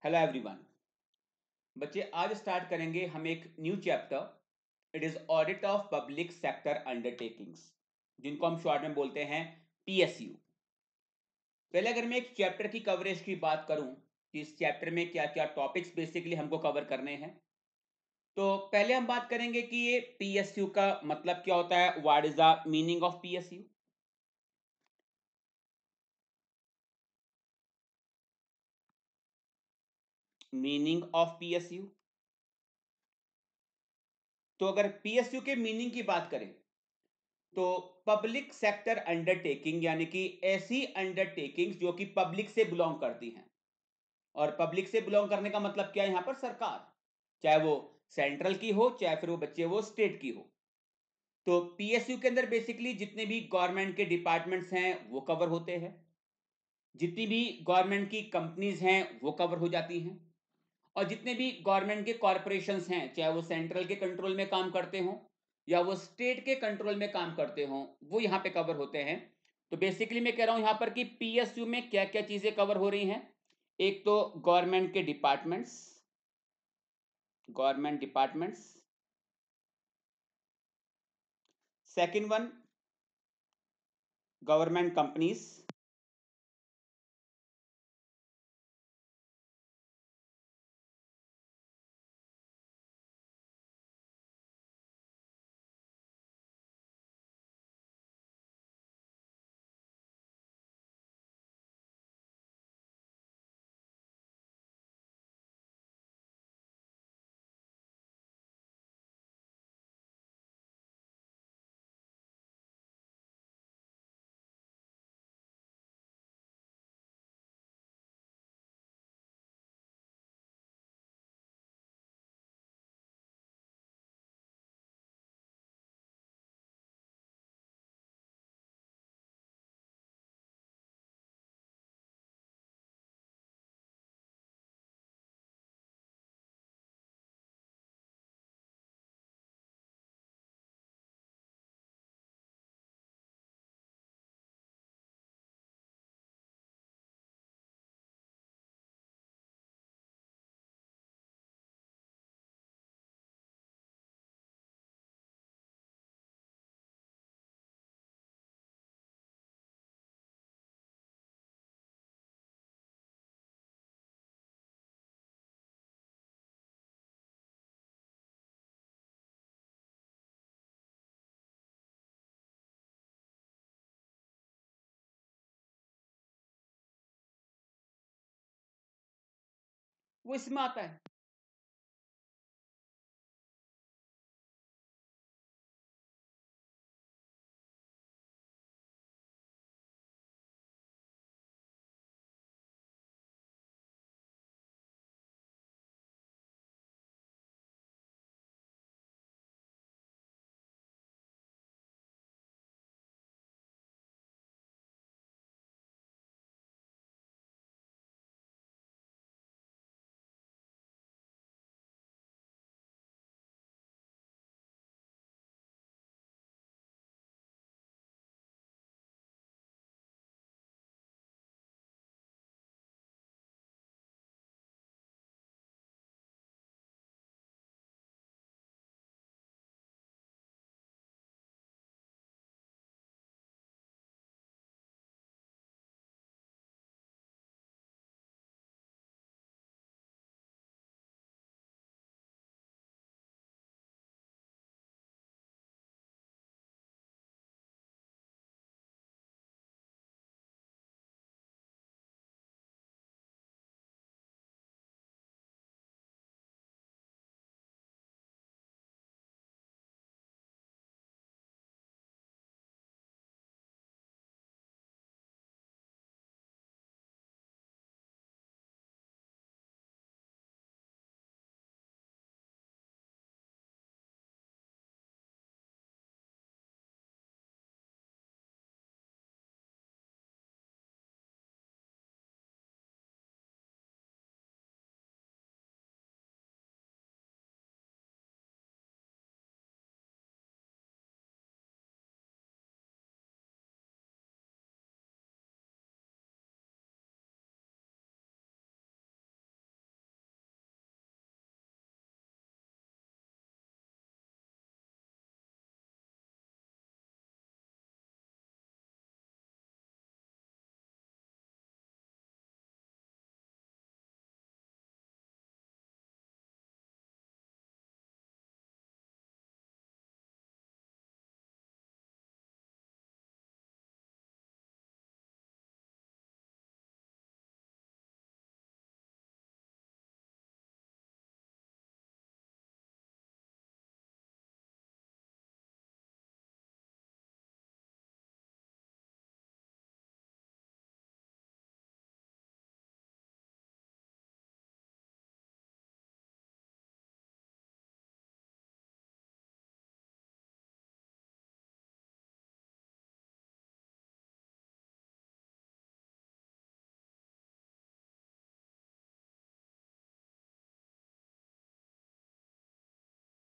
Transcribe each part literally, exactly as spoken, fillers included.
Hello everyone. बच्चे आज start करेंगे हम एक new chapter. It is audit of public sector undertakings, जिनको हम शॉर्ट में बोलते हैं पीएसयू। पहले अगर मैं एक चैप्टर की कवरेज की बात करूं कि इस चैप्टर में क्या क्या टॉपिक्स बेसिकली हमको कवर करने हैं, तो पहले हम बात करेंगे कि ये पीएसयू का मतलब क्या होता है। What is the meaning of PSU. Meaning of PSU. तो अगर पीएसयू के मीनिंग की बात करें तो पब्लिक सेक्टर अंडरटेकिंग यानी कि ऐसी अंडरटेकिंग्स जो कि पब्लिक से बिलोंग करती हैं। और पब्लिक से बिलोंग करने का मतलब क्या है यहां पर? सरकार, चाहे वो सेंट्रल की हो चाहे फिर वो बच्चे वो स्टेट की हो। तो पीएसयू के अंदर बेसिकली जितने भी गवर्नमेंट के डिपार्टमेंट्स हैं वो कवर होते हैं। जितनी भी गवर्नमेंट की कंपनीज हैं वो कवर हो जाती हैं। और जितने भी गवर्नमेंट के कॉरपोरेशंस हैं, चाहे वो सेंट्रल के कंट्रोल में काम करते हों या वो स्टेट के कंट्रोल में काम करते हों, वो यहाँ पे कवर होते हैं। तो बेसिकली मैं कह रहा हूँ यहाँ पर कि पीएसयू में क्या क्या चीजें कवर हो रही हैं। एक तो गवर्नमेंट के departments, government departments. Second one, government companies. वो इसमें आता है।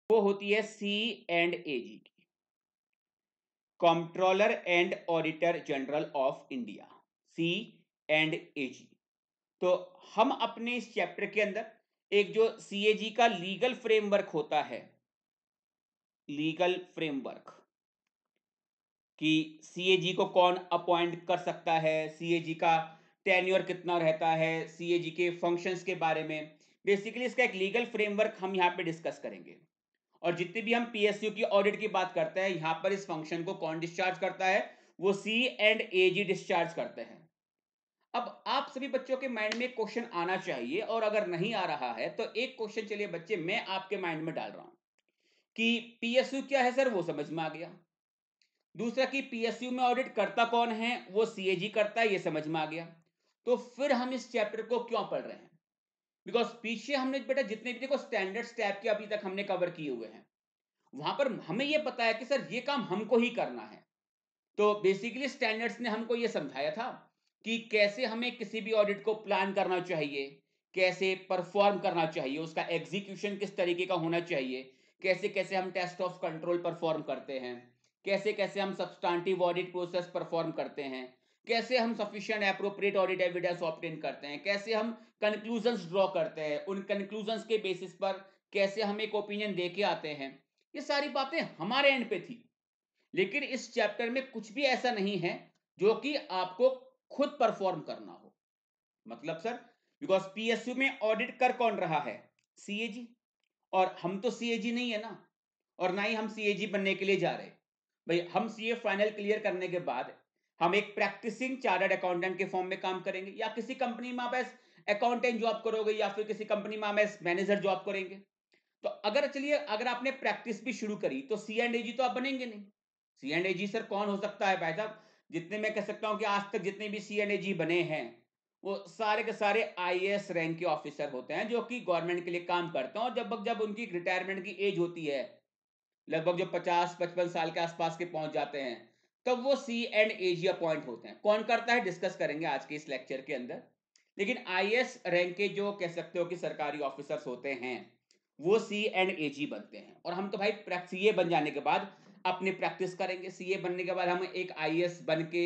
वो होती है सी एंड ए जी की, controller and auditor general of India, C and A G. तो हम अपने इस चैप्टर के अंदर एक जो सीएजी का लीगल फ्रेमवर्क होता है, लीगल फ्रेमवर्क कि सीएजी को कौन अपॉइंट कर सकता है, सीएजी का टेन्योर कितना रहता है, सीएजी के फंक्शंस के बारे में, बेसिकली इसका एक लीगल फ्रेमवर्क हम यहाँ पे डिस्कस करेंगे। और जितनी भी हम पीएसयू की ऑडिट की बात करते हैं, यहाँ पर इस फंक्शन को कौन डिस्चार्ज करता है, वो सी एंड ए जी डिस्चार्ज करते हैं। अब आप सभी बच्चों के माइंड में क्वेश्चन आना चाहिए, और अगर नहीं आ रहा है तो एक क्वेश्चन चलिए बच्चे मैं आपके माइंड में डाल रहा हूं कि पीएसयू क्या है सर, वो समझ में आ गया। दूसरा कि पीएसयू में ऑडिट करता कौन है, वो सीएजी करता है, ये समझ में आ गया। तो फिर हम इस चैप्टर को क्यों पढ़ रहे हैं? बिकॉज पीछे हमने बेटा जितने भी देखो स्टैंडर्ड टैब के अभी तक हमने कवर किए हुए हैं, वहां पर हमें यह पता है कि सर ये काम हमको ही करना है। तो बेसिकली स्टैंडर्ड्स ने हमको यह समझाया था कि कैसे हमें किसी भी ऑडिट को प्लान करना चाहिए, कैसे परफॉर्म करना चाहिए, उसका एग्जीक्यूशन किस तरीके का होना चाहिए, कैसे कैसे हम टेस्ट ऑफ कंट्रोल परफॉर्म करते हैं, कैसे कैसे हम सब्सटेंटिव ऑडिट प्रोसेस परफॉर्म करते हैं, कैसे हम sufficient appropriate audit evidence obtain करते हैं, कैसे हम कंक्लूजन्स ड्रॉ करते हैं, उन कंक्लूजन्स के बेसिस पर कैसे हम एक ओपिनियन दे के आते हैं। ये सारी बातें हमारे एंड पे थी। लेकिन इस चैप्टर में कुछ भी ऐसा नहीं है जो कि आपको खुद परफॉर्म करना हो। मतलब सर, बिकॉज पीएसयू में ऑडिट कर कौन रहा है, सीएजी, और हम तो सीएजी नहीं है ना, और ना ही हम सीएजी बनने के लिए जा रहे। भाई हम सीए फाइनल क्लियर करने के बाद हम एक प्रैक्टिसिंग चार्टर्ड अकाउंटेंट के फॉर्म में काम करेंगे, या किसी कंपनी में आप एज अकाउंटेंट जॉब करोगे, या फिर किसी कंपनी में आप एज मैनेजर जॉब करेंगे। तो अगर चलिए अगर आपने प्रैक्टिस भी शुरू करी तो सी एंड एजी तो आप बनेंगे नहीं। सी एंड एजी सर कौन हो सकता है भाई साहब? जितने मैं कह सकता हूं कि आज तक जितने भी सी एंड एजी बने हैं वो सारे के सारे आईएएस रैंक के ऑफिसर होते हैं, जो कि गवर्नमेंट के लिए काम करते हैं, और जब जब उनकी रिटायरमेंट की एज होती है, लगभग जो पचास पचपन साल के आसपास के पहुंच जाते हैं, तब वो सी एंड एजी अपॉइंट होते हैं। कौन करता है डिस्कस करेंगे आज के इस लेक्चर के अंदर। लेकिन आईएएस रैंक के जो कह सकते हो कि सरकारी ऑफिसर्स होते हैं, वो सी एंड ए जी बनते हैं। और हम तो भाई सीए बन जाने के बाद अपनी प्रैक्टिस करेंगे। सीए बनने के बाद हम एक आईएएस बन के,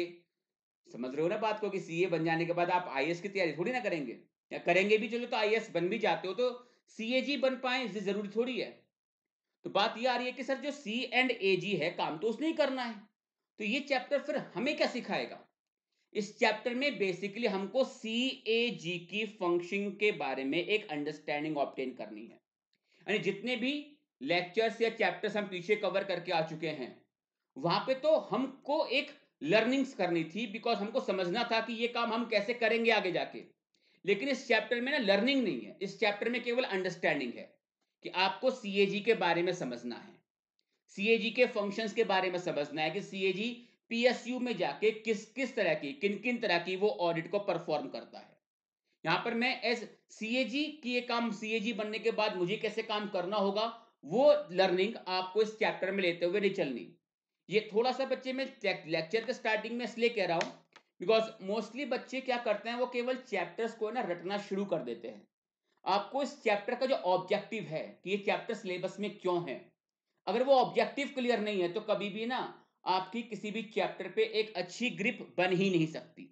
समझ रहे हो ना बात को, कि सीए बन जाने के बाद आप आईएएस की तैयारी थोड़ी ना करेंगे, या करेंगे भी चलो तो आईएएस बन भी जाते हो तो सीएजी बन पाए इससे जरूरी थोड़ी है। तो बात ये आ रही है कि सर जो सी एंड ए जी है, काम तो उसने ही करना है। तो ये चैप्टर फिर हमें क्या सिखाएगा? इस चैप्टर में बेसिकली हमको सी ए जी की फंक्शनिंग के बारे में एक अंडरस्टैंडिंग ऑब्टेन करनी है। यानी जितने भी लेक्चर्स या चैप्टर्स हम पीछे कवर करके आ चुके हैं, वहां पे तो हमको एक लर्निंग्स करनी थी, बिकॉज हमको समझना था कि ये काम हम कैसे करेंगे आगे जाके। लेकिन इस चैप्टर में ना लर्निंग नहीं है, इस चैप्टर में केवल अंडरस्टैंडिंग है कि आपको सीएजी के बारे में समझना है, सीएजी के फंक्शंस के बारे में समझना है कि सीएजी पीएसयू में जाके किस किस तरह की, किन किन तरह की वो ऑडिट को परफॉर्म करता है। यहां पर मैं एज सीएजी की ये काम, सीएजी बनने के बाद मुझे कैसे काम करना होगा, वो लर्निंग आपको इस चैप्टर में लेते हुए नहीं चलनी। ये थोड़ा सा बच्चे में लेक्चर के स्टार्टिंग में इसलिए कह रहा हूं बिकॉज मोस्टली बच्चे क्या करते हैं, वो केवल चैप्टर्स को ना रटना शुरू कर देते हैं। आपको इस चैप्टर का जो ऑब्जेक्टिव है कि ये चैप्टर सिलेबस में क्यों है, अगर वो ऑब्जेक्टिव क्लियर नहीं है तो कभी भी ना आपकी किसी भी चैप्टर पे एक अच्छी ग्रिप बन ही नहीं सकती।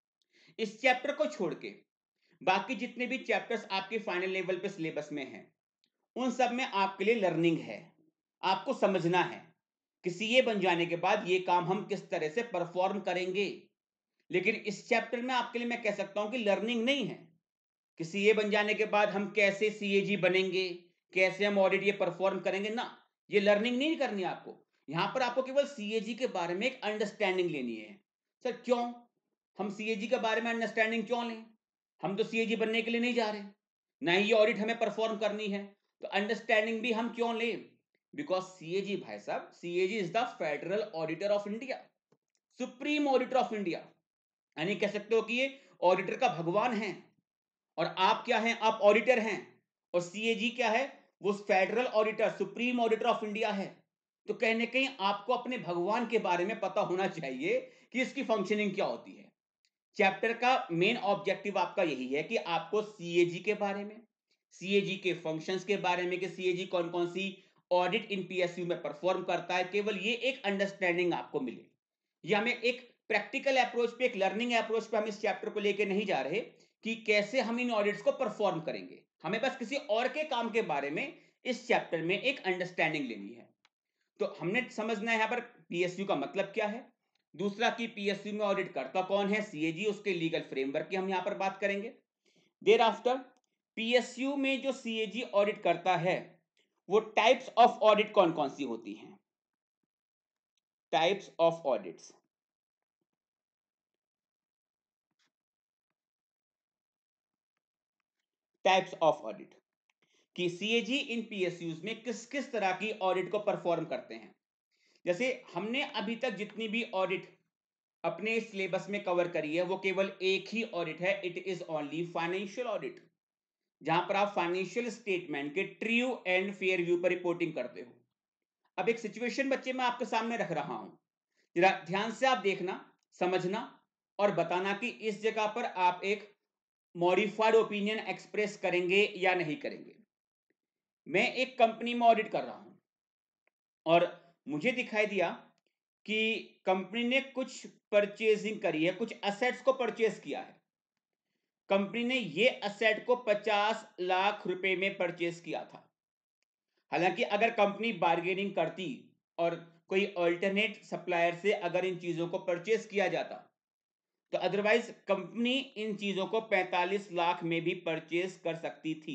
इस चैप्टर को छोड़ के बाकी जितने भी चैप्टर्स आपके फाइनल लेवल पे सिलेबस में हैं, उन सब में आपके लिए लर्निंग है। आपको समझना है कि सीए बन जाने के बाद ये काम हम किस तरह से परफॉर्म करेंगे। लेकिन इस चैप्टर में आपके लिए मैं कह सकता हूं कि लर्निंग नहीं है कि सीए बन जाने के बाद हम कैसे सीएजी बनेंगे, कैसे हम ऑडिट ये परफॉर्म करेंगे ना। ये लर्निंग नहीं करनी आपको। यहां पर आपको केवल सीएजी के बारे में एक अंडरस्टैंडिंग लेनी है। सर क्यों हम सीएजी के बारे में अंडरस्टैंडिंग क्यों लें? हम तो सीएजी बनने के लिए नहीं जा रहे, ना ही ये ऑडिट हमें परफॉर्म करनी है, तो अंडरस्टैंडिंग भी हम क्यों लें? बिकॉज सीएजी भाई साहब, CAG is the federal auditor of India, supreme auditor of India. यानी कह सकते हो कि ये ऑडिटर का भगवान है, और आप क्या हैं, आप ऑडिटर हैं। और सीएजी क्या है, वो federal auditor, supreme auditor of India है। तो कहने कहीं आपको अपने भगवान के बारे में पता होना चाहिए कि इसकी फंक्शनिंग क्या होती है। चैप्टर का मेन ऑब्जेक्टिव आपका यही है कि आपको सीएजी के बारे में, सीएजी के फंक्शंस के बारे में, कि सीएजी कौन कौन सी ऑडिट इन पीएसयू में परफॉर्म करता है। केवल ये एक अंडरस्टैंडिंग आपको मिले। ये हमें एक प्रैक्टिकल अप्रोच पे, एक लर्निंग अप्रोच पे हम इस चैप्टर को लेके नहीं जा रहे कि कैसे हम इन ऑडिट्स को परफॉर्म करेंगे। हमें बस किसी और के काम के बारे में इस चैप्टर में एक अंडरस्टैंडिंग लेनी है। तो हमने समझना है यहां पर पीएसयू का मतलब क्या है। दूसरा कि पीएसयू में ऑडिट करता कौन है, सीएजी, उसके लीगल फ्रेमवर्क की हम यहां पर बात करेंगे। देर आफ्टर पीएसयू में जो सीएजी ऑडिट करता है वो टाइप्स ऑफ ऑडिट कौन कौन सी होती हैं, types of audits. Types of audit कि सीएजी इन पीएसयूज में किस किस तरह की ऑडिट को परफॉर्म करते हैं। जैसे हमने अभी तक जितनी भी ऑडिट अपने सिलेबस में कवर करी है वो केवल एक ही ऑडिट है, it is only financial audit, जहां पर आप फाइनेंशियल स्टेटमेंट के ट्रू एंड फेयर व्यू पर रिपोर्टिंग करते हो। अब एक सिचुएशन बच्चे मैं आपके सामने रख रहा हूं, जरा ध्यान से आप देखना, समझना और बताना कि इस जगह पर आप एक मॉडिफाइड ओपिनियन एक्सप्रेस करेंगे या नहीं करेंगे। मैं एक कंपनी में ऑडिट कर रहा हूं और मुझे दिखाई दिया कि कंपनी ने कुछ परचेजिंग करी है, कुछ असेट्स को परचेज किया है। कंपनी ने ये असेट को पचास लाख रुपए में परचेज किया था। हालांकि अगर कंपनी बार्गेनिंग करती और कोई अल्टरनेट सप्लायर से अगर इन चीजों को परचेज किया जाता तो अदरवाइज कंपनी इन चीजों को पैंतालीस लाख में भी परचेज कर सकती थी।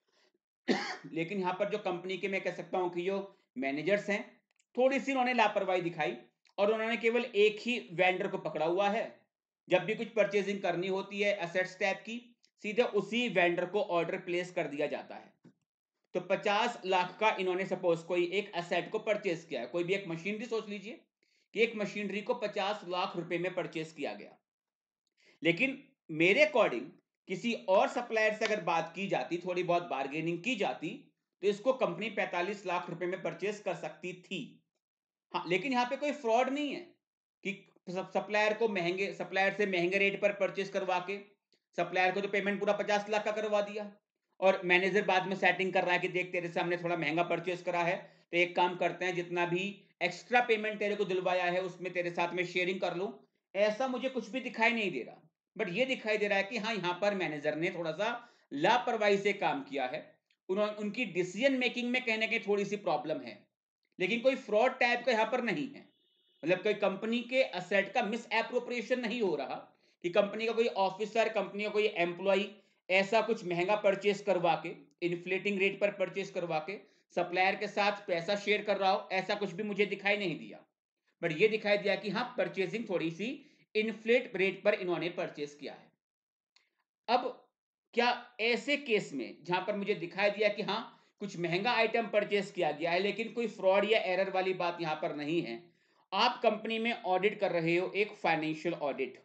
लेकिन यहां पर जो कंपनी के मैं कह सकता हूं कि जो मैनेजर्स हैं, थोड़ी सी उन्होंने लापरवाही दिखाई और उन्होंने केवल एक ही वेंडर को पकड़ा हुआ है। जब भी कुछ परचेजिंग करनी होती है एसेट्स टाइप की, सीधे उसी वेंडर को ऑर्डर प्लेस कर दिया जाता है। तो पचास लाख का इन्होंने सपोज कोई एक एसेट को परचेज किया है, कोई भी एक मशीनरी सोच लीजिए कि एक मशीनरी को पचास लाख रुपए में परचेज किया गया। लेकिन मेरे अकॉर्डिंग किसी और सप्लायर से अगर बात की जाती, थोड़ी बहुत बार्गेनिंग की जाती, तो इसको कंपनी पैंतालीस लाख रुपए में परचेज कर सकती थी। हाँ, लेकिन यहां पे कोई फ्रॉड नहीं है कि सप्लायर को महंगे सप्लायर से महंगे रेट पर परचेज करवा के सप्लायर को तो पेमेंट पूरा पचास लाख का करवा दिया और मैनेजर बाद में सेटिंग कर रहा है कि देख तेरे से हमने थोड़ा महंगा परचेज करा है, तो एक काम करते हैं जितना भी एक्स्ट्रा पेमेंट तेरे को दिलवाया है उसमें तेरे साथ में शेयरिंग कर लूं। ऐसा मुझे कुछ भी दिखाई नहीं दे रहा, बट ये दिखाई दे रहा है कि हाँ, यहां पर मैनेजर ने थोड़ा सा लापरवाही से काम किया है। उन्होंने उनकी डिसीजन मेकिंग में कहने की थोड़ी सी प्रॉब्लम है, लेकिन कोई फ्रॉड टाइप का यहां पर नहीं है। मतलब कोई कंपनी के असेट का मिस एप्रोप्रिएशन नहीं हो रहा कि कंपनी का कोई ऑफिसर, कंपनी का कोई एम्प्लॉय ऐसा कुछ महंगा परचेस करवा के, इन्फ्लेटिंग रेट पर परचेस करवा के सप्लायर के साथ पैसा शेयर कर रहा हो, ऐसा कुछ भी मुझे दिखाई नहीं दिया। बट ये दिखाई दिया कि हाँ, परचेसिंग थोड़ी सी इन्फ्लेट रेट पर इन्होंने परचेस किया है। अब क्या ऐसे केस में जहां पर मुझे दिखाई दिया कि हाँ, कुछ महंगा आइटम परचेस किया गया है लेकिन कोई फ्रॉड या एरर वाली बात यहां पर नहीं है, आप कंपनी में ऑडिट कर रहे हो, एक फाइनेंशियल ऑडिट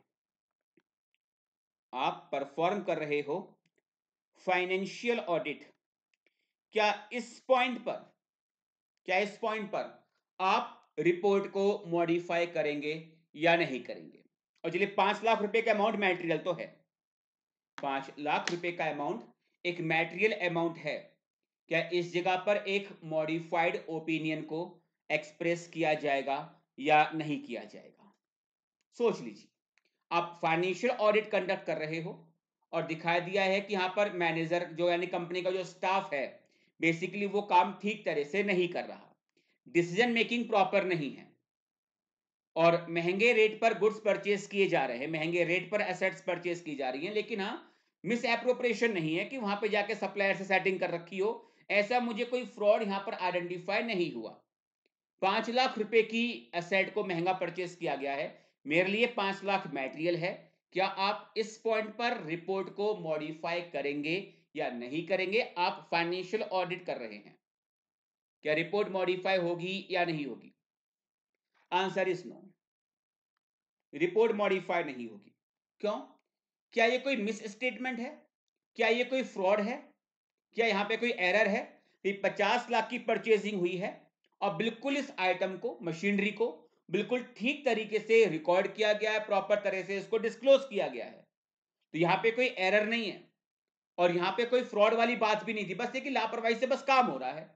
आप परफॉर्म कर रहे हो, फाइनेंशियल ऑडिट, क्या इस पॉइंट पर क्या इस पॉइंट पर आप रिपोर्ट को मॉडिफाई करेंगे या नहीं करेंगे। और चलिए, पांच लाख रुपए का अमाउंट मैटेरियल तो है, पांच लाख रुपए का अमाउंट एक मैटेरियल अमाउंट है, क्या इस जगह पर एक मॉडिफाइड ओपिनियन को एक्सप्रेस किया जाएगा या नहीं किया जाएगा। सोच लीजिए, आप फाइनेंशियल ऑडिट कंडक्ट कर रहे हो और दिखाई दिया है कि यहां पर मैनेजर जो यानी कंपनी का जो स्टाफ है, बेसिकली वो काम ठीक तरह से नहीं कर रहा, डिसीजन मेकिंग प्रॉपर नहीं है और महंगे रेट पर गुड्स परचेस किए जा रहे हैं, महंगे रेट पर एसेट्स परचेस की जा रही हैं, लेकिन हाँ, मिस एप्रोप्रिएशन नहीं है कि वहां पे जाके सप्लायर से सेटिंग कर रखी हो। ऐसा मुझे कोई फ्रॉड यहां पर आइडेंटिफाई नहीं हुआ। पांच लाख रुपए की एसेट को महंगा परचेस किया गया है, मेरे लिए पांच लाख मटेरियल है। क्या आप इस पॉइंट पर रिपोर्ट को मॉडिफाई करेंगे या नहीं करेंगे। आप फाइनेंशियल ऑडिट कर रहे हैं, क्या रिपोर्ट मॉडिफाई होगी या नहीं होगी। Answer is no, report modify नहीं होगी। क्यों? क्या ये कोई मिस स्टेटमेंट है, क्या ये कोई फ्रॉड है, क्या यहां पे कोई एरर है कि पचास लाख की परचेजिंग हुई है और बिल्कुल इस आइटम को, मशीनरी को बिल्कुल ठीक तरीके से रिकॉर्ड किया गया है, प्रॉपर तरह से इसको डिस्क्लोज किया गया है, तो यहां पे कोई एरर नहीं है और यहां पे कोई फ्रॉड वाली बात भी नहीं थी, बस ये कि लापरवाही से बस काम हो रहा है।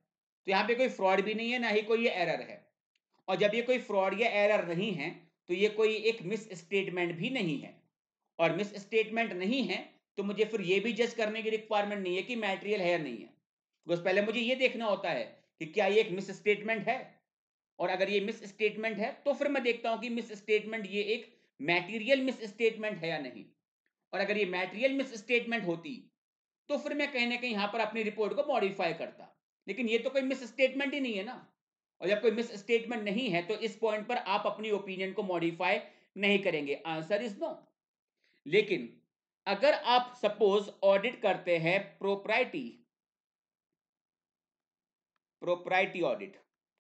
तो यहाँ पे कोई फ्रॉड भी नहीं है, ना ही कोई ये एरर है। और जब ये कोई फ्रॉड या एरर नहीं है तो ये कोई एक मिस स्टेटमेंट भी नहीं है। और मिस स्टेटमेंट नहीं है तो मुझे फिर ये भी जज करने की रिक्वायरमेंट नहीं है कि मटेरियल है या नहीं है, बिकॉज पहले मुझे ये देखना होता है कि क्या ये एक मिस स्टेटमेंट है, और अगर ये मिस स्टेटमेंट है तो फिर मैं देखता हूं कि मिस स्टेटमेंट ये एक मटेरियल मिस स्टेटमेंट है या नहीं। और अगर ये मटेरियल मिस स्टेटमेंट होती तो फिर मैं कहीं ना कहीं यहां पर अपनी रिपोर्ट को मॉडिफाई करता, लेकिन ये तो कोई मिस स्टेटमेंट ही नहीं है ना। और जब कोई मिस स्टेटमेंट नहीं है तो इस पॉइंट पर आप अपनी ओपिनियन को मॉडिफाई नहीं करेंगे, आंसर इज नो। लेकिन अगर आप सपोज ऑडिट करते हैं प्रोप्राइटी प्रोप्राइटी ऑडिट,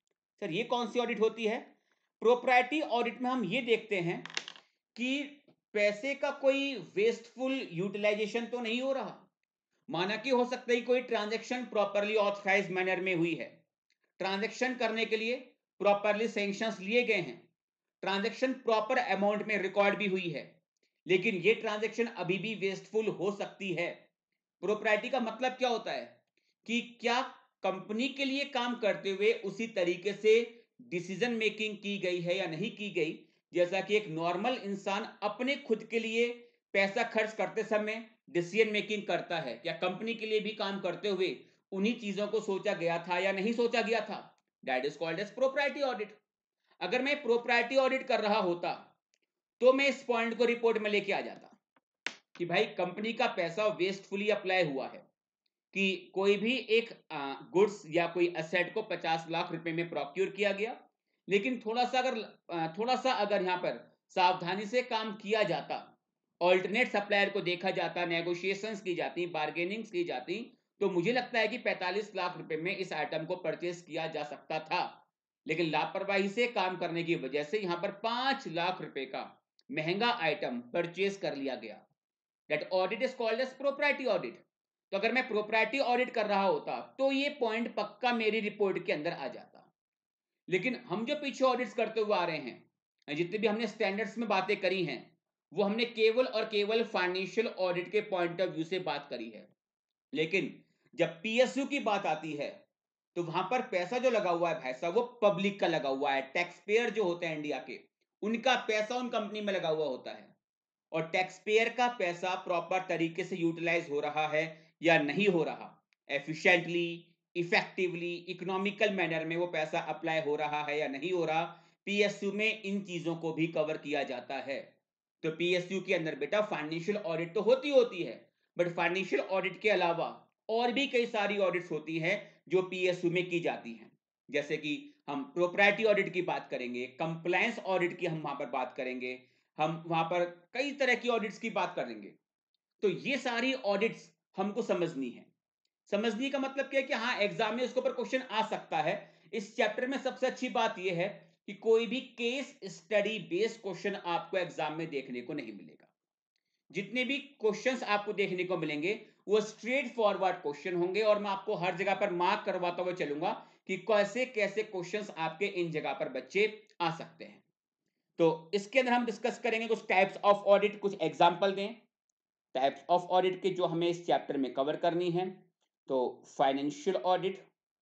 सर ये कौन सी ऑडिट होती है? प्रोप्राइटी ऑडिट में हम ये देखते हैं कि पैसे का कोई वेस्टफुल यूटिलाइजेशन तो नहीं हो रहा। माना कि हो सकता है कोई ट्रांजैक्शन प्रॉपरली ऑथराइज मैनर में हुई है, ट्रांजैक्शन करने के लिए प्रॉपरली सैंक्शंस लिए गए हैं, ट्रांजैक्शन प्रॉपर अमाउंट में रिकॉर्ड भी हुई है, लेकिन ये ट्रांजैक्शन अभी भी वेस्टफुल हो सकती है। प्रोप्राइटी का मतलब क्या होता है कि क्या कंपनी के लिए काम करते हुए उसी तरीके से डिसीजन मेकिंग की गई है या नहीं की गई, जैसा कि एक नॉर्मल इंसान अपने खुद के लिए पैसा खर्च करते समय डिसीजन मेकिंग करता है, क्या कंपनी के लिए भी काम करते हुए उन्हीं चीजों को सोचा गया था या नहीं सोचा गया था। That is called as propriety audit. अगर मैं प्रोप्राइटी ऑडिट कर रहा होता तो मैं इस पॉइंट को रिपोर्ट में लेके आ जाता कि भाई कंपनी का पैसा वेस्टफुली अप्लाई हुआ है, कि कोई भी एक गुड्स या कोई एसेट को पचास लाख रुपए में प्रोक्योर किया गया, लेकिन थोड़ा सा अगर थोड़ा सा अगर यहां पर सावधानी से काम किया जाता, ऑल्टरनेट सप्लायर को देखा जाता, नेगोशिएशंस की जाती, बार्गेनिंग्स की जाती, तो मुझे लगता है कि पैंतालीस लाख रुपए में इस आइटम को परचेस किया जा सकता था। लेकिन लापरवाही से काम करने की वजह से यहां पर पांच लाख रुपए का महंगा आइटम परचेस कर लिया गया। That audit is called as propriety audit. तो अगर मैं प्रोप्राइटी ऑडिट कर रहा होता तो ये पॉइंट पक्का मेरी रिपोर्ट के अंदर आ जाता। लेकिन हम जो पीछे ऑडिट्स करते हुए आ रहे हैं, जितने भी हमने स्टैंडर्ड्स में बातें करी हैं, वो हमने केवल और केवल फाइनेंशियल ऑडिट के पॉइंट ऑफ व्यू से बात करी है। लेकिन जब पीएसयू की बात आती है तो वहां पर पैसा जो लगा हुआ है भाई साहब वो पब्लिक का लगा हुआ है, टैक्स पेयर जो होते हैं इंडिया के, उनका पैसा उन कंपनी में लगा हुआ होता है। और टैक्स पेयर का पैसा प्रॉपर तरीके से यूटिलाइज हो रहा है या नहीं हो रहा, एफिशिएंटली, इफेक्टिवली, इकोनॉमिकल मैनर में वो पैसा अप्लाई हो रहा है या नहीं हो रहा, पीएसयू में इन चीजों को भी कवर किया जाता है। तो पीएसयू के अंदर बेटा फाइनेंशियल ऑडिट तो होती होती है, बट फाइनेंशियल ऑडिट के अलावा और भी कई सारी ऑडिट्स होती हैं जो पीएसयू में की जाती हैं। जैसे कि हम प्रोप्राइटी ऑडिट की बात करेंगे, कंप्लायंस ऑडिट की हम वहां पर बात करेंगे, हम वहां पर कई तरह की ऑडिट्स की बात करेंगे। तो ये सारी ऑडिट्स हमको समझनी है। समझने का मतलब क्या है कि हाँ एग्जाम में इसके ऊपर क्वेश्चन आ सकता है। इस चैप्टर में सबसे अच्छी बात यह है कि कोई भी केस स्टडी बेस्ड क्वेश्चन आपको एग्जाम में देखने को नहीं मिलेगा। जितने भी क्वेश्चंस आपको देखने को मिलेंगे वो स्ट्रेट फॉरवर्ड क्वेश्चन होंगे, और मैं आपको हर जगह पर मार्क करवाता हुआ चलूंगा कि कैसे कैसे क्वेश्चंस आपके इन जगह पर बच्चे आ सकते हैं। तो इसके अंदर हम डिस्कस करेंगे कुछ टाइप्स ऑफ ऑडिट, कुछ एग्जांपल दें टाइप्स ऑफ ऑडिट के जो हमें इस चैप्टर में कवर करनी है। तो financial audit,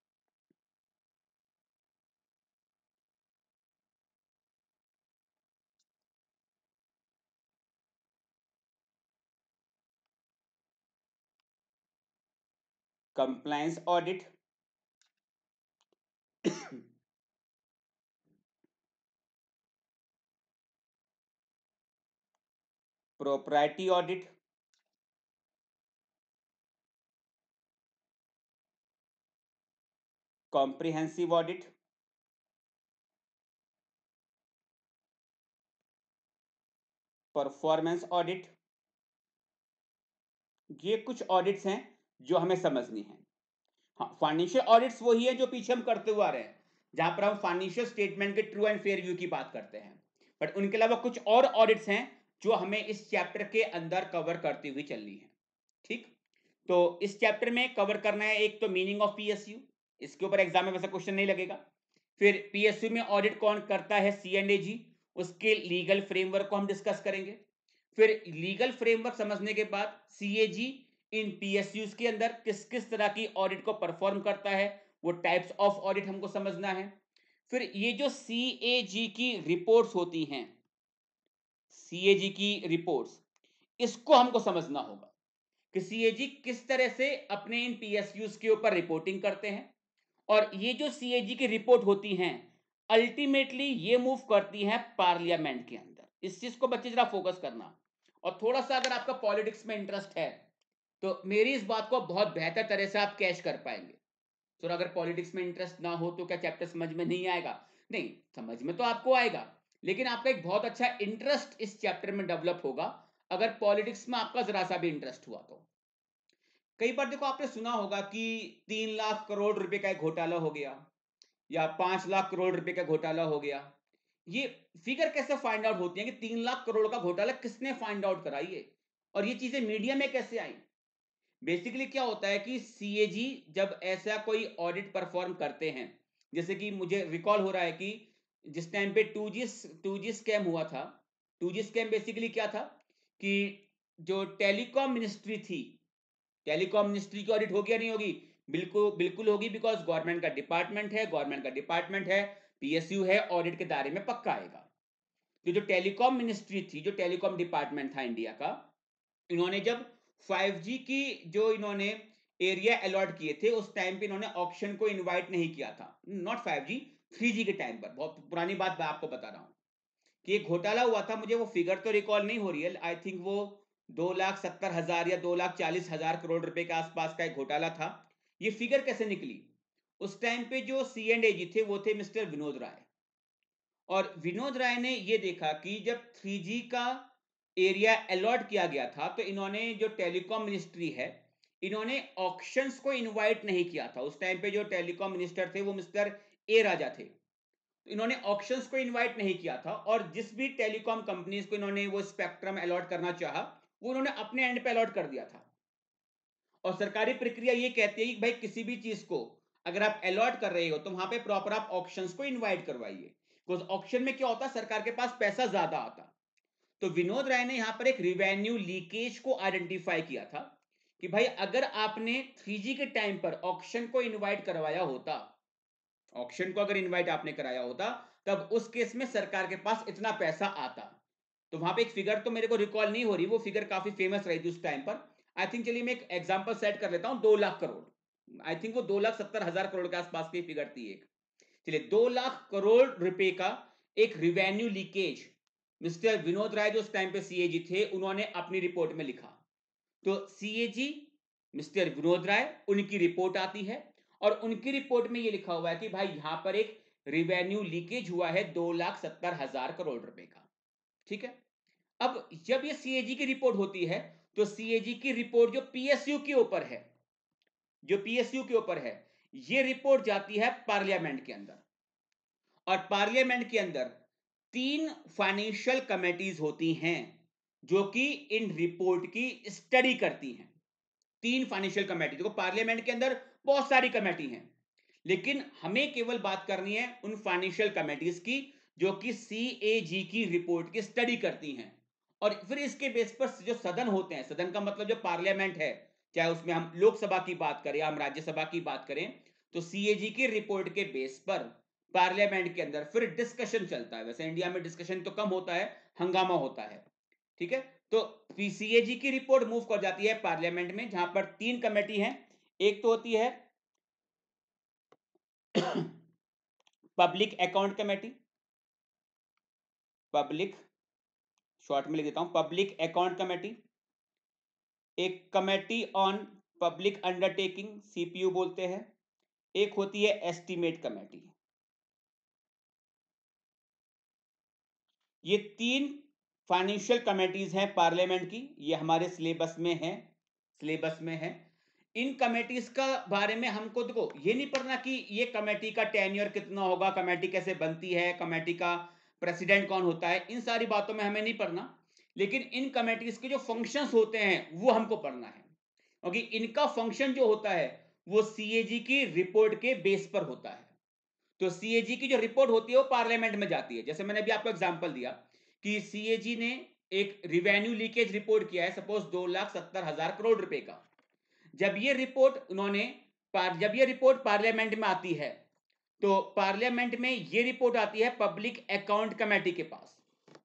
compliance audit, propriety audit, comprehensive audit, performance audit. ये कुछ ऑडिट्स हैं जो हमें समझनी है। हाँ, फाइनेंशियल ऑडिट्स वही है जो पीछे हम करते हुए आ रहे हैं, जहां पर हम फाइनेंशियल स्टेटमेंट के ट्रू एंड फेयर व्यू की बात करते हैं। बट उनके अलावा कुछ और ऑडिट्स हैं जो हमें इस चैप्टर के अंदर कवर करती हुई चलनी है। ठीक, तो इस चैप्टर में कवर करना है एक तो मीनिंग ऑफ पीएसयू, इसके ऊपर एग्जाम में वैसा क्वेश्चन नहीं लगेगा। फिर पीएसयू में ऑडिट कौन करता है, सी एंड ए जी, उसके लीगल फ्रेमवर्क को हम डिस्कस करेंगे। फिर लीगल फ्रेमवर्क समझने के बाद सीएजी इन पीएसयूज के अंदर किस किस तरह की ऑडिट को परफॉर्म करता है वो टाइप्स ऑफ ऑडिट हमको समझना है। फिर ये जो सीएजी की रिपोर्ट्स होती हैं, सीएजी की रिपोर्ट्स, इसको हमको समझना होगा कि सीएजी किस तरह से अपने इन पीएसयूज के ऊपर रिपोर्टिंग करते हैं, और ये जो सीएजी की रिपोर्ट होती हैं अल्टीमेटली ये मूव करती हैं पार्लियामेंट के अंदर। इस चीज को बच्चे जरा फोकस करना। और थोड़ा सा अगर आपका पॉलिटिक्स में इंटरेस्ट है तो मेरी इस बात को बहुत बेहतर तरह से आप कैच कर पाएंगे। तो अगर पॉलिटिक्स में इंटरेस्ट ना हो तो क्या चैप्टर समझ में नहीं आएगा? नहीं, समझ में तो आपको आएगा, लेकिन आपका एक बहुत अच्छा इंटरेस्ट इस चैप्टर में डेवलप होगा अगर पॉलिटिक्स में आपका जरा सा भी इंटरेस्ट हुआ तो। कई बार देखो, आपने सुना होगा कि तीन लाख करोड़ रुपए का एक घोटाला हो गया या पांच लाख करोड़ रुपए का घोटाला हो गया। ये फिगर कैसे फाइंड आउट होती है कि तीन लाख करोड़ का घोटाला किसने फाइंड आउट कराई है, और ये चीजें मीडिया में कैसे आई? बेसिकली क्या होता है कि सीएजी जब ऐसा कोई ऑडिट परफॉर्म करते हैं, जैसे कि मुझे रिकॉल हो रहा है कि जिस टाइम पे two G two G scam हुआ था। टू जी स्कैम बेसिकली क्या था कि जो टेलीकॉम मिनिस्ट्री थी, टेलीकॉम मिनिस्ट्री की ऑडिट होगी या नहीं होगी? बिल्कुल बिल्कुल होगी, बिकॉज गवर्नमेंट का डिपार्टमेंट है, गवर्नमेंट का डिपार्टमेंट है, पीएसयू है, ऑडिट के दायरे में पक्का आएगा। तो जो टेलीकॉम मिनिस्ट्री थी, जो टेलीकॉम डिपार्टमेंट था इंडिया का, इन्होंने जब फाइव जी की जो इन्होंने एरिया अलॉट किए थे उस टाइम पे इन्होंने ऑक्शन को इनवाइट नहीं किया था। Not five G, three G के टाइम पर, बहुत पुरानी बात मैं आपको बता रहा हूं कि एक घोटाला हुआ था। मुझे वो फिगर तो रिकॉल नहीं हो रही है, आई थिंक वो दो लाख सत्तर हजार या दो लाख चालीस हजार करोड़ रुपए के आसपास का एक घोटाला था। ये फिगर कैसे निकली? उस टाइम पे जो सी एंड एजी थे वो थे मिस्टर विनोद राय, और विनोद राय ने ये देखा कि जब थ्री जी का एरिया अलॉट किया गया था तो इन्होंने, जो टेलीकॉम मिनिस्ट्री है, इन्होंने ऑक्शंस को इनवाइट नहीं किया था। उस टाइम पे जो टेलीकॉम मिनिस्टर थे वो मिस्टर ए राजा थे। तो इन्होंने ऑक्शंस को इनवाइट नहीं किया था, और जिस भी टेलीकॉम कंपनीज को इन्होंने वो स्पेक्ट्रम अलॉट करना चाहा वो इन्होंने अपने एंड पे अलॉट कर दिया था। और सरकारी प्रक्रिया ये कहती है कि भाई किसी भी चीज को अगर आप अलॉट कर रहे हो तो वहां पे प्रॉपर आप ऑक्शंस को इनवाइट करवाइए, बिकॉज ऑक्शन में क्या होता है, सरकार के पास पैसा ज्यादा आता। तो विनोद राय ने यहां पर एक रिवेन्यू लीकेज को आइडेंटिफाई किया था कि भाई अगर आपने थ्री जी के टाइम पर ऑक्शन को इनवाइट करवाया होता, ऑक्शन को अगर इनवाइट आपने कराया होता, तब उस केस में सरकार के पास इतना पैसा आता। तो वहां पे एक फिगर तो मेरे को रिकॉल नहीं हो रही, वो फिगर काफी फेमस रही थी उस टाइम पर। आई थिंक, चलिए मैं एक एग्जांपल सेट कर लेता हूं, दो लाख करोड़। आई थिंक वो दो लाख सत्तर हजार करोड़ के आसपास की फिगर थी एक। चलिए, दो लाख करोड़ रुपए का एक revenue leakage mister Vinod Rai जो उस टाइम पे सीएजी थे उन्होंने अपनी रिपोर्ट में लिखा। तो सीएजी मिस्टर विनोद राय, उनकी रिपोर्ट आती है और उनकी रिपोर्ट में यह लिखा हुआ है कि भाई यहां पर एक रिवेन्यू लीकेज हुआ है दो लाख सत्तर हजार करोड़ रुपए का। ठीक है। अब जब ये सीएजी की रिपोर्ट होती है तो सीएजी की रिपोर्ट जो पीएसयू के ऊपर है, जो पीएसयू के ऊपर है, ये रिपोर्ट जाती है पार्लियामेंट के अंदर। और पार्लियामेंट के अंदर तीन फाइनेंशियल कमेटीज होती हैं जो कि इन रिपोर्ट की स्टडी करती हैं। तीन फाइनेंशियल कमेटी, देखो पार्लियामेंट के अंदर बहुत सारी कमेटी हैं, लेकिन हमें केवल बात करनी है उन फाइनेंशियल कमेटीज की जो कि सीएजी की रिपोर्ट की स्टडी करती हैं। और फिर इसके बेस पर जो सदन होते हैं, सदन का मतलब जो पार्लियामेंट है, चाहे उसमें हम लोकसभा की बात करें या हम राज्यसभा की बात करें, तो सीएजी की रिपोर्ट के बेस पर पार्लियामेंट के अंदर फिर डिस्कशन चलता है। वैसे इंडिया में डिस्कशन तो कम होता है, हंगामा होता है। ठीक है। तो सीएजी की रिपोर्ट मूव कर जाती है पार्लियामेंट में, जहां पर तीन कमेटी हैं। एक तो होती है public account committee, public, short में लिख देता हूं, पब्लिक अकाउंट कमेटी। एक committee on public undertaking, CPU बोलते हैं। एक होती है एस्टीमेट कमेटी। ये तीन फाइनेंशियल कमेटीज हैं पार्लियामेंट की, ये हमारे सिलेबस में है, सिलेबस में है। इन कमेटीज का बारे में हमको देखो ये नहीं पढ़ना कि ये कमेटी का टेन्योर कितना होगा, कमेटी कैसे बनती है, कमेटी का प्रेसिडेंट कौन होता है, इन सारी बातों में हमें नहीं पढ़ना। लेकिन इन कमेटीज के जो फंक्शंस होते हैं वो हमको पढ़ना है, क्योंकि इनका फंक्शन जो होता है वो सीएजी की रिपोर्ट के बेस पर होता है। तो सीएजी की जो रिपोर्ट होती है वो पार्लियामेंट में जाती है। जैसे मैंने अभी आपको एग्जांपल दिया कि सीएजी ने एक रिवेन्यू लीकेज रिपोर्ट किया है, सपोज दो लाख सत्तर हजार करोड़ रुपए का। जब ये रिपोर्ट उन्होंने पार जब ये रिपोर्ट पार्लियामेंट में आती है तो पार्लियामेंट में ये रिपोर्ट आती है पब्लिक अकाउंट कमेटी के पास,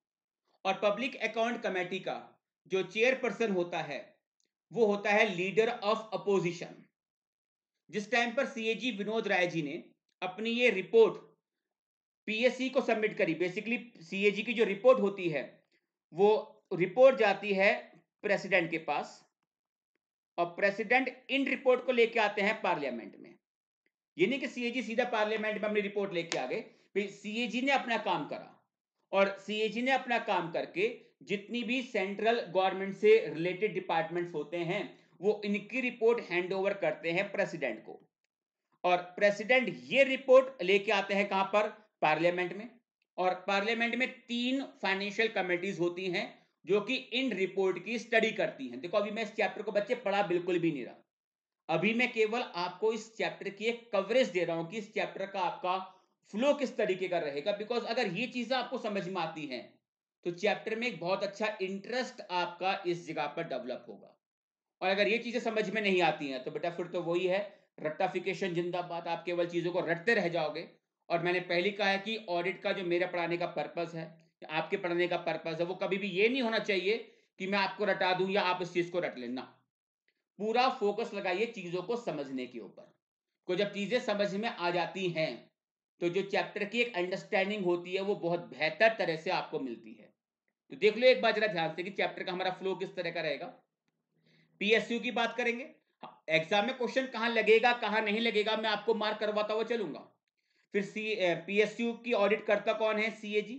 और पब्लिक अकाउंट कमेटी का जो चेयरपर्सन होता है वो होता है लीडर ऑफ अपोजिशन। जिस टाइम पर सीएजी विनोद राय जी ने अपनी ये रिपोर्ट पीएससी को सबमिट करी, बेसिकली सीएजी की जो रिपोर्ट होती है वो रिपोर्ट जाती है प्रेसिडेंट के पास, और प्रेसिडेंट इन रिपोर्ट को लेके आते हैं पार्लियामेंट में। ये नहीं कि सीएजी सीधा पार्लियामेंट में अपनी रिपोर्ट लेके आ गए, सीएजी ने अपना काम करा, और सीएजी ने अपना काम करके जितनी भी सेंट्रल गवर्नमेंट से रिलेटेड डिपार्टमेंट्स होते हैं वो इनकी रिपोर्ट हैंड ओवर करते हैं प्रेसिडेंट को, और प्रेसिडेंट ये रिपोर्ट लेके आते हैं कहां पर, पार्लियामेंट में। और पार्लियामेंट में तीन फाइनेंशियल कमेटीज होती हैं जो कि इन रिपोर्ट की स्टडी करती हैं। देखो अभी मैं इस चैप्टर को बच्चे पढ़ा बिल्कुल भी नहीं रहा, अभी मैं केवल आपको इस चैप्टर की एक कवरेज दे रहा हूं कि इस चैप्टर का आपका फ्लो किस तरीके का रहेगा, बिकॉज अगर ये चीजें आपको समझ में आती हैं तो चैप्टर में एक बहुत अच्छा इंटरेस्ट आपका इस जगह पर डेवलप होगा। और अगर ये चीजें समझ में नहीं आती हैं तो बेटा फिर तो वही है, रट्टाफिकेशन जिंदाबाद, आप केवल चीजों को रटते रह जाओगे। और मैंने पहले कहा है कि ऑडिट का जो मेरा पढ़ाने का पर्पस है, आपके पढ़ने का पर्पस है, वो कभी भी ये नहीं होना चाहिए कि मैं आपको रटा दूं या आप इस चीज को रट लेना। पूरा फोकस लगाइए चीजों को समझने के ऊपर, को जब चीजें समझ में आ जाती हैं तो जो चैप्टर की एक अंडरस्टैंडिंग होती है वो बहुत बेहतर तरह से आपको मिलती है। तो देख लो एक बार जरा ध्यान से कि चैप्टर का हमारा फ्लो किस तरह का रहेगा। पीएसयू की बात करेंगे, एग्जाम में क्वेश्चन कहां लगेगा कहां नहीं लगेगा मैं आपको मार्क करवाता हुआ चलूंगा। फिर सी पीएसयू की ऑडिट करता कौन है, सीएजी।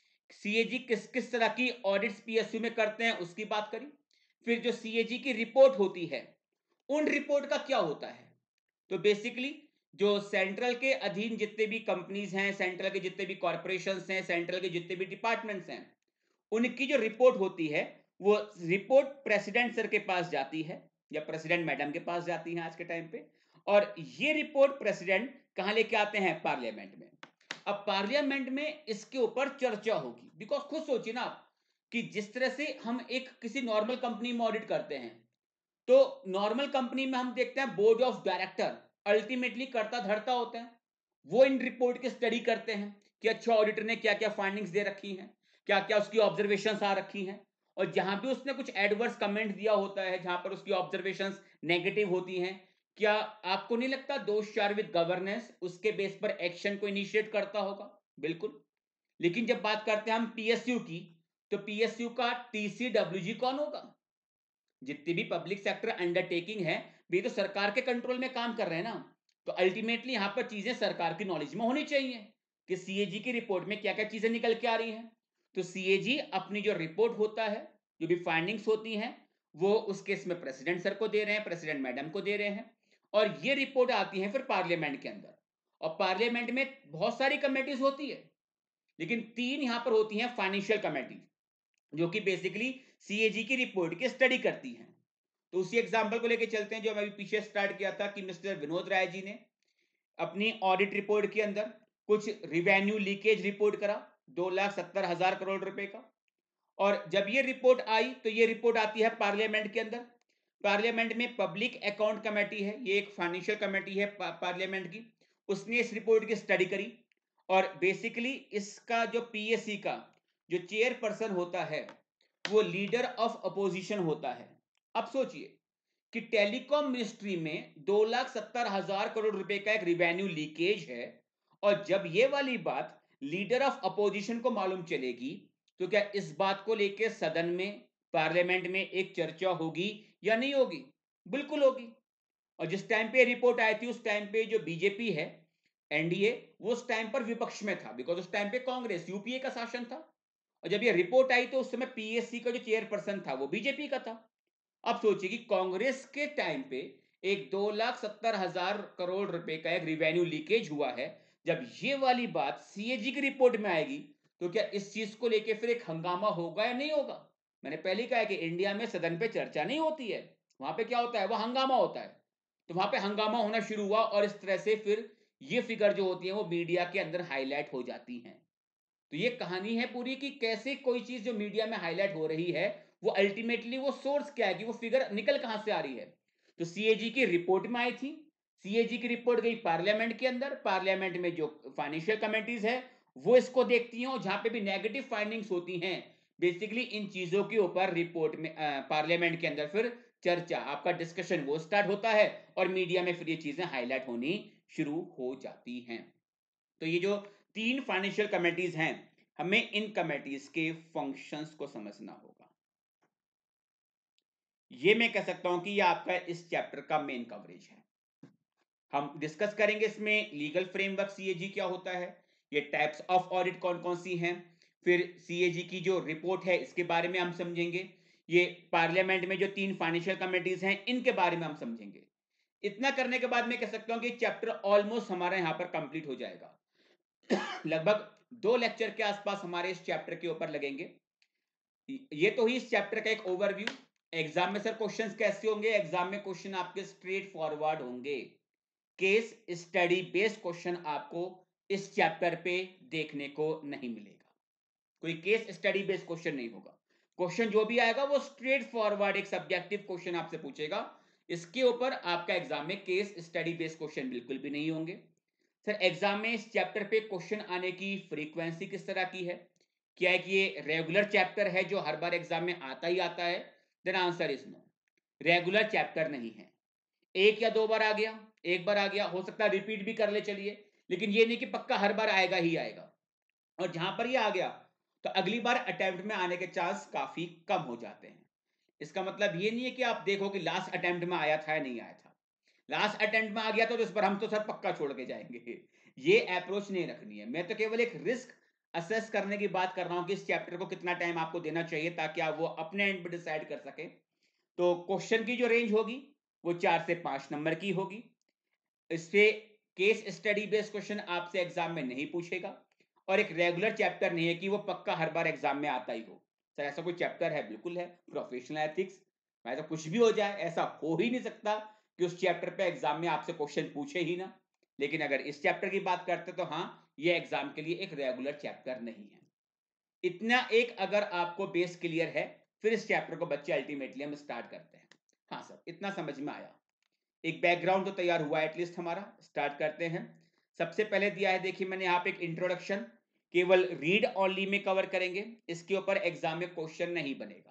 सीएजी किस किस तरह की ऑडिट्स पीएसयू में करते हैं उसकी बात करी। फिर जो सीएजी की रिपोर्ट होती है उन रिपोर्ट का क्या होता है, तो बेसिकली जो सेंट्रल के अधीन जितने भी कंपनीज हैं, सेंट्रल के जितने भी कॉर्पोरेशंस हैं, सेंट्रल के जितने भी डिपार्टमेंट्स हैं, उनकी जो रिपोर्ट होती है वो रिपोर्ट प्रेसिडेंट सर के पास जाती है या प्रेसिडेंट मैडम के पास जाती है आज के टाइम पे, और ये रिपोर्ट प्रेसिडेंट कहां लेके आते हैं, पार्लियामेंट में। अब पार्लियामेंट में इसके ऊपर चर्चा होगी, बिकॉज खुद सोचिए ना आप कि जिस तरह से हम एक किसी नॉर्मल कंपनी में ऑडिट करते हैं तो नॉर्मल कंपनी में हम देखते हैं बोर्ड ऑफ डायरेक्टर अल्टीमेटली करता धरता होते हैं, वो इन रिपोर्ट की स्टडी करते हैं कि अच्छा ऑडिटर ने क्या क्या फाइंडिंग्स दे रखी हैं, क्या क्या उसकी ऑब्जर्वेशंस आ रखी हैं, और जहां भी उसने कुछ एडवर्स कमेंट दिया होता है, जहां पर उसकी ऑब्जर्वेशंस नेगेटिव होती हैं, क्या आपको नहीं लगता दोषार विद गवर्नेंस उसके बेस पर एक्शन को इनिशिएट करता होगा, बिल्कुल। लेकिन जब बात करते हैं हम पीएसयू की, तो पीएसयू का टीसीडब्ल्यूजी कौन होगा, जितनी भी पब्लिक सेक्टर अंडरटेकिंग है भी तो सरकार के कंट्रोल में काम कर रहे हैं ना, तो अल्टीमेटली यहां पर चीजें सरकार की नॉलेज में होनी चाहिए कि सीएजी की रिपोर्ट में क्या क्या चीजें निकल के आ रही हैं। तो सीएजी अपनी जो रिपोर्ट होता है, जो भी फाइंडिंग्स होती हैं, वो उस केस में प्रेसिडेंट सर को दे रहे हैं, प्रेसिडेंट मैडम को दे रहे हैं, और ये रिपोर्ट आती है फिर पार्लियामेंट के अंदर। और पार्लियामेंट में बहुत सारी कमेटीज होती है, लेकिन तीन यहां पर होती हैं फाइनेंशियल कमेटी जो कि बेसिकली सीएजी की रिपोर्ट की स्टडी करती हैं। तो उसी एग्जांपल को लेके चलते हैं जो मैं पीछे स्टार्ट किया था कि मिस्टर विनोद राय जी ने अपनी ऑडिट रिपोर्ट के अंदर कुछ रिवेन्यू लीकेज रिपोर्ट करा दो लाख सत्तर हजार करोड़ रुपए का, और जब ये रिपोर्ट आई तो ये रिपोर्ट आती है पार्लियामेंट के अंदर। पार्लियामेंट में पब्लिक अकाउंट कमेटी है, ये एक फाइनेंशियल कमेटी है पा, पार्लियामेंट की, उसने इस रिपोर्ट की स्टडी करी, और बेसिकली इसका जो पीएससी का जो चेयरपर्सन होता है वो लीडर ऑफ अपोजिशन होता है। अब सोचिए कि टेलीकॉम मिनिस्ट्री में दो लाख सत्तर हजार करोड़ रुपए का एक रिवेन्यू लीकेज है, और जब ये वाली बात लीडर ऑफ अपोजिशन को मालूम चलेगी तो क्या इस बात को लेकर सदन में, पार्लियामेंट में एक चर्चा होगी या नहीं होगी, बिल्कुल होगी। और जिस टाइम पे रिपोर्ट आई थी उस टाइम पे जो बीजेपी है, एनडीए, वो उस टाइम पर विपक्ष में था, बिकॉज उस टाइम पे कांग्रेस यूपीए का शासन था, और जब ये रिपोर्ट आई तो उस समय पीएससी का जो चेयरपर्सन था वो बीजेपी का था। अब सोचिए कि कांग्रेस के टाइम पे एक दो लाख सत्तर हजार करोड़ रुपए का एक रिवेन्यू लीकेज हुआ है, जब ये वाली बात सीएजी की रिपोर्ट में आएगी तो क्या इस चीज को लेके फिर एक हंगामा होगा या नहीं होगा। मैंने पहले कहा है कि इंडिया में सदन पे चर्चा नहीं होती है, वहां पे क्या होता है, वह हंगामा होता है। तो वहां पे हंगामा होना शुरू हुआ और इस तरह से फिर ये फिगर जो होती है वो मीडिया के अंदर हाईलाइट हो जाती हैं। तो ये कहानी है पूरी कि कैसे कोई चीज जो मीडिया में हाईलाइट हो रही है वो अल्टीमेटली वो सोर्स क्या है कि वो फिगर निकल कहां से आ रही है। तो सीएजी की रिपोर्ट में आई थी, सीएजी की रिपोर्ट गई पार्लियामेंट के अंदर, पार्लियामेंट में जो फाइनेंशियल कमेटीज है वो इसको देखती हैं, और जहां पे भी नेगेटिव फाइंडिंग्स होती हैं बेसिकली इन चीजों के ऊपर रिपोर्ट में पार्लियामेंट के अंदर फिर चर्चा, आपका डिस्कशन वो स्टार्ट होता है और मीडिया में फिर ये चीजें हाईलाइट होनी शुरू हो जाती हैं। तो ये जो तीन फाइनेंशियल कमेटीज हैं, हमें इन कमेटीज के फंक्शंस को समझना होगा। ये मैं कह सकता हूं कि ये आपका इस चैप्टर का मेन कवरेज है। हम डिस्कस करेंगे इसमें लीगल फ्रेमवर्क सीएजी क्या होता है, ये टाइप्स ऑफ ऑडिट कौन कौन सी हैं, फिर सीएजी की जो रिपोर्ट है इसके बारे में हम समझेंगे, ये पार्लियामेंट में जो तीन फाइनेंशियल कमेटीज हैं इनके बारे में हम समझेंगे। इतना करने के बाद मैं कह सकता हूं कि चैप्टर ऑलमोस्ट हमारा यहां पर कंप्लीट हो जाएगा। लगभग दो लेक्चर के आसपास हमारे इस चैप्टर के ऊपर लगेंगे। ये तो ही इस चैप्टर का एक ओवरव्यू। एग्जाम में सर क्वेश्चंस कैसे होंगे, एग्जाम में क्वेश्चन आपके स्ट्रेट फॉरवर्ड होंगे, केस स्टडी बेस्ड क्वेश्चन आपको इस चैप्टर पे देखने को नहीं मिलेगा। कोई केस स्टडी बेस्ड क्वेश्चन नहीं होगा। क्वेश्चन जो भी आएगा वो स्ट्रेट फॉरवर्ड एक सब्जेक्टिव क्वेश्चन आपसे पूछेगा। इसके ऊपर आपका एग्जाम में केस स्टडी बेस्ड क्वेश्चन बिल्कुल भी नहीं होंगे। सर एग्जाम में इस चैप्टर पे क्वेश्चन आने की फ्रीक्वेंसी किस तरह की है, क्या है कि ये रेगुलर चैप्टर है जो हर बार एग्जाम में आता ही आता है? Then answer is no, regular chapter नहीं है। एक या दो बार आ गया, एक बार आ गया, हो सकता है रिपीट भी कर ले चलिए, लेकिन ये नहीं कि पक्का हर बार आएगा ही आएगा। और जहां पर ये आ गया तो अगली बार अटेम्प्ट में आने के चांस काफी कम हो जाते हैं। इसका मतलब ये नहीं है कि आप देखो कि लास्ट अटेम्प्ट में आया था या नहीं आया था, लास्ट अटेम्प्ट में आ गया तो इस पर हम तो सर पक्का छोड़ के जाएंगे। ये अप्रोच नहीं रखनी है। मैं तो केवल एक रिस्क असेस करने की बात कर रहा हूं कि इस चैप्टर को कितना टाइम आपको देना चाहिए ताकि आप वो अपने एंड पे डिसाइड कर सके। तो क्वेश्चन की जो रेंज होगी वो चार से पांच नंबर की होगी। इससे केस स्टडी बेस्ड क्वेश्चन आपसे एग्जाम में नहीं पूछेगा, और एक रेगुलर चैप्टर नहीं है कि वो पक्का हर बार एग्जाम में आता ही हो। सर ऐसा कोई चैप्टर है? बिल्कुल है, प्रोफेशनल एथिक्स। ऐसा कुछ भी हो जाए, ऐसा हो ही नहीं सकता कि उस चैप्टर पे एग्जाम में आपसे क्वेश्चन पूछे ही ना। लेकिन अगर इस चैप्टर की बात करते तो हाँ, ये एग्जाम के लिए एक रेगुलर चैप्टर नहीं है। इतना एक अगर आपको बेस क्लियर है, फिर इस चैप्टर को बच्चे अल्टीमेटली हम स्टार्ट करते हैं। हाँ सर, इतना समझ में आया, एक बैकग्राउंड तो तैयार हुआ एटलीस्ट हमारा। स्टार्ट करते हैं। सबसे पहले दिया है, देखिए मैंने यहाँ पे एक इंट्रोडक्शन, केवल रीड ओनली में कवर करेंगे, इसके ऊपर एग्जाम में क्वेश्चन नहीं बनेगा।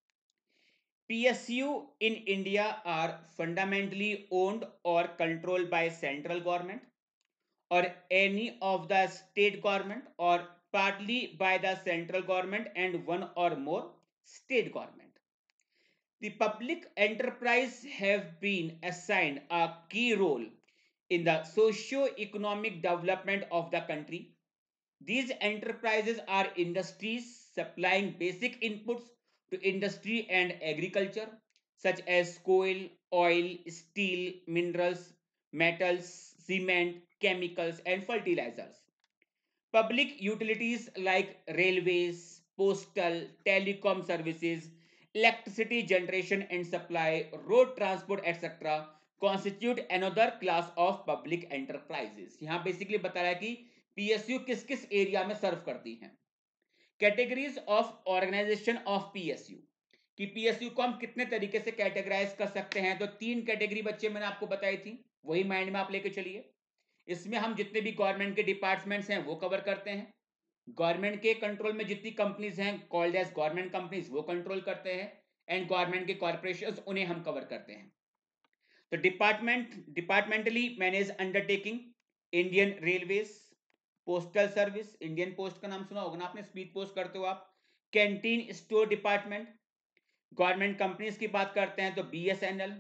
P S U in India are fundamentally owned or controlled by central government or any of the state government, or partly by the central government and one or more state government. The public enterprise have been assigned a key role in the socio-economic development of the country. These enterprises are industries supplying basic inputs to industry and agriculture, such as coal, oil, steel, minerals, metals, cement, chemicals, and fertilizers. Public utilities like railways, postal, telecom services, electricity generation and supply, road transport, et cetera constitute another class of public enterprises. यहाँ basically बता रहा है कि PSU किस किस area में serve करती हैं। Categories of organisation of PSU, कि पीएसयू को हम कितने तरीके से कैटेगराइज कर सकते हैं। तो तीन कैटेगरी बच्चे मैंने आपको बताई थी, वही माइंड में आप लेके चलिए। इसमें हम जितने भी गवर्नमेंट के डिपार्टमेंट्स हैं वो कवर करते हैं, गवर्नमेंट के कंट्रोल में जितनी कंपनीज हैं कॉल्ड एज गवर्नमेंट कंपनीज वो कंट्रोल करते हैं, एंड गवर्नमेंट के कॉर्पोरेशंस उन्हें हम कवर करते हैं। तो department departmentally manage undertaking, Indian railways, postal service, Indian post का नाम सुना होगा ना आपने, स्पीड पोस्ट करते हो आप, canteen store department. Government companies की बात करते हैं तो बीएसएनएल,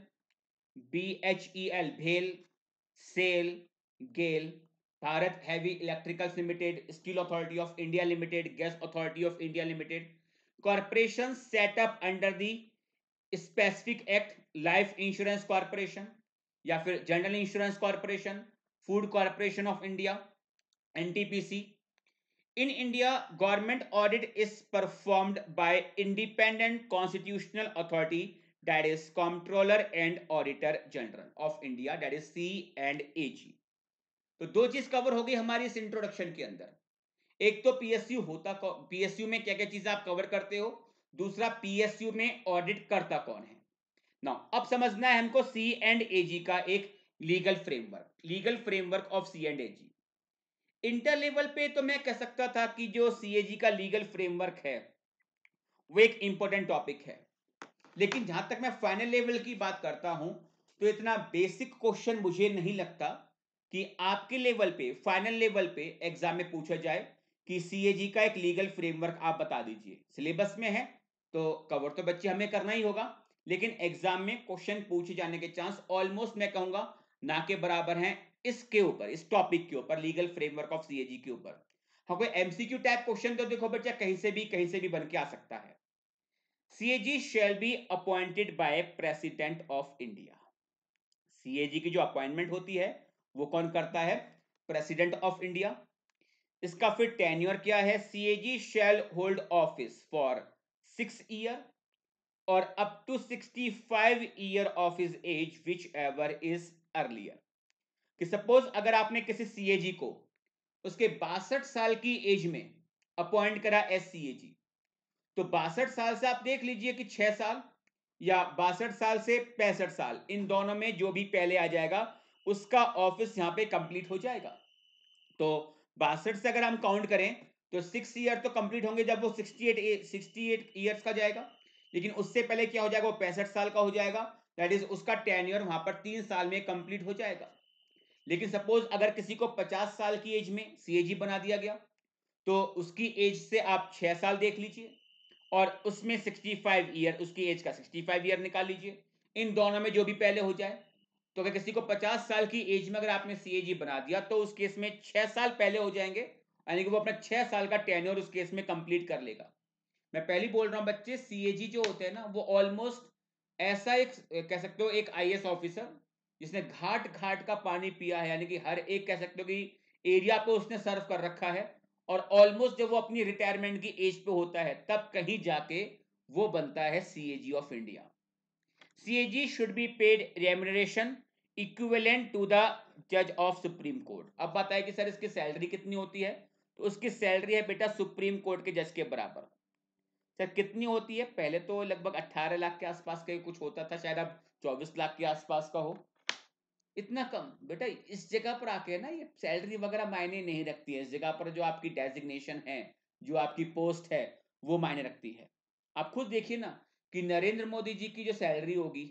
बीएचईएल भेल, cell, GAIL, Bharat heavy electricals limited, steel authority of India limited, gas authority of India limited. Corporation setup under the specific act, life insurance corporation या फिर general insurance corporation, food corporation of India, NTPC. In India, government audit is performed by independent constitutional authority, that is Comptroller and Auditor General of India, that is C and A G. तो दो चीज cover हो गई हमारी इस introduction के अंदर। एक तो पीएसयू होता, पीएसयू में क्या क्या चीजें आप कवर करते हो, दूसरा पीएसयू में ऑडिट करता कौन है। नाउ अब समझना है हमको सी एंड एजी का एक legal framework, legal framework of C and A G. Inter level पे तो मैं कह सकता था कि जो सीएजी का लीगल फ्रेमवर्क है वो एक इंपॉर्टेंट टॉपिक है, लेकिन जहां तक मैं फाइनल लेवल की बात करता हूं तो इतना बेसिक क्वेश्चन मुझे नहीं लगता कि आपके लेवल पे, फाइनल लेवल पे एग्जाम में पूछा जाए कि सीएजी का एक लीगल फ्रेमवर्क आप बता दीजिए। सिलेबस में है तो कवर तो बच्चे हमें करना ही होगा, लेकिन एग्जाम में क्वेश्चन पूछे जाने के चांस ऑलमोस्ट मैं कहूंगा ना के बराबर हैं इसके ऊपर, इस टॉपिक के ऊपर, लीगल फ्रेमवर्क ऑफ सीएजी के ऊपर। हाँ, कोई एमसीक्यू टाइप क्वेश्चन तो देखो बच्चा कहीं से भी कहीं से भी बन के आ सकता है। C A G shall be appointed by President of India। C A G की जो अपॉइंटमेंट होती है वो कौन करता है? President of India. इसका फिर टेन्योर क्या है? C A G shall hold office for six year और up to sixty-five year of his age whichever is earlier। कि सपोज अगर आपने किसी C A G को उसके बासठ साल की एज में अपॉइंट करा एस C A G, तो बासठ साल से आप देख लीजिए कि छह साल या बासठ साल से पैंसठ साल, इन दोनों में जो भी पहले आ जाएगा उसका ऑफिस यहां पे कंप्लीट हो जाएगा। तो बासठ से अगर हम काउंट करें तो सिक्स ईयर तो कंप्लीट होंगे जब वो sixty eight sixty eight years का जाएगा, लेकिन उससे पहले क्या हो जाएगा? वो पैंसठ साल का हो जाएगा, दैट इज उसका टेन्योर वहां पर तीन साल में कंप्लीट हो जाएगा। लेकिन सपोज अगर किसी को पचास साल की एज में सीएजी बना दिया गया तो उसकी एज से आप छह साल देख लीजिए और उसमें पैंसठ ईयर, उसकी एज का पैंसठ ईयर निकाल लीजिए, इन दोनों में जो भी पहले हो जाए। तो अगर किसी को पचास साल की एज में अगर आपने सीएजी बना दिया तो उस केस में छह साल पहले हो जाएंगे, यानी कि वो अपना छह साल का टेन्योर उस केस में कंप्लीट कर लेगा। मैं पहले बोल रहा हूं बच्चे, सीएजी जो होते हैं ना वो ऑलमोस्ट ऐसा एक कह सकते हो एक आईएएस ऑफिसर जिसने घाट घाट का पानी पिया है, यानी कि हर एक कह सकते हो कि एरिया को उसने सर्व कर रखा है, और ऑलमोस्ट जब वो अपनी रिटायरमेंट की एज पे होता है तब कहीं जाके वो बनता है CAG of India. CAG should be paid remuneration equivalent to the जज ऑफ सुप्रीम कोर्ट। अब बताए कि सर इसकी सैलरी कितनी होती है? तो उसकी सैलरी है बेटा सुप्रीम कोर्ट के जज के बराबर। सर कितनी होती है? पहले तो लगभग अट्ठारह लाख के आसपास का कुछ होता था, शायद अब चौबीस लाख के आसपास का हो। इतना कम? बेटा इस जगह पर आके ना ये सैलरी वगैरह मायने नहीं रखती है, इस जगह पर जो आपकी डेजिग्नेशन है, जो आपकी पोस्ट है वो मायने रखती है। आप खुद देखिए ना कि नरेंद्र मोदी जी की जो सैलरी होगी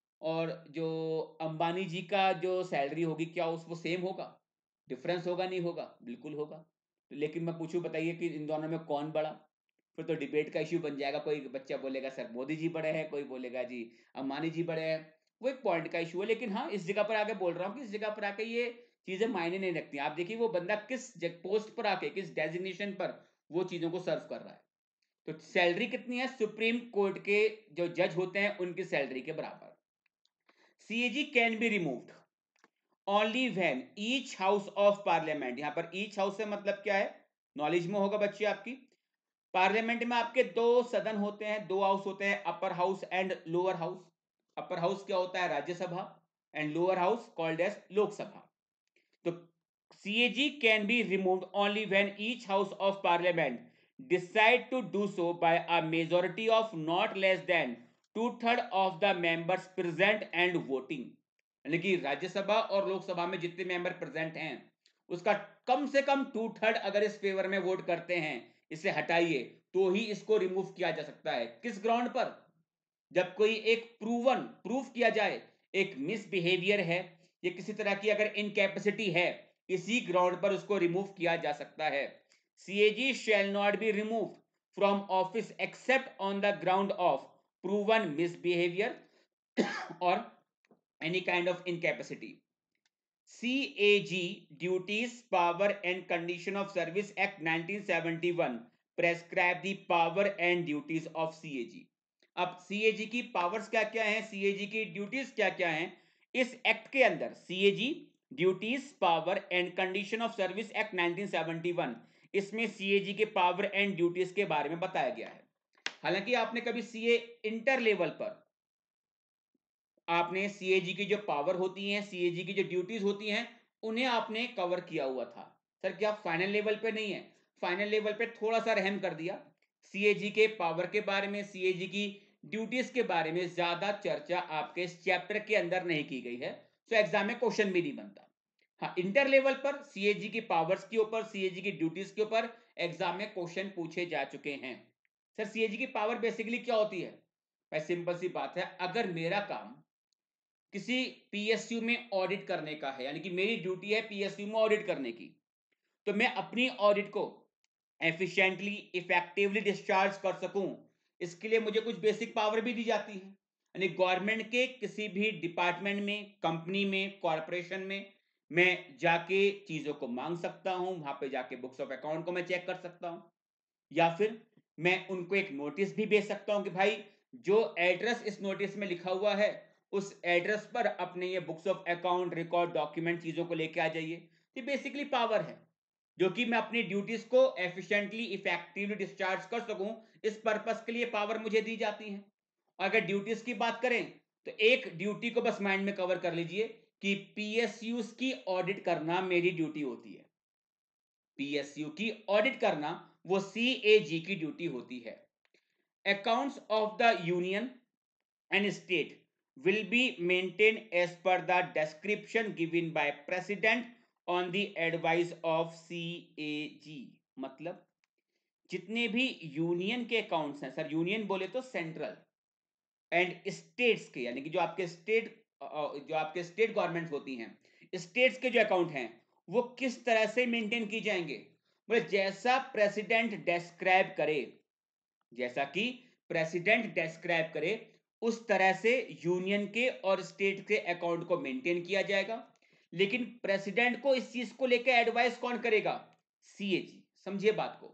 और जो अंबानी जी का जो सैलरी होगी, क्या उस वो सेम होगा? डिफरेंस होगा? नहीं होगा? बिल्कुल होगा। लेकिन मैं पूछूं, बताइए कि इन दोनों में कौन बड़ा? फिर तो डिबेट का इश्यू बन जाएगा। कोई बच्चा बोलेगा सर मोदी जी बड़े हैं, कोई बोलेगा जी अंबानी जी बड़े हैं। वो एक पॉइंट का इशू है। लेकिन हाँ, इस जगह पर आके बोल रहा हूँ कि इस जगह पर आके ये चीजें मायने नहीं रखती। आप देखिए वो बंदा किस पोस्ट पर आके, किस डेजिग्नेशन पर वो चीजों को सर्व कर रहा है। तो सैलरी कितनी है? सुप्रीम कोर्ट के जो जज होते हैं उनकी सैलरी के बराबर। CAG can be removed only when each house of parliament, यहां पर ईच हाउस से मतलब क्या है? नॉलेज में होगा बच्चे आपकी। पार्लियामेंट में आपके दो सदन होते हैं, दो हाउस होते हैं, upper house and lower house. Upper house क्या होता है? Rajya Sabha, and lower house called as Lok Sabha. तो CAG can be removed only when each house of parliament decide to do so by a majority of not less than two third of the members present and voting. यानी कि राज्यसभा और लोकसभा में जितने member present हैं उसका कम से come to third अगर इस फेवर में वोट करते हैं इसे हटाइए, तो ही इसको रिमूव किया जा सकता है। किस ग्राउंड पर? जब कोई एक प्रूवन प्रूफ किया जाए एक मिसबिहेवियर है या किसी तरह की अगर इनकैपेसिटी है, इसी ग्राउंड पर उसको रिमूव किया जा सकता है। CAG shall not be remove from office except on the ground of proven misbehaviour और any kind of incapacity. C A G Duties, Power and Condition of Service Act nineteen seventy-one prescribe the power and duties of C A G। अब C A G की powers क्या क्या हैं, C A G की duties क्या क्या हैं, इस एक्ट के अंदर C A G duties power and condition of service act nineteen seventy one, इसमें C A G के पावर एंड ड्यूटीज के बारे में बताया गया है। हालांकि आपने कभी सीए इंटर लेवल पर आपने सीएजी की जो पावर होती है, सीएजी की जो ड्यूटीज होती हैं, उन्हें आपने कवर किया हुआ था। सर क्या फाइनल लेवल पे नहीं है? फाइनल लेवल पे थोड़ा सा रहम कर दिया। सीएजी के पावर के बारे में, सीएजी की ड्यूटीज के बारे में ज्यादा चर्चा आपके इस चैप्टर के अंदर नहीं की गई है। सो एग्जाम में क्वेश्चन भी नहीं बनता। हाँ, इंटर लेवल पर सीएजी की पावर्स के ऊपर, सीएजी की ड्यूटीज के ऊपर एग्जाम में क्वेश्चन पूछे जा चुके हैं। सर सीएजी की पावर बेसिकली क्या होती है? भाई सिंपल सी बात है, अगर मेरा काम किसी पीएसयू में ऑडिट करने का है, यानी कि मेरी ड्यूटी है पीएसयू में ऑडिट करने की, तो मैं अपनी ऑडिट को एफिशिएंटली, इफेक्टिवली डिस्चार्ज कर सकूं, इसके लिए मुझे कुछ बेसिक पावर भी दी जाती है। यानी गवर्नमेंट के किसी भी डिपार्टमेंट में, कंपनी में, कॉरपोरेशन में मैं जाके चीजों को मांग सकता हूं, वहां पे जाके बुक्स ऑफ अकाउंट को मैं चेक कर सकता हूं, या फिर मैं उनको एक नोटिस भी भेज सकता हूं कि भाई जो एड्रेस इस नोटिस में लिखा हुआ है उस एड्रेस पर अपने ये books of account, record, document चीजों को लेके आ जाइए। ये बेसिकली पावर है जो कि मैं अपनी ड्यूटीज को एफिशिएंटली, इफेक्टिवली डिस्चार्ज कर सकूं, इस पर्पस के लिए पावर मुझे दी जाती है। अगर ड्यूटीज की बात करें तो एक ड्यूटी को बस माइंड में कवर कर लीजिए कि पीएसयूज की ऑडिट करना मेरी ड्यूटी होती है। पीएसयू की ऑडिट करना वो सीएजी की ड्यूटी होती है। Accounts of the union and state will be maintained as per the description given by president on the advice of C A G। मतलब जितने भी यूनियन के अकाउंट्स हैं, सर यूनियन बोले तो सेंट्रल, एंड स्टेट्स के, यानी कि जो आपके स्टेट जो आपके स्टेट गवर्नमेंट होती हैं, स्टेट्स के जो अकाउंट हैं वो किस तरह से मेंटेन की जाएंगे, बोले जैसा प्रेसिडेंट डिस्क्राइब करे, जैसा कि प्रेसिडेंट डिस्क्राइब करे उस तरह से यूनियन के और स्टेट के अकाउंट को मेंटेन किया जाएगा। लेकिन प्रेसिडेंट को इस चीज को लेकर एडवाइस कौन करेगा? सीएजी। समझिए बात को,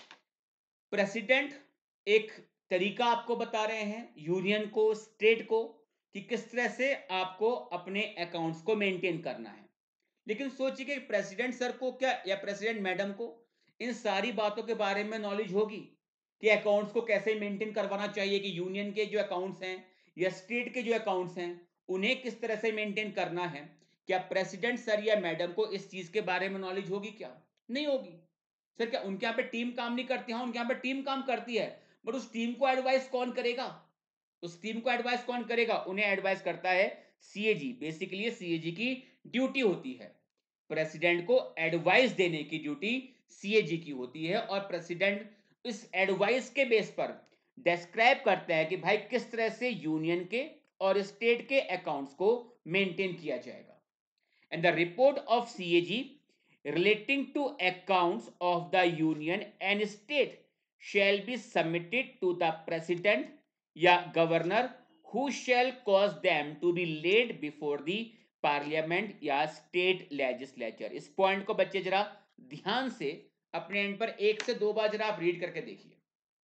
प्रेसिडेंट एक तरीका आपको बता रहे हैं यूनियन को, स्टेट को, कि किस तरह से आपको अपने अकाउंट्स को मेंटेन करना है। लेकिन सोचिए कि प्रेसिडेंट सर को क्या, या प्रेसिडेंट मैडम को इन सारी बातों के बारे में नॉलेज होगी कि अकाउंट्स को कैसे मेंटेन करवाना चाहिए, कि यूनियन के जो अकाउंट्स हैं या स्टेट के जो अकाउंट्स हैं उन्हें किस तरह से मेंटेन करना है? क्या प्रेसिडेंट सर या मैडम को इस चीज के बारे में नॉलेज होगी? क्या नहीं होगी। सर क्या उनके यहाँ पे टीम काम नहीं करती? हाँ, उनके यहाँ पे टीम काम करती है, बट उस टीम को एडवाइस कौन करेगा? उस टीम को एडवाइस कौन करेगा? उन्हें एडवाइस करता है सीएजी। बेसिकली सीएजी की ड्यूटी होती है, प्रेसिडेंट को एडवाइस देने की ड्यूटी सीएजी की होती है, और प्रेसिडेंट इस एडवाइस के बेस पर डिस्क्राइब करता है कि भाई किस तरह से यूनियन के और स्टेट के अकाउंट्स को मेंटेन किया जाएगा। And the report of CAG relating to accounts of the union and state shall be submitted to the president या governor who shall cause them to be laid before the parliament या state legislature। इस point को बच्चे जरा ध्यान से अपने and पर एक से दो बार जरा आप रीड करके देखिए,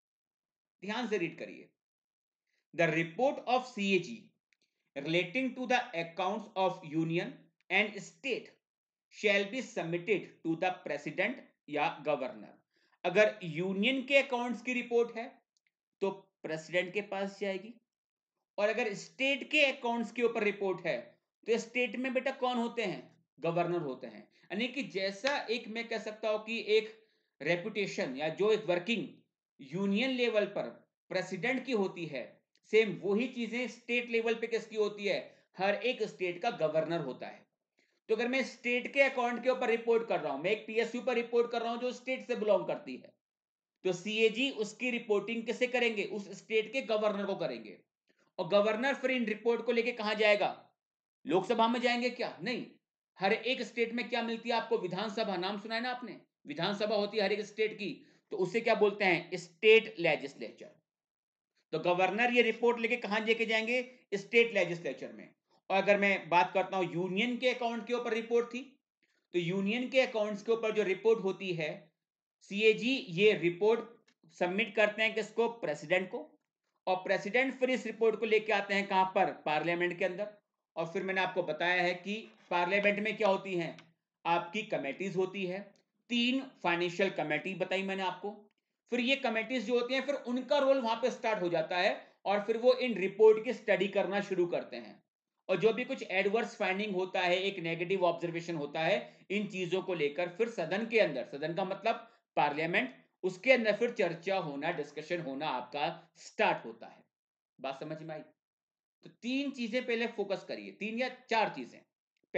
ध्यान से रीड करिए। The report of CAG relating to the accounts of union and state shall be submitted to the president या गवर्नर। अगर यूनियन के अकाउंट्स की रिपोर्ट है तो प्रेसिडेंट के पास जाएगी, और अगर स्टेट के अकाउंट्स के ऊपर रिपोर्ट है तो स्टेट में बेटा कौन होते हैं? गवर्नर होते हैं। यानी कि जैसा एक मैं कह सकता हूं कि एक रेपुटेशन या जो एक वर्किंग यूनियन लेवल पर प्रेसिडेंट की होती है, सेम वही चीजें स्टेट लेवल पे किसकी होती है? हर एक स्टेट का गवर्नर होता है। तो अगर मैं स्टेट के अकाउंट के ऊपर रिपोर्ट कर रहा हूं, मैं एक पीएसयू पर रिपोर्ट कर रहा हूं जो स्टेट से बिलोंग करती है, तो सीएजी उसकी रिपोर्टिंग किसे करेंगे? उस स्टेट के गवर्नर को करेंगे। और गवर्नर फिर इन रिपोर्ट को लेके कहां जाएगा? लोकसभा में जाएंगे क्या? नहीं। हर एक स्टेट में क्या मिलती है आपको? विधानसभा। नाम सुना है ना आपने? विधानसभा होती है हर एक स्टेट की, तो उसे क्या बोलते हैं? State legislature. तो गवर्नर ये रिपोर्ट लेके कहां लेके जाएंगे? स्टेट लेजिस्लेचर में। और अगर मैं बात करता हूं यूनियन के अकाउंट के ऊपर रिपोर्ट थी, तो यूनियन के अकाउंट्स के ऊपर जो रिपोर्ट होती है, सीएजी ये रिपोर्ट सबमिट करते हैं किसको? प्रेसिडेंट को। और प्रेसिडेंट फिर इस रिपोर्ट को लेके आते हैं कहां पर? पार्लियामेंट के अंदर। और फिर मैंने आपको बताया है कि पार्लियामेंट में क्या होती हैं? आपकी कमेटीज होती है, तीन फाइनेंशियल कमेटी बताई मैंने आपको। फिर ये कमेटीज जो होती हैं फिर उनका रोल वहां पे स्टार्ट हो जाता है, और फिर वो इन रिपोर्ट की स्टडी करना शुरू करते हैं। और जो भी कुछ एडवर्स फाइंडिंग होता है, एक नेगेटिव ऑब्जर्वेशन होता है इन चीजों को लेकर, फिर सदन के अंदर, सदन का मतलब पार्लियामेंट, उसके अंदर फिर चर्चा होना, डिस्कशन होना आपका स्टार्ट होता है। बात समझ में आई? तो तीन चीजें पहले फोकस करिए, तीन या चार चीजें।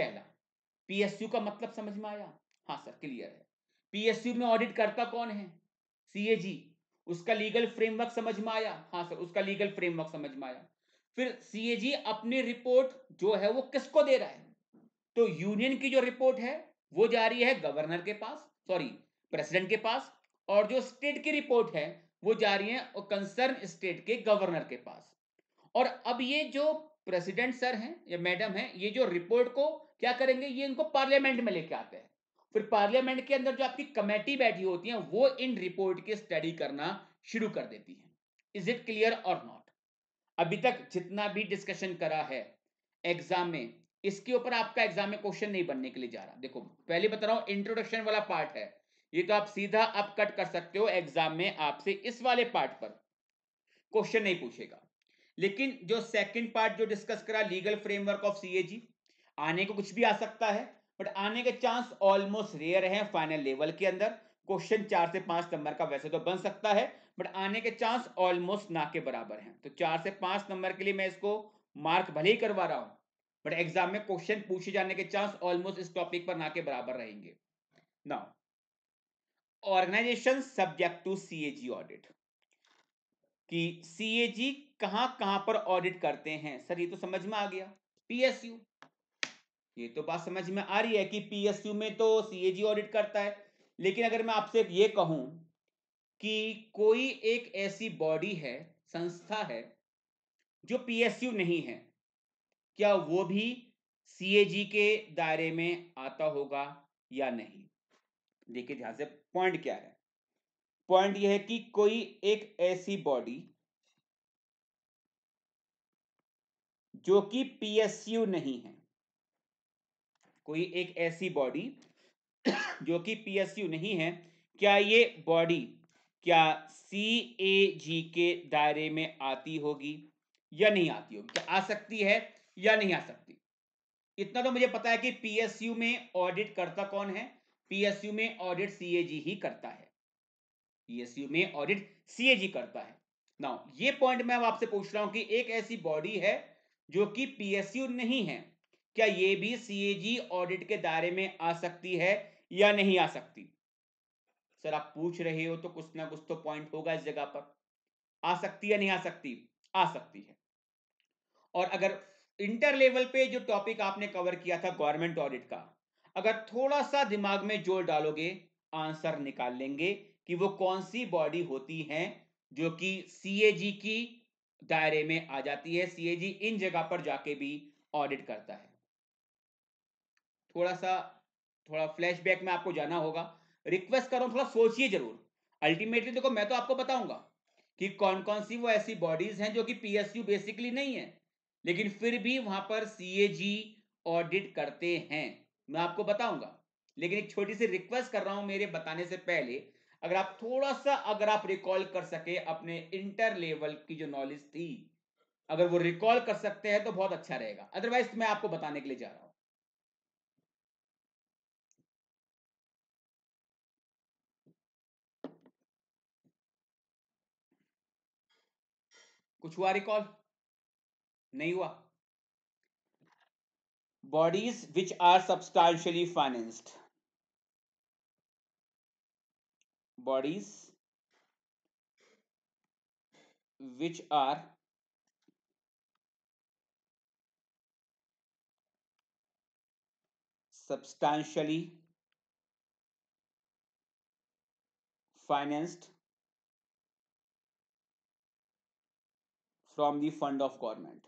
पहला, पीएसयू का मतलब समझ में आया? हाँ सर, क्लियर है। पीएसयू में ऑडिट करता कौन है? सीएजी। उसका लीगल फ्रेमवर्क समझ में आया? हाँ सर, उसका लीगल फ्रेमवर्क समझ में आया। फिर सीएजी अपनी रिपोर्ट जो है वो किसको दे रहा है? तो यूनियन की जो रिपोर्ट है वो जा रही है गवर्नर के पास, सॉरी प्रेसिडेंट के पास, और जो स्टेट की रिपोर्ट है वो जा रही है कंसर्न स्टेट के गवर्नर के पास। और अब ये जो प्रेसिडेंट सर हैं या मैडम हैं, ये जो रिपोर्ट को क्या करेंगे, ये इनको पार्लियामेंट में लेके आते हैं। फिर पार्लियामेंट के अंदर जो आपकी कमेटी बैठी होती है वो इन रिपोर्ट की स्टडी करना शुरू कर देती है। इज इट क्लियर और नॉट? अभी तक जितना भी डिस्कशन करा है एग्जाम में, इसके ऊपर आपका एग्जाम में क्वेश्चन नहीं बनने के लिए जा रहा। देखो पहले बता रहा हूं, इंट्रोडक्शन वाला पार्ट है ये, तो आप सीधा आप कट कर सकते हो, एग्जाम में आपसे इस वाले पार्ट पर क्वेश्चन नहीं पूछेगा। लेकिन जो सेकंड पार्ट जो डिस्कस करा, लीगल फ्रेमवर्क ऑफ सीएजी, आने को कुछ भी आ सकता है, बट आने के चांस ऑलमोस्ट रेयर है फाइनल लेवल के अंदर। क्वेश्चन चार से पांच नंबर का वैसे तो बन सकता है, बट आने के चांस ऑलमोस्ट ना के बराबर हैं। तो चार से पांच नंबर के लिए मैं इसको मार्क भले ही करवा रहा हूं, बट एग्जाम में क्वेश्चन पूछे जाने के चांस ऑलमोस्ट इस टॉपिक पर ना के बराबर रहेंगे। Now organisation subject to CAG audit, कि सीएजी कहां कहां पर ऑडिट करते हैं। सर ये तो समझ में आ गया, पीएसयू, ये तो बात समझ में आ रही है कि पीएसयू में तो सीएजी ऑडिट करता है। लेकिन अगर मैं आपसे ये कहूं कि कोई एक ऐसी बॉडी है, संस्था है जो पीएसयू नहीं है, क्या वो भी सीएजी के दायरे में आता होगा या नहीं? देखिए ध्यान से, पॉइंट क्या है? पॉइंट यह है कि कोई एक ऐसी बॉडी जो कि पीएसयू नहीं है, कोई एक ऐसी बॉडी जो कि पीएसयू नहीं है, क्या ये बॉडी क्या सीएजी के दायरे में आती होगी या नहीं आती होगी? क्या आ सकती है या नहीं आ सकती? इतना तो मुझे पता है कि पीएसयू में ऑडिट करता कौन है? पीएसयू में ऑडिट सीएजी ही करता है। पीएसयू में ऑडिट सीएजी करता है। नाउ ये पॉइंट मैं अब आपसे पूछ रहा हूं कि एक ऐसी बॉडी है जो कि पीएसयू नहीं है, क्या ये भी सीएजी ऑडिट के दायरे में आ सकती है या नहीं आ सकती? सर आप पूछ रहे हो तो कुछ ना कुछ तो पॉइंट होगा इस जगह पर। आ सकती है नहीं आ सकती? आ सकती है। और अगर इंटर लेवल पे जो टॉपिक आपने कवर किया था गवर्नमेंट ऑडिट का, अगर थोड़ा सा दिमाग में जोर डालोगे आंसर निकाल लेंगे कि वो कौन सी बॉडी होती है जो कि सीएजी की दायरे में आ जाती है। सीएजी इन जगह पर जाके भी ऑडिट करता है। थोड़ा सा थोड़ा फ्लैशबैक में आपको जाना होगा, रिक्वेस्ट कर रहा हूं थोड़ा सोचिए जरूर। अल्टीमेटली देखो मैं तो आपको बताऊंगा कि कौन कौन सी वो ऐसी बॉडीज हैं जो कि पीएसयू बेसिकली नहीं है, लेकिन फिर भी वहां पर सीएजी ऑडिट करते हैं, मैं आपको बताऊंगा। लेकिन एक छोटी सी रिक्वेस्ट कर रहा हूं मेरे बताने से पहले, अगर आप थोड़ा सा अगर आप रिकॉल कर सके अपने इंटर लेवल की जो नॉलेज थी, अगर वो रिकॉल कर सकते हैं तो बहुत अच्छा रहेगा, अदरवाइज मैं आपको बताने के लिए जा रहा हूं। कुछ हुआ रिकॉल? नहीं हुआ? Bodies which are substantially financed, bodies which are substantially financed from the fund of government।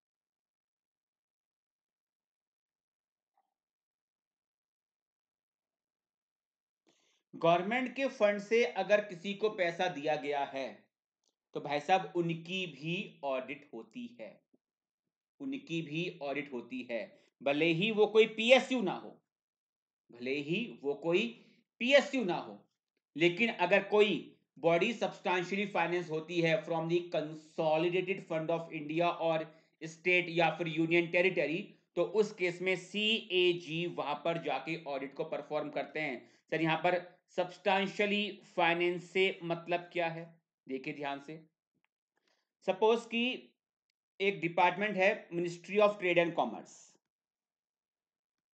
Government के फंड से अगर किसी को पैसा दिया गया है तो भाई साहब उनकी भी ऑडिट होती है, उनकी भी ऑडिट होती है, भले ही वो कोई पीएसयू ना हो, भले ही वो कोई पीएसयू ना हो। लेकिन अगर कोई बॉडी सब्सटैंशियली फाइनेंस होती है from the consolidated fund of India और स्टेट या फिर यूनियन टेरिटरी, तो उस केस में सीएजी वहां पर जाके ऑडिट को परफॉर्म करते हैं। सर यहां पर सब्सटैंशियली फाइनेंस से मतलब क्या है? देखिए ध्यान से, सपोज कि एक डिपार्टमेंट है ministry of trade and commerce,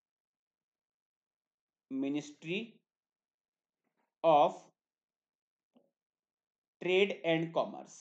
ministry of trade and commerce.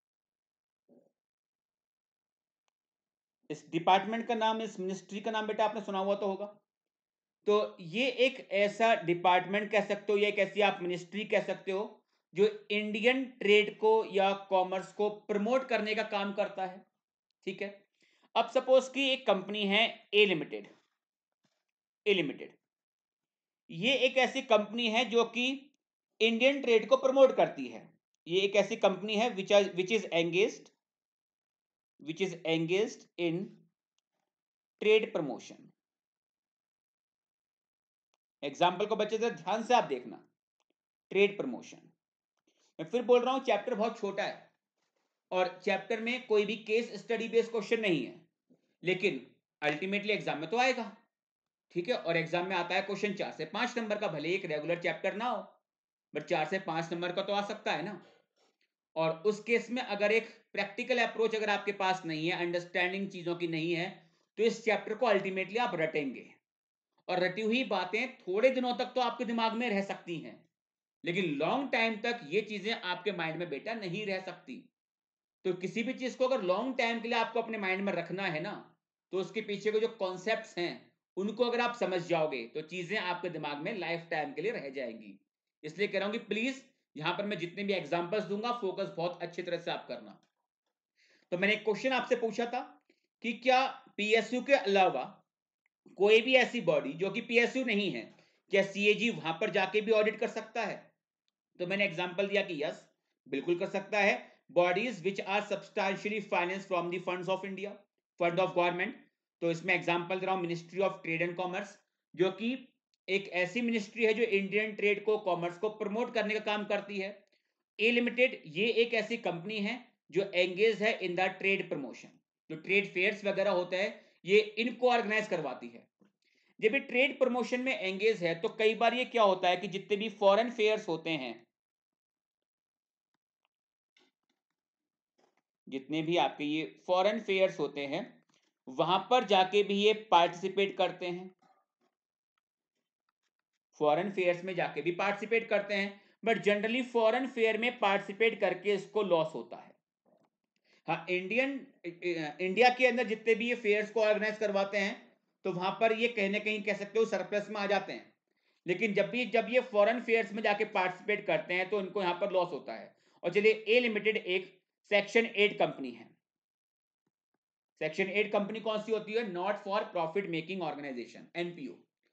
इस डिपार्टमेंट का नाम, इस मिनिस्ट्री का नाम बेटा आपने सुना हुआ तो होगा। तो ये एक ऐसा डिपार्टमेंट कह सकते हो या एक ऐसी आप मिनिस्ट्री कह सकते हो जो इंडियन ट्रेड को या कॉमर्स को प्रमोट करने का काम करता है। ठीक है, अब सपोज कि एक कंपनी है ए लिमिटेड। ए लिमिटेड ये एक ऐसी कंपनी है जो कि इंडियन ट्रेड को प्रमोट करती है। ये एक ऐसी कंपनी है which which is engaged which is engaged in trade promotion. Example को बच्चे जरा ध्यान से आप देखना, ट्रेड प्रमोशन। मैं फिर बोल रहा हूं चैप्टर बहुत छोटा है और चैप्टर में कोई भी केस स्टडी बेस्ड क्वेश्चन नहीं है, लेकिन अल्टीमेटली एग्जाम में तो आएगा। ठीक है, और एग्जाम में आता है क्वेश्चन चार से पांच नंबर का, भले एक रेगुलर चैप्टर ना हो बट चार से पांच नंबर का तो आ सकता है ना। और उस केस में अगर एक प्रैक्टिकल अप्रोच अगर आपके पास नहीं है, अंडरस्टैंडिंग चीजों की नहीं है, तो इस चैप्टर को अल्टीमेटली आप रटेंगे। और रटी हुई बातें थोड़े दिनों तक तो आपके दिमाग में रह सकती हैं, लेकिन लॉन्ग टाइम तक ये चीजें आपके माइंड में बेटा नहीं रह सकती। तो किसी भी चीज को अगर लॉन्ग टाइम के लिए आपको अपने माइंड में रखना है ना, तो उसके पीछे के जो कॉन्सेप्ट्स हैं उनको अगर आप समझ जाओगे तो चीजें आपके दिमाग में लाइफ टाइम के लिए रह जाएंगी। इसलिए कह रहा हूं कि प्लीज यहां पर मैं जितने भी एग्जांपल्स दूंगा फोकस बहुत अच्छी तरह से आप करना। तो मैंने एक क्वेश्चन आपसे पूछा था कि क्या पीएसयू के अलावा कोई भी ऐसी बॉडी जो कि पीएसयू नहीं है, क्या सीएजी वहां पर जाके भी ऑडिट कर सकता है? तो मैंने एग्जांपल दिया कि यस, बिल्कुल कर सकता है। Bodies which are substantially finance from the funds of India, fund of government. तो इसमें एग्जांपल दे रहा हूं ministry of trade and commerce, जो कि एक ऐसी मिनिस्ट्री है जो इंडियन ट्रेड को, कॉमर्स को प्रमोट करने का काम करती है। ए लिमिटेड ये एक ऐसी कंपनी है जो एंगेज है इन द ट्रेड प्रमोशन, जो ट्रेड फेयर्स वगैरह होते हैं ये इनको ऑर्गेनाइज करवाती है। जब ये ट्रेड प्रमोशन में एंगेज है तो कई बार ये क्या होता है कि जितने भी फॉरेन फेयर्स होते हैं, जितने भी आपके ये फॉरेन फेयर्स होते हैं वहां पर जाके भी ये पार्टिसिपेट करते हैं, फॉरेन फेयर्स में जाके भी पार्टिसिपेट करते हैं। बट जनरली फॉरेन फेयर में पार्टिसिपेट करके इसको लॉस होता है। हाँ, इंडियन इंडिया के अंदर जितने भी ये फेयर्स को ऑर्गेनाइज करवाते हैं तो वहां पर ये कहीं ना कहीं कह सकते हो सरप्लस में आ जाते हैं। लेकिन जब भी जब ये फॉरेन फेयर्स में जाके पार्टिसिपेट करते हैं तो इनको यहाँ पर लॉस होता है। और चलिए ए लिमिटेड एक सेक्शन एट कंपनी है। सेक्शन एट कंपनी कौन सी होती है? Not for profit making organisation, NPO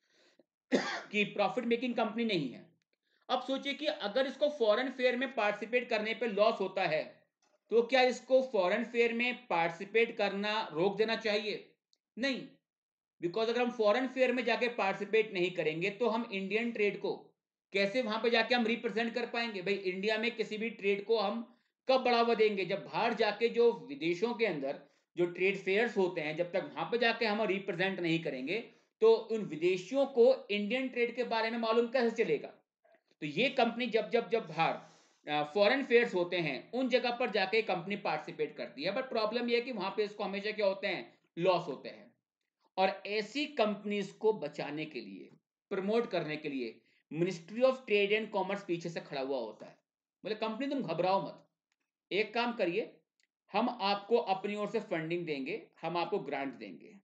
की प्रॉफिट मेकिंग कंपनी नहीं है। अब सोचिए कि अगर इसको फॉरेन फेयर में पार्टिसिपेट करने पे लॉस होता है तो क्या इसको फॉरेन फेयर में पार्टिसिपेट करना रोक देना चाहिए? नहीं, बिकॉज अगर हम फॉरेन फेयर में जाके पार्टिसिपेट नहीं करेंगे तो हम इंडियन ट्रेड को कैसे वहां पे जाके हम रिप्रेजेंट कर पाएंगे? भाई इंडिया में किसी भी ट्रेड को हम कब बढ़ावा देंगे? जब बाहर जाके जो विदेशों के अंदर जो ट्रेड फेयर्स होते हैं जब तक वहां पे जाके हम रिप्रेजेंट नहीं करेंगे तो उन विदेशियों को इंडियन ट्रेड के बारे में मालूम कैसे चलेगा? तो ये कंपनी जब जब जब बाहर फॉरेन फेयर्स होते हैं उन जगह पर जाके कंपनी पार्टिसिपेट करती है। बट प्रॉब्लम यह है कि वहां पे इसको हमेशा क्या होते हैं? लॉस होते हैं। और ऐसी कंपनीज को बचाने के लिए, प्रमोट करने के लिए ministry of trade and commerce पीछे से खड़ा हुआ होता है। बोले कंपनी तुम घबराओ मत, एक काम करिए, हम आपको अपनी ओर से फंडिंग देंगे, हम आपको ग्रांट देंगे,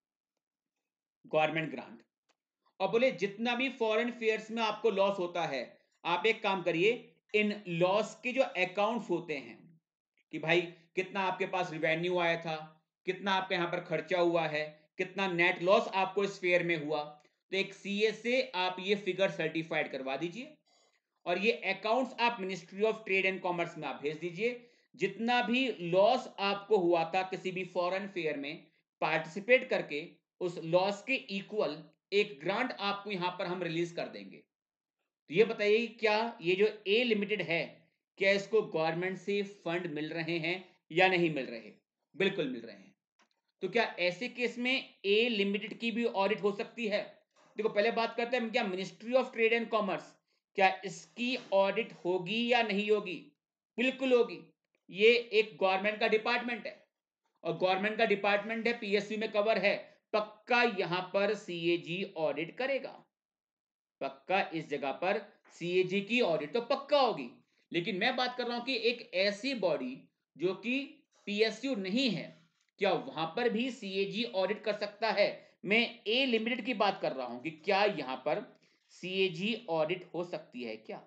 गवर्नमेंट ग्रांट। और बोले जितना भी फॉरेन फेयर्स में आपको लॉस होता है आप एक काम करिए, इन लॉस के जो अकाउंट्स होते हैं कि भाई कितना आपके पास रिवेन्यू आया था, कितना आपके यहां पर खर्चा हुआ है, कितना नेट लॉस आपको इस फेयर में हुआ, तो एक सीए से आप ये फिगर सर्टिफाइड करवा दीजिए और ये अकाउंट्स आप ministry of trade and commerce में आप भेज दीजिए। जितना भी लॉस आपको हुआ था किसी भी फॉरेन फेयर में पार्टिसिपेट करके, उस लॉस के इक्वल एक ग्रांट आपको यहां पर हम रिलीज कर देंगे। तो ये बताइए क्या ये जो ए लिमिटेड है क्या इसको गवर्नमेंट से फंड मिल रहे हैं या नहीं मिल रहे? बिल्कुल मिल रहे हैं। तो क्या ऐसे केस में ए लिमिटेड की भी ऑडिट हो सकती है? देखो पहले बात करते हैं क्या ministry of trade and commerce, क्या इसकी ऑडिट होगी या नहीं होगी? बिल्कुल होगी। ये एक गवर्नमेंट का डिपार्टमेंट है और गवर्नमेंट का डिपार्टमेंट है, पीएसयू में कवर है, पक्का यहां पर सीएजी ऑडिट करेगा। पक्का इस जगह पर सीएजी की ऑडिट तो पक्का होगी, लेकिन मैं बात कर रहा हूं कि एक ऐसी बॉडी जो कि पीएसयू नहीं है, क्या वहां पर भी सीएजी ऑडिट कर सकता है? मैं ए लिमिटेड की बात कर रहा हूं कि क्या यहां पर सीएजी ऑडिट हो सकती है क्या?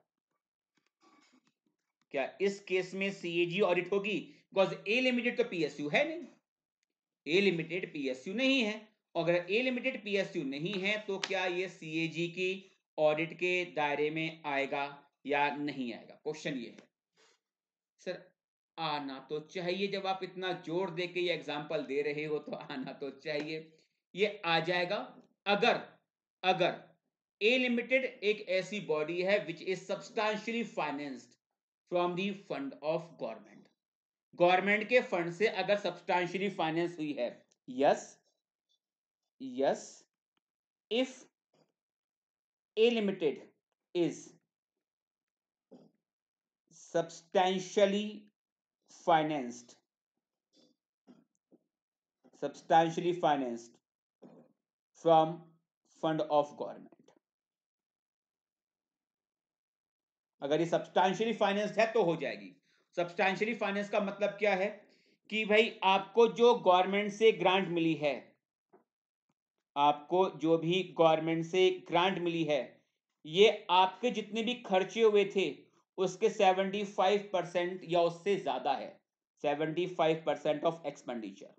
क्या इस केस में सीएजी ऑडिट होगी? बिकॉज ए लिमिटेड तो पीएसयू है नहीं, ए लिमिटेड पीएसयू नहीं है। अगर ए लिमिटेड पीएसयू नहीं है तो क्या ये सीएजी की ऑडिट के दायरे में आएगा या नहीं आएगा? क्वेश्चन ये है सर। आना तो चाहिए, जब आप इतना जोर दे के ये एग्जांपल दे रहे हो तो आना तो चाहिए। ये आ जाएगा अगर अगर ए लिमिटेड एक ऐसी बॉडी है which is substantially financed from the fund of government, government के फंड से अगर सब्सटैंशियली फाइनेंस हुई है। Yes yes if A limited is substantially financed substantially financed from fund of government, अगर ये सब्सटैंशियली फाइनेंस्ड है तो हो जाएगी। सब्सटैंशियली फाइनेंस का मतलब क्या है कि भाई आपको जो गवर्नमेंट से ग्रांट मिली है, आपको जो भी गवर्नमेंट से ग्रांट मिली है, ये आपके जितने भी खर्चे हुए थे उसके पचहत्तर परसेंट या उससे ज्यादा है। पचहत्तर परसेंट ऑफ एक्सपेंडिचर,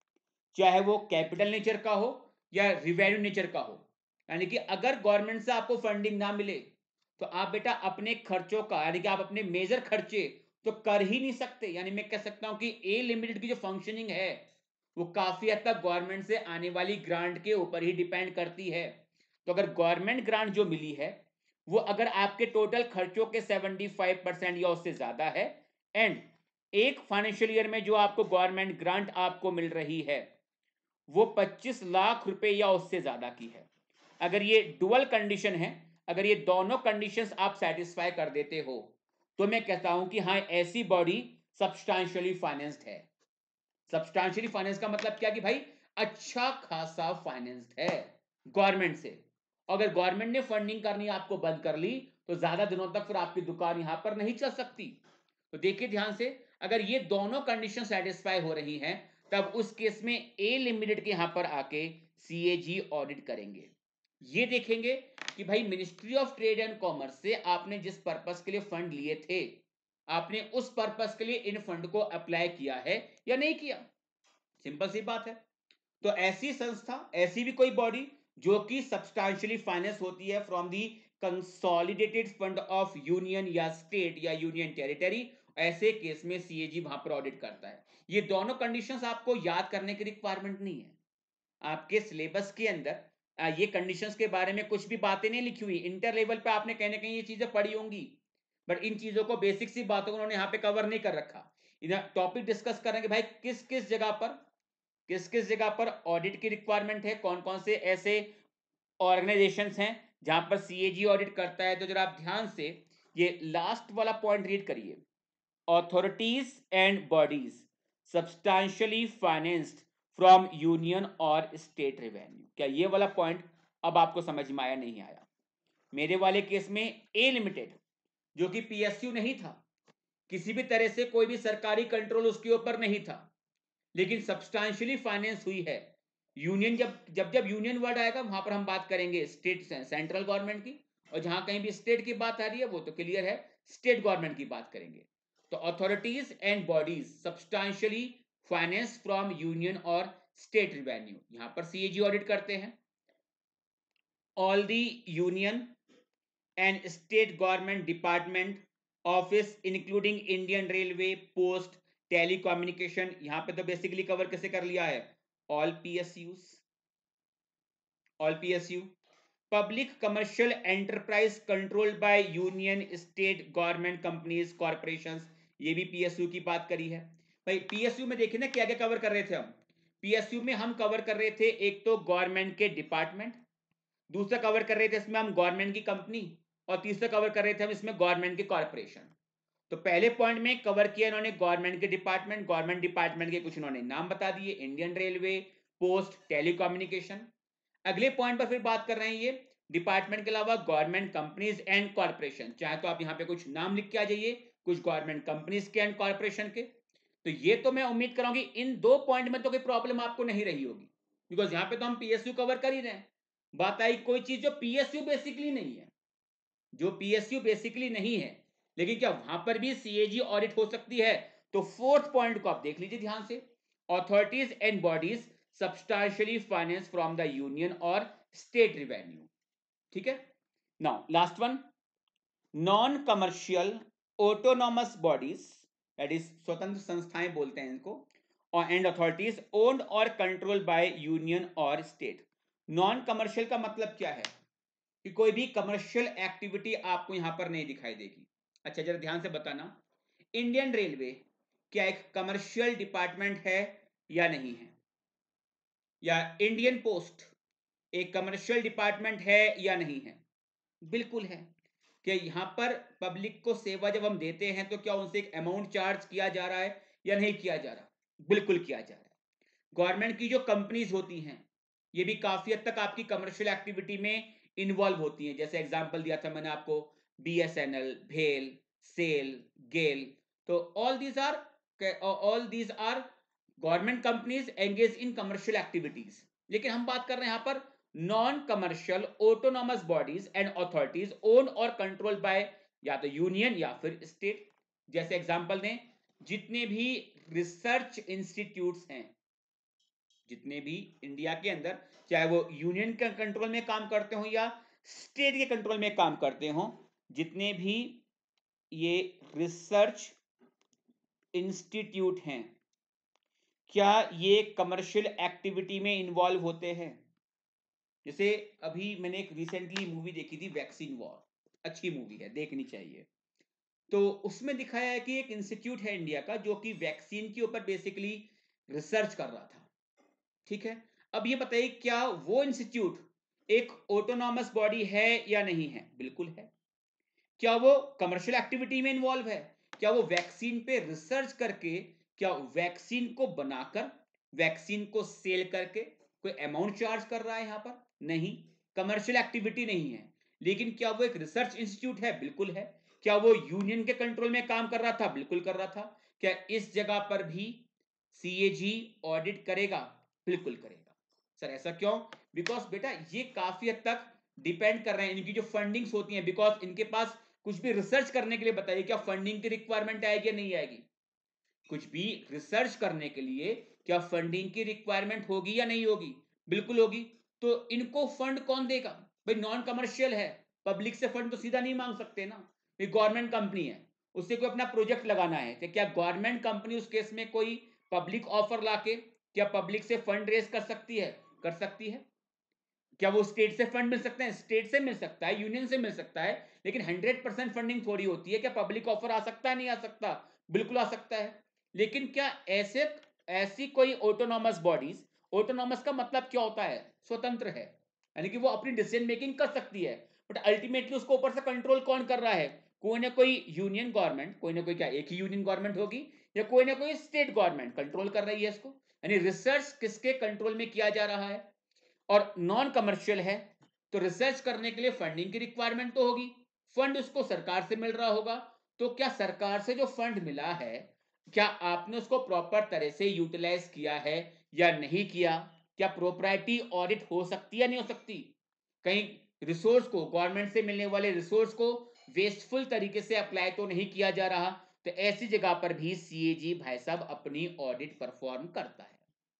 चाहे वो कैपिटल नेचर का हो या रिवेन्यू नेचर का हो। यानी कि अगर गवर्नमेंट से आपको फंडिंग ना मिले तो आप बेटा अपने खर्चों का, यानी कि आप अपने मेजर खर्चे तो कर ही नहीं सकते। यानी मैं कह सकता हूं कि ए लिमिटेड की जो फंक्शनिंग है वो काफी हद तक गवर्नमेंट से आने वाली ग्रांट के ऊपर ही डिपेंड करती है। तो अगर गवर्नमेंट ग्रांट जो मिली है वो अगर आपके टोटल खर्चों के पचहत्तर परसेंट या उससे ज्यादा है, एंड एक फाइनेंशियल ईयर में जो आपको गवर्नमेंट ग्रांट आपको मिल रही है वो पच्चीस लाख रुपए या उससे ज्यादा की है, अगर ये डुअल कंडीशन है, अगर ये दोनों कंडीशंस आप सेटिस्फाई कर देते हो तो मैं कहता हूं कि हाँ ऐसी बॉडी सब्सटैंशियली फाइनेंस्ड है। सब्सटैंशियली फाइनेंस का मतलब क्या कि भाई अच्छा खासा फाइनेंस्ड है गवर्नमेंट से। अगर गवर्नमेंट ने फंडिंग करनी आपको बंद कर ली तो ज्यादा दिनों तक फिर आपकी दुकान यहां पर नहीं चल सकती। तो देखिए ध्यान से, अगर ये दोनों कंडीशन सेटिस्फाई हो रही हैं तब उस केस में ए लिमिटेड के यहां पर आके सीएजी ऑडिट करेंगे। ये देखेंगे कि भाई ministry of trade and commerce से आपने जिस पर्पस के लिए फंड लिए थे, आपने उस पर्पस के लिए इन फंड को अप्लाई किया है या नहीं किया। सिंपल सी बात है। तो ऐसी संस्था, ऐसी भी कोई बॉडी जो कि सब्सटैंशियली फाइनेंस होती है from the consolidated fund of union या स्टेट या यूनियन टेरिटरी, ऐसे केस में सीएजी वहां पर ऑडिट करता है। ये दोनों कंडीशंस आपको याद करने की रिक्वायरमेंट नहीं है, आपके सिलेबस के अंदर ये कंडीशंस के बारे में कुछ भी बातें नहीं लिखी हुई। इंटर लेवल पे आपने कहीं ना कहीं ये चीजें पढ़ी होंगी, बट इन चीजों को बेसिक सी बातों को उन्होंने यहाँ पे कवर नहीं कर रखा। इधर टॉपिक डिस्कस कर रहे हैं कि भाई किस किस जगह पर किस किस जगह पर ऑडिट की रिक्वायरमेंट है, कौन कौन से ऐसे ऑर्गेनाइजेशंस हैं जहां पर सीएजी ऑडिट करता है। तो जरा आप ध्यान से ये लास्ट वाला पॉइंट रीड करिए, authorities and bodies substantially financed from union और state revenue। क्या ये वाला पॉइंट अब आपको समझ में आया नहीं आया? मेरे वाले केस में ए लिमिटेड जो कि पीएसयू नहीं था, किसी भी तरह से कोई भी सरकारी कंट्रोल उसके ऊपर नहीं था, लेकिन सब्सटैंशियली फाइनेंस हुई है। यूनियन जब जब जब यूनियन वर्ड आएगा वहां पर हम बात करेंगे स्टेट सेंट्रल गवर्नमेंट की, और जहां कहीं भी स्टेट की बात आ रही है वो तो क्लियर है, स्टेट गवर्नमेंट की बात करेंगे। तो authorities and bodies substantially finance from union और स्टेट रिवेन्यू, यहां पर सीएजी ऑडिट करते हैं। All the union and state government department office including Indian railway, post, telecommunication, यहां पे तो बेसिकली कवर कैसे कर लिया है, all PSUs, all PSU, public commercial enterprise controlled by union, state government companies, corporations, ये भी पीएसयू की बात करी है। भाई पीएसयू में देखिए ना क्या क्या कवर कर रहे थे हम। पीएसयू में हम कवर कर रहे थे एक तो गवर्नमेंट के डिपार्टमेंट, दूसरा कवर कर रहे थे इसमें हम गवर्नमेंट की कंपनी, और तीसरा कवर कर रहे थे हम इसमें गवर्नमेंट के कॉर्पोरेशन। तो पहले पॉइंट में कवर किया इन्होंने गवर्नमेंट के डिपार्टमेंट, गवर्नमेंट डिपार्टमेंट के कुछ इन्होंने नाम बता दिए, इंडियन रेलवे, पोस्ट, टेलीकम्युनिकेशन। अगले पॉइंट पर फिर बात कर रहे हैं ये डिपार्टमेंट के अलावा गवर्नमेंट कंपनीज एंड कॉर्पोरेशन, चाहे तो आप यहाँ पे कुछ नाम लिख के आ जाइए, कुछ गवर्नमेंट कंपनीज के एंड कॉर्पोरेशन के। तो ये तो मैं उम्मीद करूंगी इन दो पॉइंट में तो कोई प्रॉब्लम आपको नहीं रही होगी, बिकॉज यहाँ पे तो हम पीएसयू कवर कर ही रहे हैं। बात आई कोई चीज जो पीएसयू बेसिकली नहीं है, जो पीएसयू बेसिकली नहीं है, लेकिन क्या वहां पर भी सीएजी ऑडिट हो सकती है? तो फोर्थ पॉइंट को आप देख लीजिए ध्यान से, authorities and bodies substantially finance from the union और स्टेट रेवेन्यू। ठीक है, now last one, non commercial autonomous bodies, that is स्वतंत्र संस्थाएं बोलते हैं इनको, और एंड अथॉरिटीज ओन्ड और कंट्रोल बाय यूनियन और स्टेट। नॉन कमर्शियल का मतलब क्या है कि कोई भी कमर्शियल एक्टिविटी आपको यहां पर नहीं दिखाई देगी। अच्छा जरा ध्यान से बताना, इंडियन रेलवे क्या एक कमर्शियल डिपार्टमेंट है या नहीं है? या इंडियन पोस्ट एक कमर्शियल डिपार्टमेंट है या नहीं है? बिल्कुल है। क्या यहां पर पब्लिक को सेवा जब हम देते हैं तो क्या उनसे एक अमाउंट चार्ज किया जा रहा है या नहीं किया जा रहा? बिल्कुल किया जा रहा है। गवर्नमेंट की जो कंपनीज होती हैं ये भी काफी हद तक आपकी कमर्शियल एक्टिविटी में इन्वॉल्व होती हैं। जैसे एग्जांपल दिया था मैंने आपको, बीएसएनएल, भेल, सेल, गेल। तो all these are all these are government companies engage in commercial activities. लेकिन हम बात कर रहे हैं यहां पर non commercial autonomous bodies and authorities own और कंट्रोल बाय या तो यूनियन या फिर स्टेट। जैसे एग्जांपल दें, जितने भी रिसर्च इंस्टीट्यूट्स हैं, जितने भी इंडिया के अंदर, चाहे वो यूनियन के कंट्रोल में काम करते हो या स्टेट के कंट्रोल में काम करते हो, जितने भी ये रिसर्च इंस्टीट्यूट हैं, क्या ये कमर्शियल एक्टिविटी में इन्वॉल्व होते हैं? जैसे अभी मैंने एक रिसेंटली मूवी देखी थी, वैक्सीन वॉर, अच्छी मूवी है, देखनी चाहिए। तो उसमें दिखाया है कि एक इंस्टीट्यूट है इंडिया का जो कि वैक्सीन के ऊपर बेसिकली रिसर्च कर रहा था। ठीक है, अब ये बताइए क्या वो इंस्टीट्यूट एक ऑटोनॉमस बॉडी है या नहीं है? बिल्कुल है। क्या वो कमर्शियल एक्टिविटी में इन्वॉल्व है? क्या वो वैक्सीन पे रिसर्च करके, क्या वैक्सीन को बनाकर, वैक्सीन को सेल करके कोई अमाउंट चार्ज कर रहा है यहां पर? नहीं, कमर्शियल एक्टिविटी नहीं है। लेकिन क्या वो एक रिसर्च इंस्टीट्यूट है? बिल्कुल है। क्या वो यूनियन के कंट्रोल में काम कर रहा था? बिल्कुल कर रहा था। क्या इस जगह पर भी सीएजी ऑडिट करेगा? बिल्कुल करेगा। सर ऐसा क्यों? बिकॉज बेटा ये काफी हद तक डिपेंड कर रहे हैं, इनकी जो फंडिंग्स होती हैं, बिकॉज इनके पास कुछ भी रिसर्च करने के लिए, बताइए क्या फंडिंग की रिक्वायरमेंट आएगी या नहीं आएगी? कुछ भी रिसर्च करने के लिए क्या फंडिंग की रिक्वायरमेंट होगी या नहीं होगी? बिल्कुल होगी। तो इनको फंड कौन देगा? भाई नॉन कमर्शियल है, पब्लिक से फंड तो सीधा नहीं मांग सकते ना। ये गवर्नमेंट कंपनी है, उससे कोई अपना प्रोजेक्ट लगाना है, तो क्या गवर्नमेंट कंपनी उस केस में कोई पब्लिक ऑफर लाके क्या पब्लिक से फंड रेज कर सकती है? कर सकती है। क्या वो स्टेट से फंड मिल सकते हैं? स्टेट से मिल सकता है, यूनियन से मिल सकता है, लेकिन हंड्रेड परसेंट फंडिंग थोड़ी होती है। क्या पब्लिक ऑफर आ सकता है? नहीं आ सकता, बिल्कुल आ सकता है। लेकिन क्या ऐसे ऐसी कोई ऑटोनॉमस बॉडीज, ऑटोनॉमस का मतलब क्या होता है? स्वतंत्र है, यानी कि वो अपनी डिसीजन मेकिंग कर सकती है, बट अल्टीमेटली उसको ऊपर से कंट्रोल कौन कर रहा है? कोई ना कोई यूनियन गवर्नमेंट, कोई ना कोई, क्या एक ही यूनियन गवर्नमेंट होगी, या कोई ना कोई स्टेट गवर्नमेंट कंट्रोल कर रही है इसको। यानी रिसर्च किसके कंट्रोल में किया जा रहा है? और नॉन कमर्शियल है तो रिसर्च करने के लिए फंडिंग की रिक्वायरमेंट तो होगी, फंड उसको सरकार से मिल रहा होगा। तो क्या सरकार से जो फंड मिला है, क्या आपने उसको प्रॉपर तरह से यूटिलाइज किया है या नहीं किया? क्या प्रोप्राइटी ऑडिट हो सकती है नहीं हो सकती? कहीं रिसोर्स को, गवर्नमेंट से मिलने वाले रिसोर्स को वेस्टफुल तरीके से अप्लाई तो नहीं किया जा रहा? तो ऐसी जगह पर भी सीएजी भाई साहब अपनी ऑडिट परफॉर्म करता है।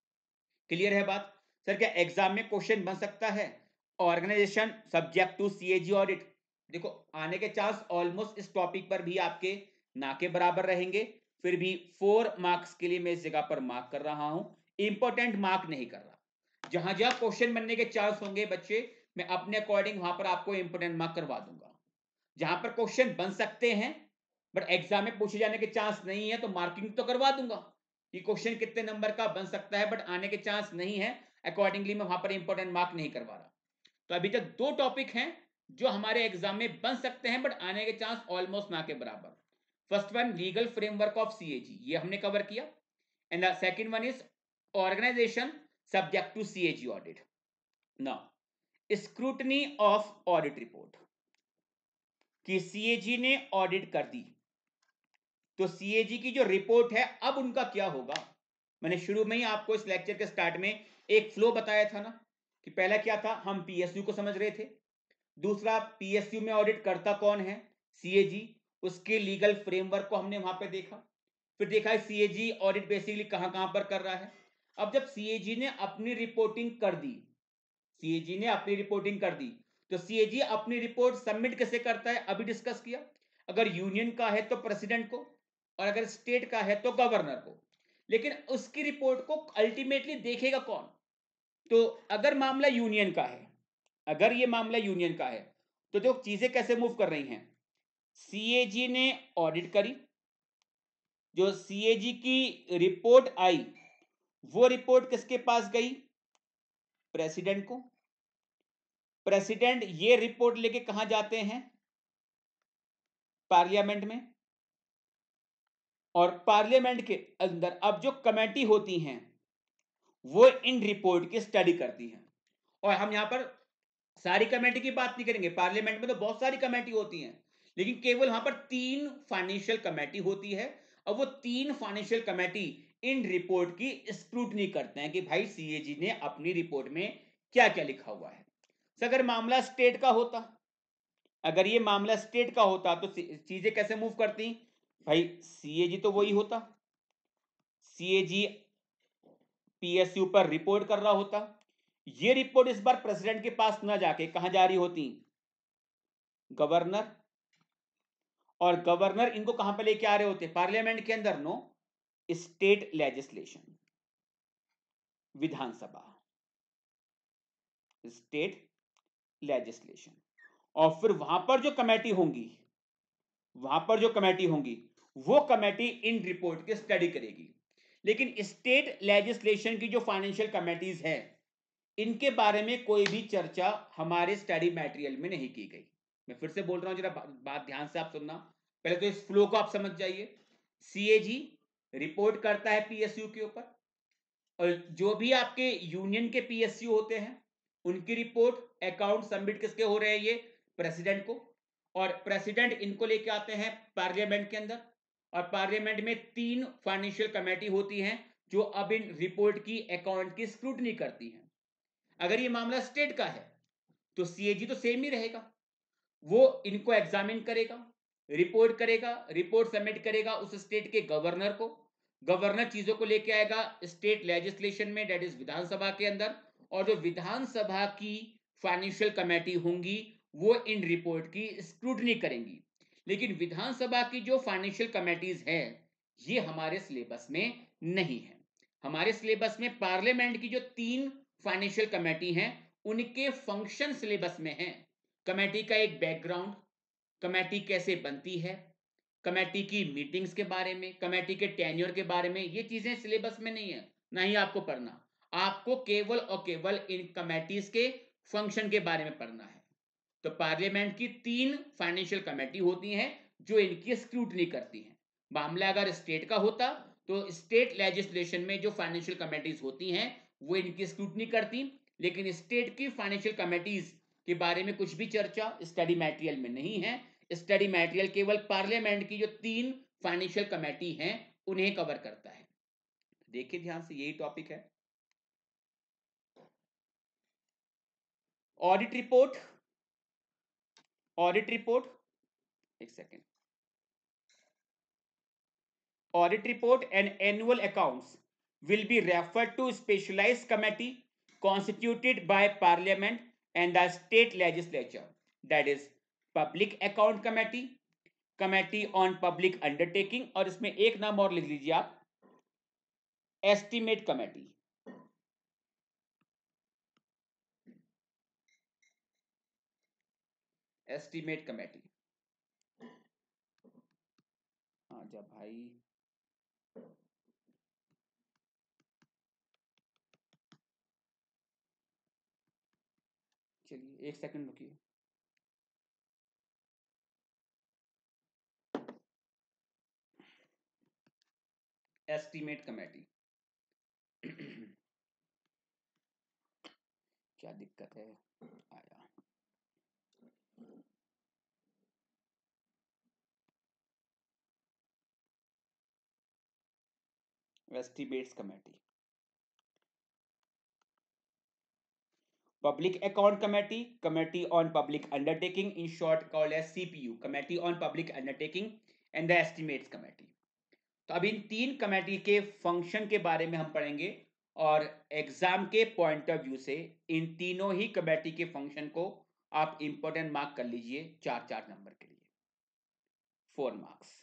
क्लियर है बात? सर क्या एग्जाम में क्वेश्चन बन सकता है organisation subject to CAG audit? देखो आने के चांस ऑलमोस्ट इस टॉपिक पर भी आपके ना के बराबर रहेंगे, फिर भी फोर मार्क्स के लिए मैं इस जगह पर मार्क कर रहा हूं, इंपॉर्टेंट मार्क नहीं कर रहा। जहां जहां क्वेश्चन बनने के चांस होंगे बच्चे, मैं अपने अकॉर्डिंग वहां पर आपको इंपॉर्टेंट मार्क करवा दूंगा। जहां पर क्वेश्चन बन सकते हैं बट एग्जाम में पूछे जाने के चांस नहीं है, तो मार्किंग तो करवा दूंगा कि क्वेश्चन कितने नंबर का बन सकता है, बट आने के चांस नहीं है, अकॉर्डिंगली मैं वहां पर इंपॉर्टेंट मार्क नहीं करवा रहा। तो अभी तक दो टॉपिक हैं जो हमारे एग्जाम में बन सकते हैं बट आने के चांस ऑलमोस्ट ना के बराबर। First one legal framework of CAG, ये हमने कवर किया, and the second one is organisation subject to CAG audit. Now scrutiny of audit report, कि सीएजी ने ऑडिट कर दी, तो सीएजी की जो रिपोर्ट है अब उनका क्या होगा। मैंने शुरू में ही आपको इस लेक्चर के स्टार्ट में एक फ्लो बताया था ना, कि पहला क्या था, हम पीएसयू को समझ रहे थे, दूसरा पीएसयू में ऑडिट करता कौन है, सीएजी, उसके लीगल फ्रेमवर्क को हमने वहां पे देखा, फिर देखा है सीएजी ऑडिट बेसिकली कहां कहां पर कर रहा है। अब जब सीएजी ने अपनी रिपोर्टिंग कर दी, सीएजी ने अपनी रिपोर्टिंग कर दी, तो सीएजी अपनी रिपोर्ट सबमिट कैसे करता है, अभी डिस्कस किया। अगर यूनियन का है तो प्रेसिडेंट को, और अगर स्टेट का है तो गवर्नर को। लेकिन उसकी रिपोर्ट को अल्टीमेटली देखेगा कौन, तो अगर मामला यूनियन का है, अगर ये मामला यूनियन का है, तो जो चीजें कैसे मूव कर रही हैं, सीएजी ने ऑडिट करी, जो सीएजी की रिपोर्ट आई, वो रिपोर्ट किसके पास गई, प्रेसिडेंट को। प्रेसिडेंट ये रिपोर्ट लेके कहां जाते हैं, पार्लियामेंट में, और पार्लियामेंट के अंदर अब जो कमेटी होती हैं वो इन रिपोर्ट की स्टडी करती हैं। और हम यहां पर सारी कमेटी की बात नहीं करेंगे, पार्लियामेंट में तो बहुत सारी कमेटी होती हैं, लेकिन केवल वहां पर तीन फाइनेंशियल कमेटी होती है, और वो तीन फाइनेंशियल कमेटी इन रिपोर्ट की स्क्रूटनी करते हैं कि भाई सीएजी ने अपनी रिपोर्ट में क्या क्या लिखा हुआ है। अगर मामला स्टेट का होता, अगर ये मामला स्टेट का होता तो चीजें कैसे मूव करती, भाई सीएजी तो वही होता, सीएजी पीएसयू पर रिपोर्ट कर रहा होता, ये रिपोर्ट इस बार प्रेसिडेंट के पास ना जाके कहां जा रही होती, गवर्नर, और गवर्नर इनको कहां पे लेके आ रहे होते, पार्लियामेंट के अंदर, no, state legislation, Vidhan Sabha, state legislation. और फिर वहां पर जो कमेटी होंगी, वहां पर जो कमेटी होंगी वो कमेटी इन रिपोर्ट की स्टडी करेगी। लेकिन स्टेट लेजिस्लेशन की जो फाइनेंशियल कमेटीज हैं, इनके बारे में कोई भी चर्चा हमारे स्टडी मटेरियल में नहीं की गई। मैं फिर से बोल रहा हूं, जरा बात ध्यान से आप सुनना, पहले तो इस फ्लो को आप समझ जाइए। सीएजी रिपोर्ट करता है पीएसयू के ऊपर, और जो भी आपके यूनियन के पीएसयू होते हैं उनकी रिपोर्ट अकाउंट सबमिट किसके हो रहे हैं, ये प्रेसिडेंट को, और प्रेसिडेंट इनको लेके आते हैं पार्लियामेंट के अंदर, और पार्लियामेंट में तीन फाइनेंशियल कमेटी होती हैं जो अब इन रिपोर्ट की अकाउंट की स्क्रूटनी करती हैं। अगर ये मामला स्टेट का है तो सीएजी तो सेम ही रहेगा, वो इनको एग्जामिन करेगा, रिपोर्ट करेगा, रिपोर्ट सबमिट करेगा उस स्टेट के गवर्नर को, गवर्नर चीजों को लेके आएगा स्टेट लेजिस्लेशन में, दैट इज विधानसभा के अंदर, और जो विधानसभा की फाइनेंशियल कमेटी होंगी वो इन रिपोर्ट की स्क्रूटनी करेंगी। लेकिन विधानसभा की जो फाइनेंशियल कमेटीज हैं ये हमारे सिलेबस में नहीं है। हमारे सिलेबस में पार्लियामेंट की जो तीन फाइनेंशियल कमेटी हैं उनके फंक्शन सिलेबस में है। कमेटी का एक बैकग्राउंड, कमेटी कैसे बनती है, कमेटी की मीटिंग्स के बारे में, कमेटी के टेन्योर के बारे में, ये चीजें सिलेबस में नहीं है, ना ही आपको पढ़ना। आपको केवल और केवल इन कमेटीज के फंक्शन के बारे में पढ़ना है। तो पार्लियामेंट की तीन फाइनेंशियल कमेटी होती हैं जो इनकी स्क्रूटनी करती हैं। मामला अगर स्टेट का होता तो स्टेट लेजिस्लेशन में जो फाइनेंशियल कमेटीज होती हैं वो इनकी स्क्रूटनी करती, लेकिन स्टेट की फाइनेंशियल कमेटीज के बारे में कुछ भी चर्चा स्टडी मटेरियल में नहीं है। स्टडी मटेरियल केवल पार्लियामेंट की जो तीन फाइनेंशियल कमेटी हैं उन्हें कवर करता है। देखिए ध्यान से, यही टॉपिक है ऑडिट रिपोर्ट। ऑडिट रिपोर्ट, एक second, audit report and annual accounts will be referred to specialized committee constituted by parliament and the state legislature, that is public account committee, committee on public undertaking, और इसमें एक नाम और लिख लीजिए आप, estimate committee। estimate committee, हाँ जब भाई, चलिए एक सेकंड रुकिए। एस्टीमेट कमेटी क्या दिक्कत है? आया। Estimates committee, Public Account Committee, Committee on Public Undertaking, in short called as C P U, Committee on Public Undertaking, and the Estimates Committee. तो अब इन तीन कमेटी के फंक्शन के बारे में हम पढ़ेंगे और एग्जाम के पॉइंट ऑफ व्यू से इन तीनों ही कमेटी के फंक्शन को आप इंपॉर्टेंट मार्क कर लीजिए चार चार नंबर के लिए, four marks.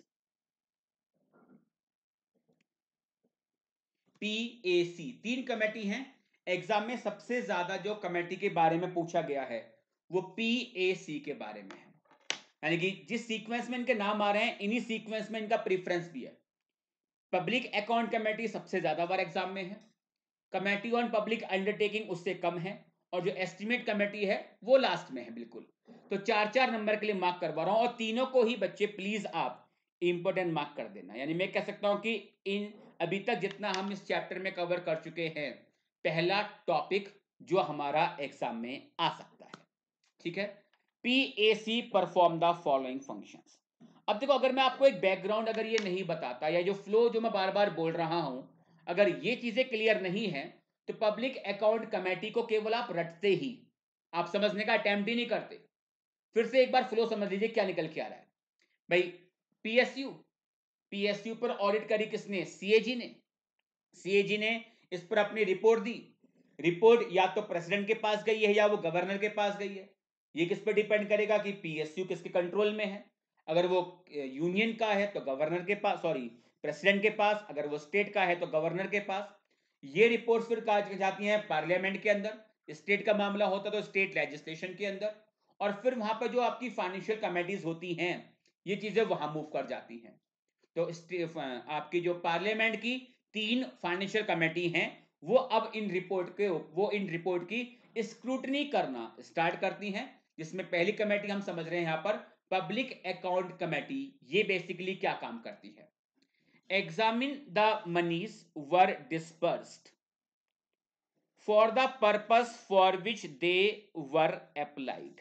P A C तीन कमेटी हैं। एग्जाम में सबसे ज्यादा जो कमेटी के बारे में पूछा गया है वो पी ए सी के बारे में है, यानी कि जिस सीक्वेंस में इनके नाम आ रहे हैं इन्हीं सीक्वेंस में इनका प्रेफरेंस भी है। पब्लिक अकाउंट कमेटी सबसे ज्यादा बार एग्जाम में है, कमेटी ऑन पब्लिक अंडरटेकिंग उससे कम है, और जो एस्टिमेट कमेटी है वो लास्ट में है बिल्कुल। तो चार चार नंबर के लिए मार्क करवा रहा हूं और तीनों को ही बच्चे प्लीज आप इंपोर्टेंट मार्क कर देना। यानी मैं कह सकता हूं कि इन अभी तक जितना हम इस चैप्टर में कवर कर चुके हैं, पहला टॉपिक जो हमारा एग्जाम में आ सकता है, ठीक है। P A C perform the following functions. अब देखो, अगर मैं आपको एक बैकग्राउंड अगर ये नहीं बताता, या जो फ्लो जो मैं बार बार बोल रहा हूं, अगर ये चीजें क्लियर नहीं है तो पब्लिक अकाउंट कमेटी को केवल आप रटते ही, आप समझने का अटेम्प्ट ही नहीं करते। फिर से एक बार फ्लो समझ लीजिए क्या निकल के आ रहा है। भाई पीएसयू, पीएसयू पर ऑडिट करी किसने? सीएजी ने। सीएजी ने इस पर अपनी रिपोर्ट दी। रिपोर्ट या तो प्रेसिडेंट के पास गई है या वो गवर्नर के पास गई है। ये किस पर डिपेंड करेगा कि पीएसयू किसके कंट्रोल में है। अगर वो यूनियन का है तो गवर्नर के पास, सॉरी प्रेसिडेंट के पास, अगर वो स्टेट का है तो गवर्नर के पास। ये रिपोर्ट्स फिर कहा जाती हैं पार्लियामेंट के अंदर, स्टेट का मामला होता तो स्टेट लेजिस्लेशन के अंदर, और फिर वहां पर जो आपकी फाइनेंशियल कमेटीज होती हैं ये चीजें वहां मूव कर जाती हैं। तो आपकी जो पार्लियामेंट की तीन फाइनेंशियल कमेटी हैं वो अब इन रिपोर्ट के वो इन रिपोर्ट की स्क्रूटनी करना स्टार्ट करती हैं, जिसमें पहली कमेटी हम समझ रहे हैं यहां पर पब्लिक अकाउंट कमेटी। ये बेसिकली क्या काम करती है? Examine the moneys were disbursed for the purpose for which they were applied,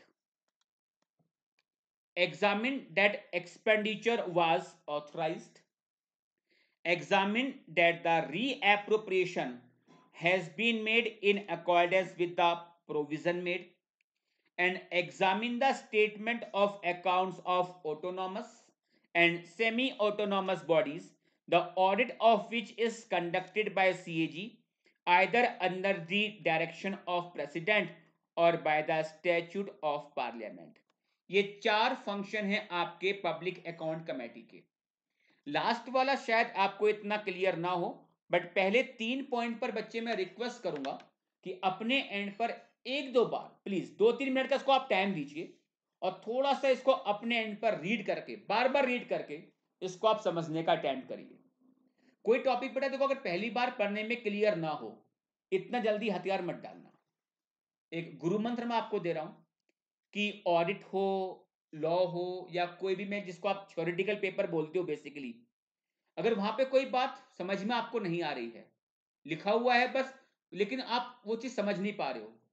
examine that expenditure was authorized, examine that the reappropriation has been made in accordance with the provision made, and examine the statement of accounts of autonomous and semi-autonomous bodies, the audit of which is conducted by C A G either under the direction of president or by the statute of parliament। ये चार function हैं आपके public account committee के। Last वाला शायद आपको इतना clear ना हो, बट पहले तीन पॉइंट पर बच्चे मैं रिक्वेस्ट करूंगा कि अपने एंड पर एक दो बार प्लीज दो तीन मिनट का इसको आप टाइम दीजिए और थोड़ा सा इसको अपने एंड पर रीड करके, बार बार रीड करके इसको आप समझने का अटेम्प्ट करिए। कोई टॉपिक बेटा देखो, अगर पहली बार पढ़ने में क्लियर ना हो, इतना जल्दी हथियार मत डालना। एक गुरु मंत्र मैं आपको दे रहा हूं कि ऑडिट हो, लॉ हो, या कोई भी मैं जिसको आप थ्योरेटिकल पेपर बोलते हो बेसिकली, अगर वहां पे कोई बात समझ में आपको नहीं आ रही है, लिखा हुआ है बस, लेकिन आप वो चीज समझ नहीं पा रहे हो,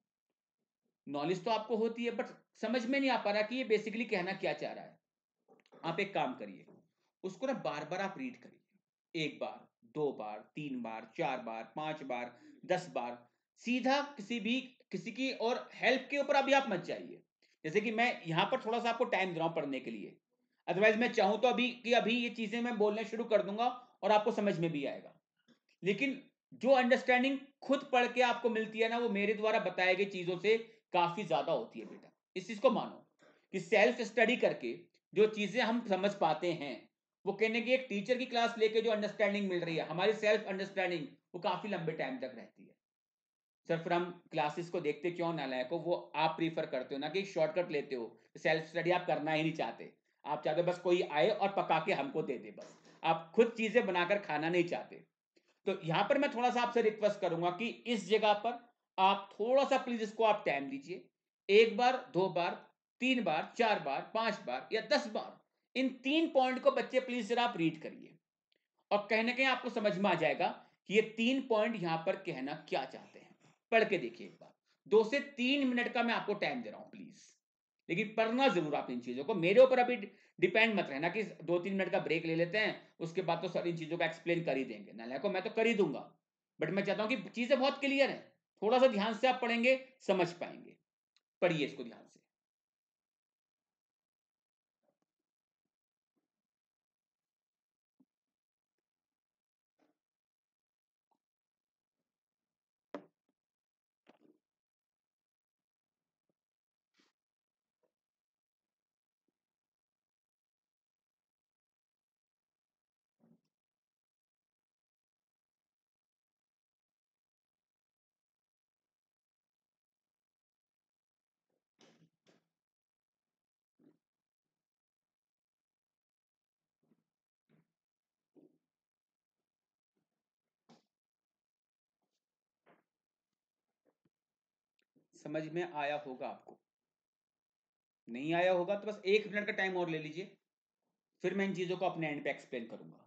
नॉलेज तो आपको होती है बट समझ में नहीं आ पा रहा कि ये बेसिकली कहना क्या चाह रहा है, आप एक काम करिए, उसको ना बार बार आप रीड करिए। एक बार, दो बार, तीन बार, चार बार, पांच बार, दस बार, सीधा किसी भी किसी की और हेल्प के ऊपर अभी आप मत जाइए। जैसे कि मैं यहां पर थोड़ा सा आपको टाइम दे रहा हूं पढ़ने के लिए, अदरवाइज मैं चाहूं तो अभी कि अभी ये चीजें मैं बोलना शुरू कर दूंगा और आपको समझ में भी आएगा। लेकिन जो अंडरस्टैंडिंग खुद पढ़ के आपको मिलती है ना, वो मेरे द्वारा बताई गई चीजों से काफी ज्यादा होती है बेटा। इस चीज को मानो कि सेल्फ स्टडी करके जो चीजें हम समझ पाते हैं, वो कहने की एक टीचर की क्लास लेके जो अंडरस्टैंडिंग मिल रही है, हमारी सेल्फ अंडरस्टैंडिंग वो काफी लंबे टाइम तक रहती है। सर फिर हम क्लासेस को देखते क्यों नालायक हो? वो आप प्रीफर करते हो ना कि शॉर्टकट लेते हो, सेल्फ स्टडी आप करना ही नहीं चाहते, आप चाहते बस कोई आए और पका के हमको दे दे, बस आप खुद चीजें बनाकर खाना नहीं चाहते। तो यहां पर मैं थोड़ा सा आपसे रिक्वेस्ट करूंगा कि इस जगह पर आप थोड़ा सा प्लीज इसको आप टाइम दीजिए। एक बार, दो बार, तीन बार, चार बार, पांच बार या दस बार इन तीन पॉइंट को बच्चे प्लीज जरा आप रीड करिए और कहीं ना कहीं आपको समझ में आ जाएगा कि ये तीन पॉइंट यहां पर कहना क्या चाहते हैं। पढ़ के देखिए एक बार, दो से तीन मिनट का मैं आपको टाइम दे रहा हूं प्लीज, लेकिन पढ़ना जरूर आप इन चीजों को। मेरे ऊपर अभी डिपेंड मत रहना कि दो तीन मिनट का ब्रेक ले लेते हैं उसके बाद तो सारी चीजों का एक्सप्लेन कर ही देंगे, ना को मैं तो कर ही दूंगा, बट मैं चाहता हूं कि चीजें बहुत क्लियर है, थोड़ा सा ध्यान से आप पढ़ेंगे समझ पाएंगे। पढ़िए इसको ध्यान से। समझ में आया होगा आपको? नहीं आया होगा तो बस एक मिनट का टाइम और ले लीजिए, फिर मैं इन चीजों को अपने एंड पे एक्सप्लेन करूंगा।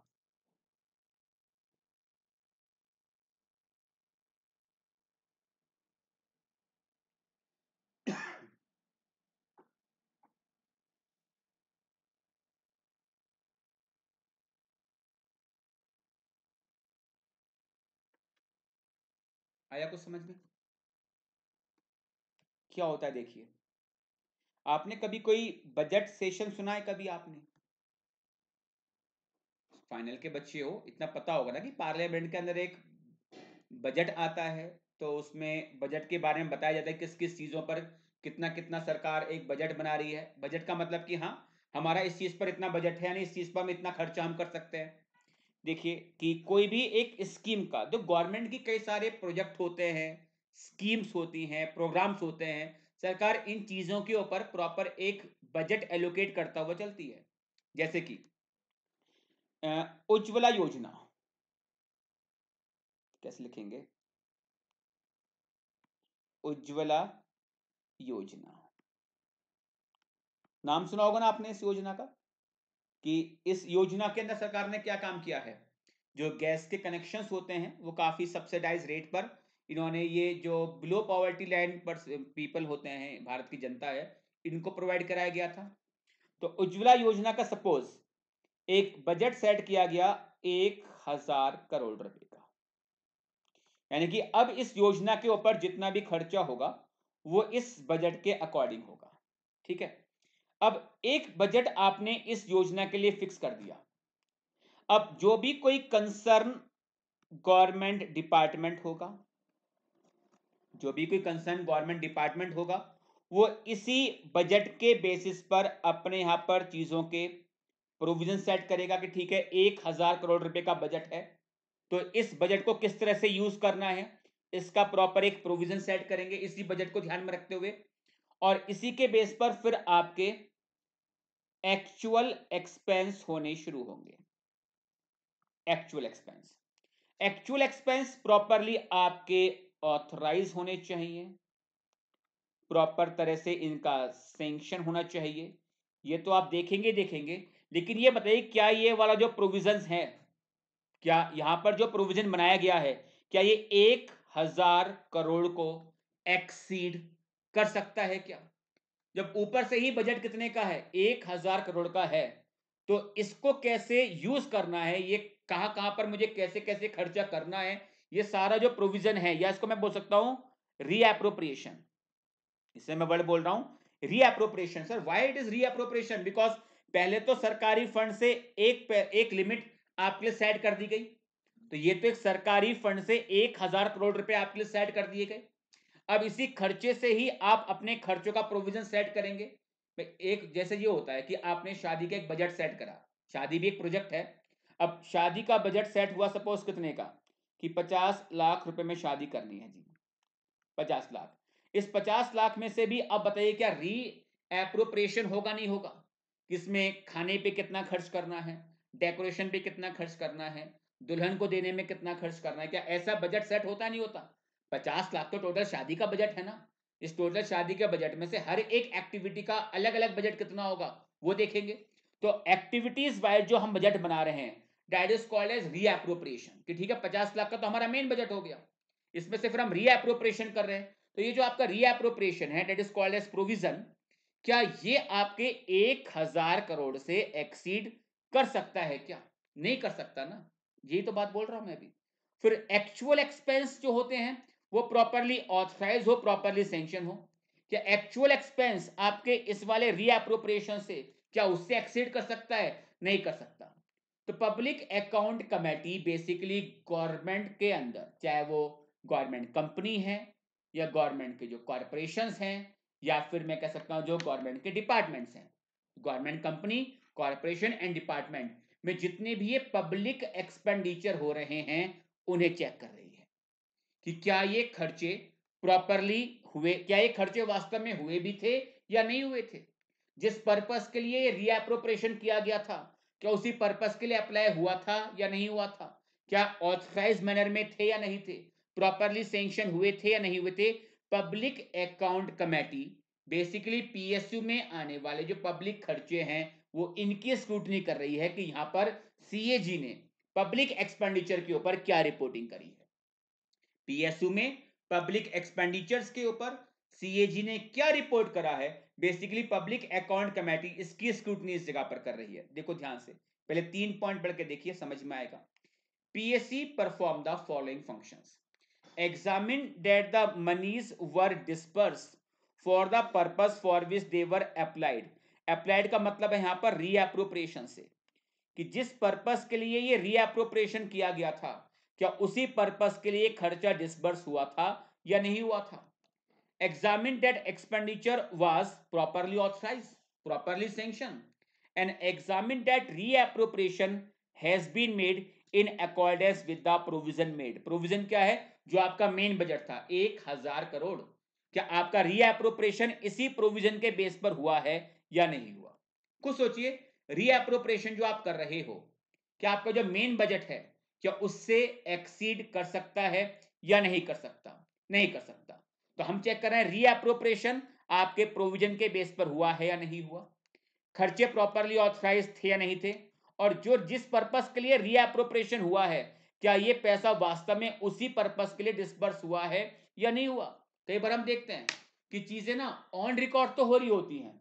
आया कुछ समझ में? क्या होता है देखिए, आपने कभी कोई बजट सेशन सुना है कभी आपने? फाइनल के बच्चे हो, इतना पता होगा ना कि पार्लियामेंट के अंदर एक बजट आता है, तो उसमें बजट के बारे में बताया जाता है किस किस चीजों पर कितना कितना सरकार एक बजट बना रही है। बजट का मतलब कि हाँ हमारा इस चीज पर इतना बजट है, यानी इस चीज पर हम इतना खर्चा हम कर सकते हैं। देखिए कि कोई भी एक स्कीम का, जो गवर्नमेंट की कई सारे प्रोजेक्ट होते हैं, स्कीम्स होती हैं, प्रोग्राम्स होते हैं, सरकार इन चीजों के ऊपर प्रॉपर एक बजट एलोकेट करता हुआ चलती है। जैसे कि उज्ज्वला योजना, कैसे लिखेंगे? उज्ज्वला योजना, नाम सुना होगा ना आपने इस योजना का, कि इस योजना के अंदर सरकार ने क्या काम किया है, जो गैस के कनेक्शंस होते हैं वो काफी सब्सिडाइज रेट पर इन्होंने, ये जो बिलो पॉवर्टी लाइन पर पीपल होते हैं, भारत की जनता है, इनको प्रोवाइड कराया गया था। तो उज्ज्वला योजना का सपोज एक बजट सेट किया गया एक हजार करोड़ रुपए का, यानी कि अब इस योजना के ऊपर जितना भी खर्चा होगा वो इस बजट के अकॉर्डिंग होगा। ठीक है, अब एक बजट आपने इस योजना के लिए फिक्स कर दिया। अब जो भी कोई कंसर्न गवर्नमेंट डिपार्टमेंट होगा, जो भी कोई कंसर्न गवर्नमेंट डिपार्टमेंट होगा, वो इसी बजट के बेसिस पर अपने यहां पर चीजों के प्रोविजन सेट करेगा कि ठीक है एक हजार करोड़ रुपए का बजट है, तो इस बजट को किस तरह से यूज करना है, इसका प्रॉपर एक प्रोविजन सेट करेंगे इसी बजट को ध्यान में रखते हुए, और इसी के बेस पर फिर आपके एक्चुअल एक्सपेंस होने शुरू होंगे। Actual expense, actual expense properly आपके ऑथराइज होने चाहिए, प्रॉपर तरह से इनका सैंक्शन होना चाहिए। ये तो आप देखेंगे देखेंगे लेकिन ये बताइए क्या ये वाला जो प्रोविजंस है, क्या यहां पर जो प्रोविजन बनाया गया है, क्या ये एक हजार करोड़ को एक्सीड कर सकता है क्या? जब ऊपर से ही बजट कितने का है, एक हजार करोड़ का है, तो इसको कैसे यूज करना है, ये कहां कहां पर मुझे कैसे कैसे खर्चा करना है, ये सारा जो प्रोविजन है, या इसको मैं बोल सकता हूं रीएप्रोप्रिएशन। इससे मैं वर्ड बोल रहा हूं reappropriation. Sir why it is reappropriation? Because पहले तो सरकारी फंड से एक एक लिमिट आपके लिए सेट कर दी गई, तो ये तो एक सरकारी फंड से एक हजार करोड़ रुपए आपके लिए सेट कर दिए गए। अब इसी खर्चे से ही आप अपने खर्चों का प्रोविजन सेट करेंगे। एक जैसे ये होता है कि आपने शादी का एक बजट सेट करा, शादी भी एक प्रोजेक्ट है। अब शादी का बजट सेट हुआ सपोज कितने का, कि पचास लाख रुपए में शादी करनी है जी, पचास लाख। इस पचास लाख में से भी अब बताइए क्या री एप्रोप्रिएशन होगा? नहीं होगा। किसमें खाने पे कितना खर्च करना है, डेकोरेशन पे कितना खर्च करना है, दुल्हन को देने में कितना खर्च करना है, क्या ऐसा बजट सेट होता नहीं होता? पचास लाख तो टोटल शादी का बजट है ना, इस टोटल शादी के बजट में से हर एक एक्टिविटी का अलग अलग बजट कितना होगा वो देखेंगे। तो एक्टिविटीज वाइज जो हम बजट बना रहे हैं that is called as reappropriation, कि ठीक है पचास लाख का तो हमारा मेन बजट हो गया, इसमें से फिर हम रीएप्रोप्रिएशन कर रहे हैं, तो ये जो आपका रीएप्रोप्रिएशन है, that is called as provision, क्या ये आपके एक हजार करोड़ से एक्सीड कर सकता है क्या? नहीं कर सकता ना, यही तो बात बोल रहा हूं मैं अभी। फिर एक्चुअल एक्सपेंस जो होते हैं वो प्रॉपरली ऑथराइज हो, प्रॉपरली सैंक्शन हो। क्या एक्चुअल एक्सपेंस आपके इस वाले रीएप्रोप्रिएशन से क्या उससे एक्सीड कर सकता है? नहीं कर सकता। तो public account committee basically government के अंदर, चाहे वो गवर्नमेंट कंपनी है या गवर्नमेंट के जो कॉरपोरेशंस हैं या फिर मैं कह सकता हूं जो गवर्नमेंट के डिपार्टमेंट्स हैं, government company, corporation and department में जितने भी ये पब्लिक एक्सपेंडिचर हो रहे हैं उन्हें चेक कर रही है कि क्या ये खर्चे प्रॉपरली हुए, क्या ये खर्चे वास्तव में हुए भी थे या नहीं हुए थे, जिस पर्पस के लिए रीएप्रोप्रिएशन किया गया था क्या उसी पर्पस के लिए अप्लाई हुआ था या नहीं हुआ था, क्या ऑथराइज मैनर में थे या नहीं थे, प्रॉपरली सैंक्शन हुए थे या नहीं हुए थे। Public account committee basically PSU में आने वाले जो पब्लिक खर्चे हैं वो इनकी स्क्रूटनी कर रही है कि यहां पर सीएजी ने पब्लिक एक्सपेंडिचर के ऊपर क्या रिपोर्टिंग करी है। पीएसयू में पब्लिक एक्सपेंडिचर्स के ऊपर सीएजी ने क्या रिपोर्ट करा है, बेसिकली पब्लिक अकाउंट कमेटी इसकी स्क्रूटनी इस जगह पर कर रही है। देखो ध्यान से, पहले तीन पॉइंट पढ़ के देखिए, समझ में आएगा। PSC perform the following functions: examine that the monies were dispersed for the purpose for which they were applied। applied का मतलब है यहां पर रीएप्रोप्रिएशन से, कि जिस पर्पस के लिए ये रीएप्रोप्रिएशन किया गया था क्या उसी पर्पस के लिए खर्चा डिसबर्स हुआ था या नहीं हुआ था। examine that expenditure was properly authorized, properly sanctioned, and examine that reappropriation has been made in accordance with the provision made। provision क्या है? जो आपका मेन बजट था एक हजार करोड़, क्या आपका रीएप्रोप्रिएशन इसी प्रोविजन के बेस पर हुआ है या नहीं हुआ। कुछ सोचिए, रीएप्रोप्रिएशन जो आप कर रहे हो क्या आपका जो मेन बजट है क्या उससे एक्सीड कर सकता है या नहीं कर सकता? नहीं कर सकता। तो हम चेक कर रहे हैं रीएप्रोप्रिएशन आपके प्रोविजन के बेस पर हुआ है या नहीं हुआ, खर्चे प्रॉपरली ऑथराइज थे या नहीं थे, और जो जिस पर्पस के लिए रीएप्रोप्रिएशन हुआ है क्या ये पैसा वास्तव में उसी पर्पस के लिए डिसबर्स हुआ है या नहीं हुआ। कई बार हम देखते हैं कि चीजें ना ऑन रिकॉर्ड तो हो रही होती हैं,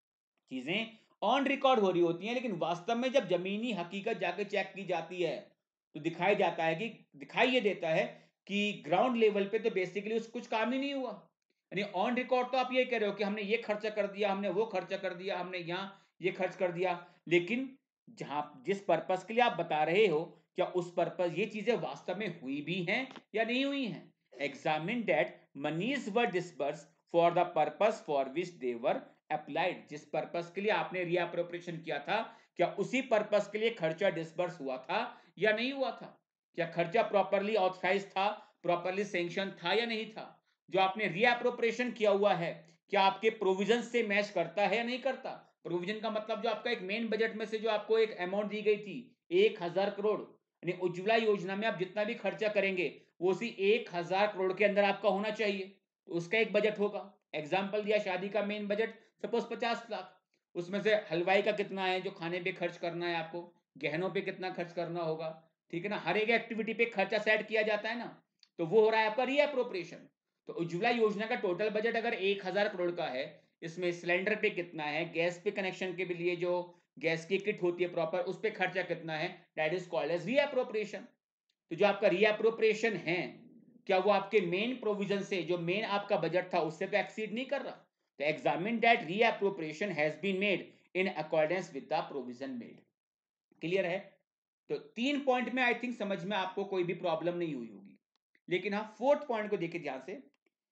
चीजें ऑन रिकॉर्ड हो रही होती हैं, लेकिन वास्तव में जब जमीनी हकीकत जाके चेक की जाती है तो दिखाई जाता है कि दिखाई ये देता है कि ग्राउंड लेवल पे तो बेसिकली उस कुछ काम ही नहीं हुआ। यानी ऑन रिकॉर्ड तो आप ये कह रहे हो कि हमने ये खर्चा कर दिया, हमने वो खर्चा कर दिया, हमने यहाँ ये खर्च कर दिया, लेकिन जहां जिस पर्पस के लिए आप बता रहे हो क्या उस पर्पस ये चीजें वास्तव में हुई भी हैं या नहीं हुई हैं। Examine that moneys were disburse for the purpose for which they were applied. जिस पर्पस के लिए आपने रीअप्रोप्रिएशन किया था क्या उसी पर्पस के लिए खर्चा डिसबर्स हुआ था या नहीं हुआ था, क्या खर्चा प्रॉपरली ऑथराइज था, प्रॉपरली सैंक्शन था या नहीं था, जो आपने रीअप्रोप्रिएशन किया हुआ है क्या आपके प्रोविजन से मैच करता है या नहीं करता। प्रोविजन का मतलब जो आपका एक मेन बजट में से जो आपको एक अमाउंट दी गई थी एक हजार करोड़, यानी उज्ज्वला योजना में आप जितना भी खर्चा करेंगे वो उसी एक हजार करोड़ के अंदर आपका होना चाहिए, तो उसका एक बजट होगा। एग्जाम्पल दिया, शादी का मेन बजट सपोज पचास लाख, उसमें से हलवाई का कितना है जो खाने पे खर्च करना है, आपको गहनों पे कितना खर्च करना होगा, ठीक है ना, हर एक एक्टिविटी पे खर्चा सेट किया जाता है ना, तो वो हो रहा है आपका रीअप्रोप्रिएशन। तो उज्ज्वला योजना का टोटल बजट अगर एक हजार करोड़ का है, इसमें सिलेंडर पे कितना है, गैस पे कनेक्शन के लिए जो गैस की किट होती है प्रॉपर उस पे खर्चा कितना है, that is called as reappropriation. तो जो आपका रीअप्रोप्रिएशन है क्या वो आपके मेन प्रोविजन से, जो मेन आपका बजट था उससे तो एक्सीड नहीं कर रहा। तो examine that reappropriation has been made in accordance with the provision made. Clear है? तो तीन पॉइंट में आई थिंक समझ में आपको कोई भी प्रॉब्लम नहीं हुई होगी, लेकिन हाँ फोर्थ पॉइंट को देखिए ध्यान से।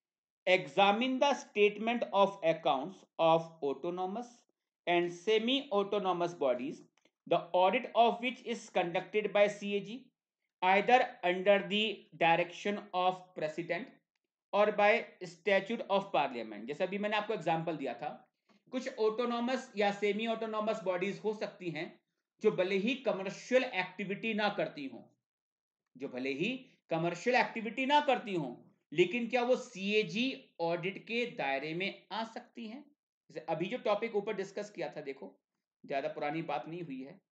Examine the statement of accounts of autonomous and semi autonomous bodies the audit of which is conducted by CAG either under the direction of president और बाय स्टैट्यूट ऑफ पार्लियामेंट। जैसा अभी मैंने आपको example दिया था, कुछ ऑटोनॉमस या semi autonomous bodies हो सकती हैं जो भले ही कमर्शियल एक्टिविटी ना करती हों, जो भले ही कमर्शियल एक्टिविटी ना करती हों, लेकिन क्या वो सीएजी ऑडिट के दायरे में आ सकती हैं। जैसे अभी जो टॉपिक ऊपर डिस्कस किया था, देखो ज्यादा पुरानी बात नहीं हुई है,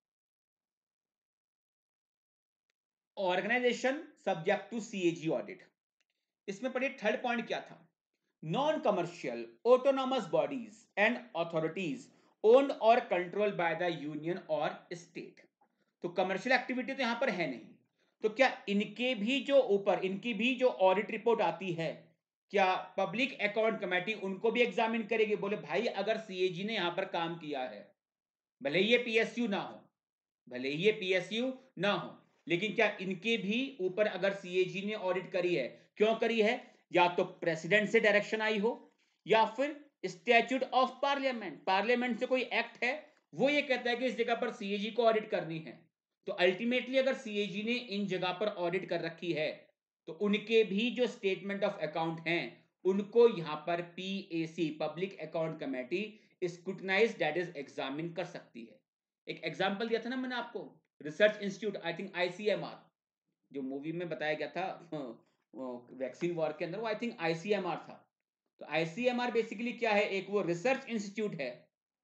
organisation subject to CAG audit. इसमें पढ़िए थर्ड पॉइंट क्या था, non commercial autonomous bodies and authorities owned और कंट्रोल बाय द यूनियन और स्टेट। तो कमर्शियल एक्टिविटी तो यहां पर है नहीं, तो क्या इनके भी जो ऊपर इनकी भी जो ऑडिट रिपोर्ट आती है, क्या पब्लिक अकाउंट कमेटी उनको भी एग्जामिन करेगी? बोले भाई अगर सीएजी ने यहां पर काम किया है, भले ये पीएसयू ना हो, भले ये पीएसयू ना हो, लेकिन क्या इनके भी ऊपर अगर सीएजी ने ऑडिट करी है, क्यों करी है? या तो प्रेसिडेंट से डायरेक्शन आई हो, या फिर स्टैट्यूट ऑफ पार्लियामेंट, पार्लियामेंट से कोई एक्ट है वो ये कहता है कि इस जगह पर सीएजी को ऑडिट करनी है। तो अल्टीमेटली अगर सीएजी ने इन जगह पर ऑडिट कर रखी है, तो उनके भी जो स्टेटमेंट ऑफ अकाउंट हैं उनको यहां पर PAC, public account committee, scrutinise that is examine कर सकती है। एक एग्जांपल दिया था ना मैंने आपको, research institute, I think ICMR, जो मूवी में बताया गया था वैक्सीन वॉर के अंदर, वो आई थिंक आईसीएमआर था। तो आईसीएमआर बेसिकली क्या है? एक वो रिसर्च इंस्टीट्यूट है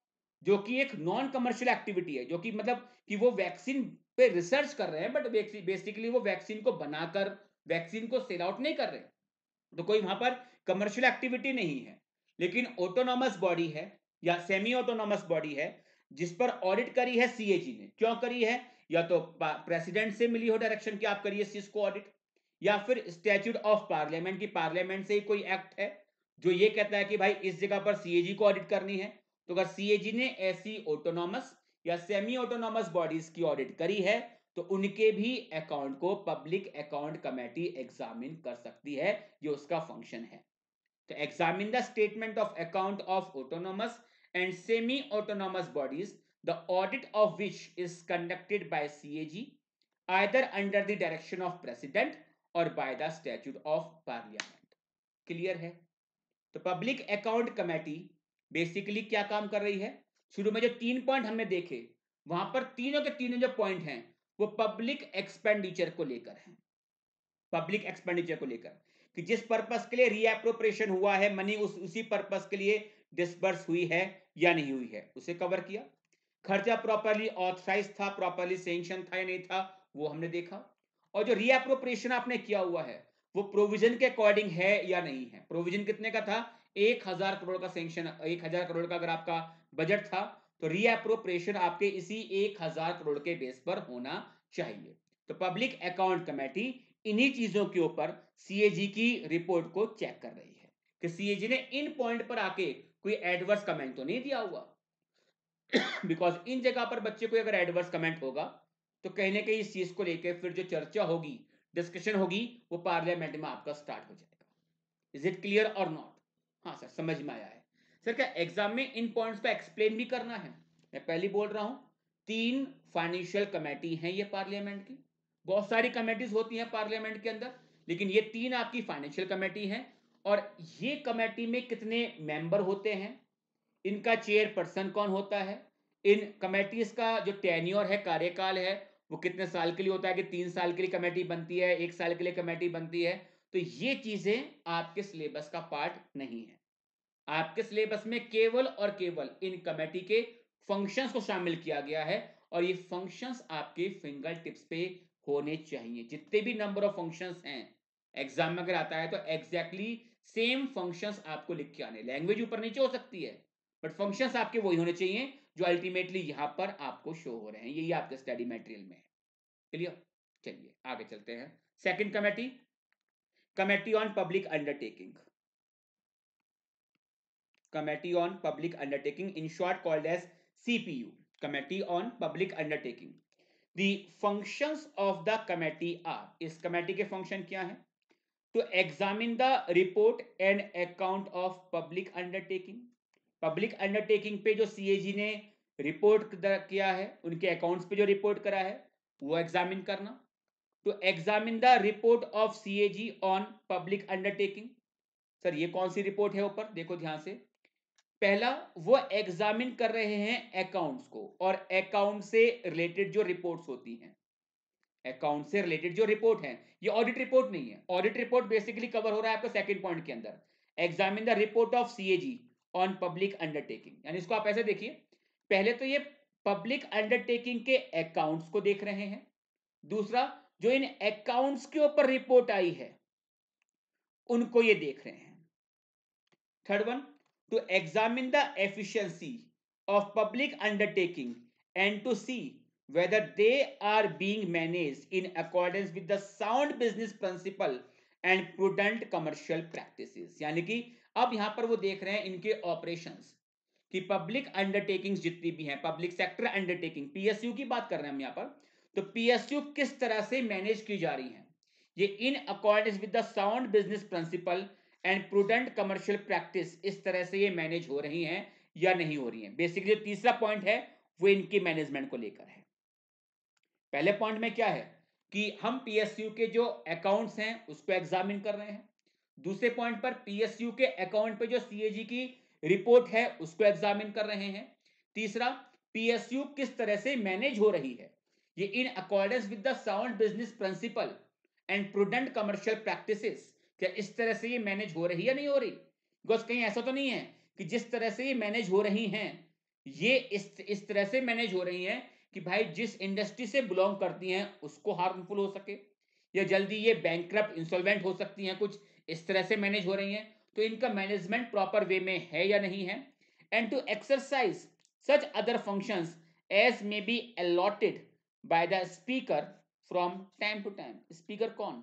जो कि एक नॉन कमर्शियल एक्टिविटी है, जो कि मतलब कि वो वैक्सीन पे रिसर्च कर रहे हैं, बट बेसिकली वो वैक्सीन को बनाकर वैक्सीन को सेल आउट नहीं कर रहे, तो कोई वहां पर कमर्शियल एक्टिविटी नहीं है। लेकिन ऑटोनॉमस बॉडी है या सेमी ऑटोनॉमस बॉडी है जिस पर ऑडिट करी है सीएजी ने। क्यों करी है? या तो प्रेसिडेंट से मिली हो डायरेक्शन कि आप करिए इस चीज को ऑडिट, या फिर स्टैट्यूट ऑफ पार्लियामेंट की पार्लियामेंट से ही कोई एक्ट है जो ये कहता है कि भाई इस जगह पर सीएजी को ऑडिट करनी है। तो अगर सीएजी ने ऐसी ऑटोनॉमस या सेमी ऑटोनॉमस बॉडीज की ऑडिट करी है, तो उनके भी अकाउंट को पब्लिक अकाउंट कमेटी एग्जामिन कर सकती है, ये उसका फंक्शन है। तो examine the statement of account of autonomous and semi autonomous bodies, the audit of which is conducted by CAG either under the direction of president और by the statute of parliament. Clear है? तो public account committee basically क्या काम कर रही है? शुरू में जो तीन पॉइंट हमने देखे, वहां पर तीनों के तीनों जो पॉइंट हैं वो पब्लिक एक्सपेंडिचर को लेकर है। पब्लिक एक्सपेंडिचर को लेकर कि जिस पर्पस के लिए रीएप्रोप्रिएशन हुआ है मनी, उस उसी पर्पस के लिए डिसबर्स हुई है या नहीं हुई है, उसे कवर किया। खर्चा प्रॉपरली ऑथराइज था, प्रॉपरली सैंक्शन था या नहीं था, वो हमने देखा। और जो रीएप्रोप्रिएशन आपने किया हुआ है वो प्रोविजन के अकॉर्डिंग है या नहीं है। प्रोविजन कितने का था? एक हजार करोड़ का सैंक्शन, एक हजार करोड़ का अगर आपका बजट था, तो रीएप्रोप्रिएशन आपके इसी एक हजार करोड़ के बेस पर होना चाहिए। तो पब्लिक अकाउंट कमेटी इन्हीं चीजों के ऊपर सीएजी की रिपोर्ट को चेक कर रही है कि सीएजी ने इन पॉइंट पर आके कोई एडवर्स कमेंट तो नहीं दिया हुआ। बिकॉज इन जगह पर बच्चे को अगर एडवर्स कमेंट होगा तो कहीं ना कहीं इस चीज को लेकर फिर जो चर्चा होगी, डिस्कशन होगी, वो पार्लियामेंट में आपका स्टार्ट हो जाएगा। इज इट क्लियर और नॉट? हाँ सर, समझ में आया है। सर क्या एग्जाम में इन पॉइंट्स को एक्सप्लेन भी करना है? मैं पहले बोल रहा हूं, तीन फाइनेंशियल कमेटी हैं ये पार्लियामेंट की। बहुत सारी कमेटीज होती हैं पार्लियामेंट के अंदर, लेकिन ये तीन आपकी फाइनेंशियल कमेटी हैं। और ये कमेटी में कितने मेंबर होते हैं, इनका चेयरपर्सन कौन होता है, इन कमेटीज का जो टेन्योर है, कार्यकाल है, वो कितने साल के लिए होता है, कि तीन साल के लिए कमेटी बनती है, एक साल के लिए कमेटी बनती है। तो ये चीजें आपके सिलेबस का पार्ट नहीं है। आपके सिलेबस में केवल और केवल इन कमेटी के फंक्शंस को शामिल किया गया है, और ये फंक्शंस आपके फिंगर टिप्स पे होने चाहिए। जितने भी नंबर ऑफ फंक्शंस हैं एग्जाम में अगर आता है तो एग्जैक्टली सेम फंक्शंस आपको लिख के आने। लैंग्वेज ऊपर नीचे हो सकती है, बट फंक्शंस आपके वही होने चाहिए जो अल्टीमेटली यहां पर आपको शो हो रहे हैं। यही आपके स्टडी मटेरियल में है। क्लियर? चलिए आगे चलते हैं। Second committee, committee on public undertaking. Committee on Public Undertaking, in short called as C P U, Committee on Public Undertaking. The functions of the committee are, इस कमेटी के function क्या है? To examine the report and account of public undertaking. Public undertaking पे जो CAG ने report किया है, उनके अकाउंट्स पे जो रिपोर्ट करा है वो एग्जामिन करना। To examine the report of CAG on public undertaking. Sir ये कौन सी रिपोर्ट है? ऊपर देखो ध्यान से। पहला, वो एग्जामिन कर रहे हैं अकाउंट्स को, और अकाउंट से रिलेटेड जो रिपोर्ट्स होती हैं, अकाउंट से रिलेटेड जो रिपोर्ट है, ये ऑडिट रिपोर्ट नहीं है। ऑडिट रिपोर्ट बेसिकली कवर हो रहा है आपका सेकंड पॉइंट के अंदर, examine the report of CAG on public undertaking. यानी इसको आप ऐसे देखिए, पहले तो ये पब्लिक अंडरटेकिंग के अकाउंट्स को देख रहे हैं, दूसरा जो इन अकाउंट्स के ऊपर रिपोर्ट आई है उनको ये देख रहे हैं। Third one, to examine the efficiency of public undertaking and to see whether they are being managed in accordance with the sound business principle and prudent commercial practices। यानी कि अब यहां पर वो देख रहे हैं इनके ऑपरेशंस कि पब्लिक अंडरटेकिंग्स जितनी भी हैं, पब्लिक सेक्टर अंडरटेकिंग, पीएसयू की बात कर रहे हैं हम यहां पर, तो पीएसयू किस तरह से मैनेज की जा रही हैं, ये in accordance with the sound business principle and prudent commercial practice, इस तरह से ये मैनेज हो रही हैं या नहीं हो रही हैं। बेसिकली जो तीसरा पॉइंट है वो इनकी मैनेजमेंट को लेकर है। पहले पॉइंट में क्या है कि हम पीएसयू के जो अकाउंट्स हैं उसको एग्जामिन कर रहे हैं। दूसरे पॉइंट पर पीएसयू के अकाउंट पे जो सीएजी की रिपोर्ट है उसको एग्जामिन कर रहे हैं। तीसरा, पीएसयू किस तरह से मैनेज हो रही है, ये in accordance with the sound business principle and prudent commercial practices, क्या इस तरह से ये मैनेज हो रही है या नहीं हो रही। बिकॉज कहीं ऐसा तो नहीं है कि जिस तरह से ये मैनेज हो रही हैं ये इस इस तरह से मैनेज हो रही हैं कि भाई जिस इंडस्ट्री से बिलोंग करती हैं उसको हार्मफुल हो सके, या जल्दी ये बैंकक्रप्ट इंसॉल्वेंट हो सकती हैं, कुछ इस तरह से मैनेज हो रही हैं। तो इनका मैनेजमेंट प्रॉपर वे में है या नहीं है। And to exercise such other functions as may be allotted by the speaker from time to time. Speaker कौन,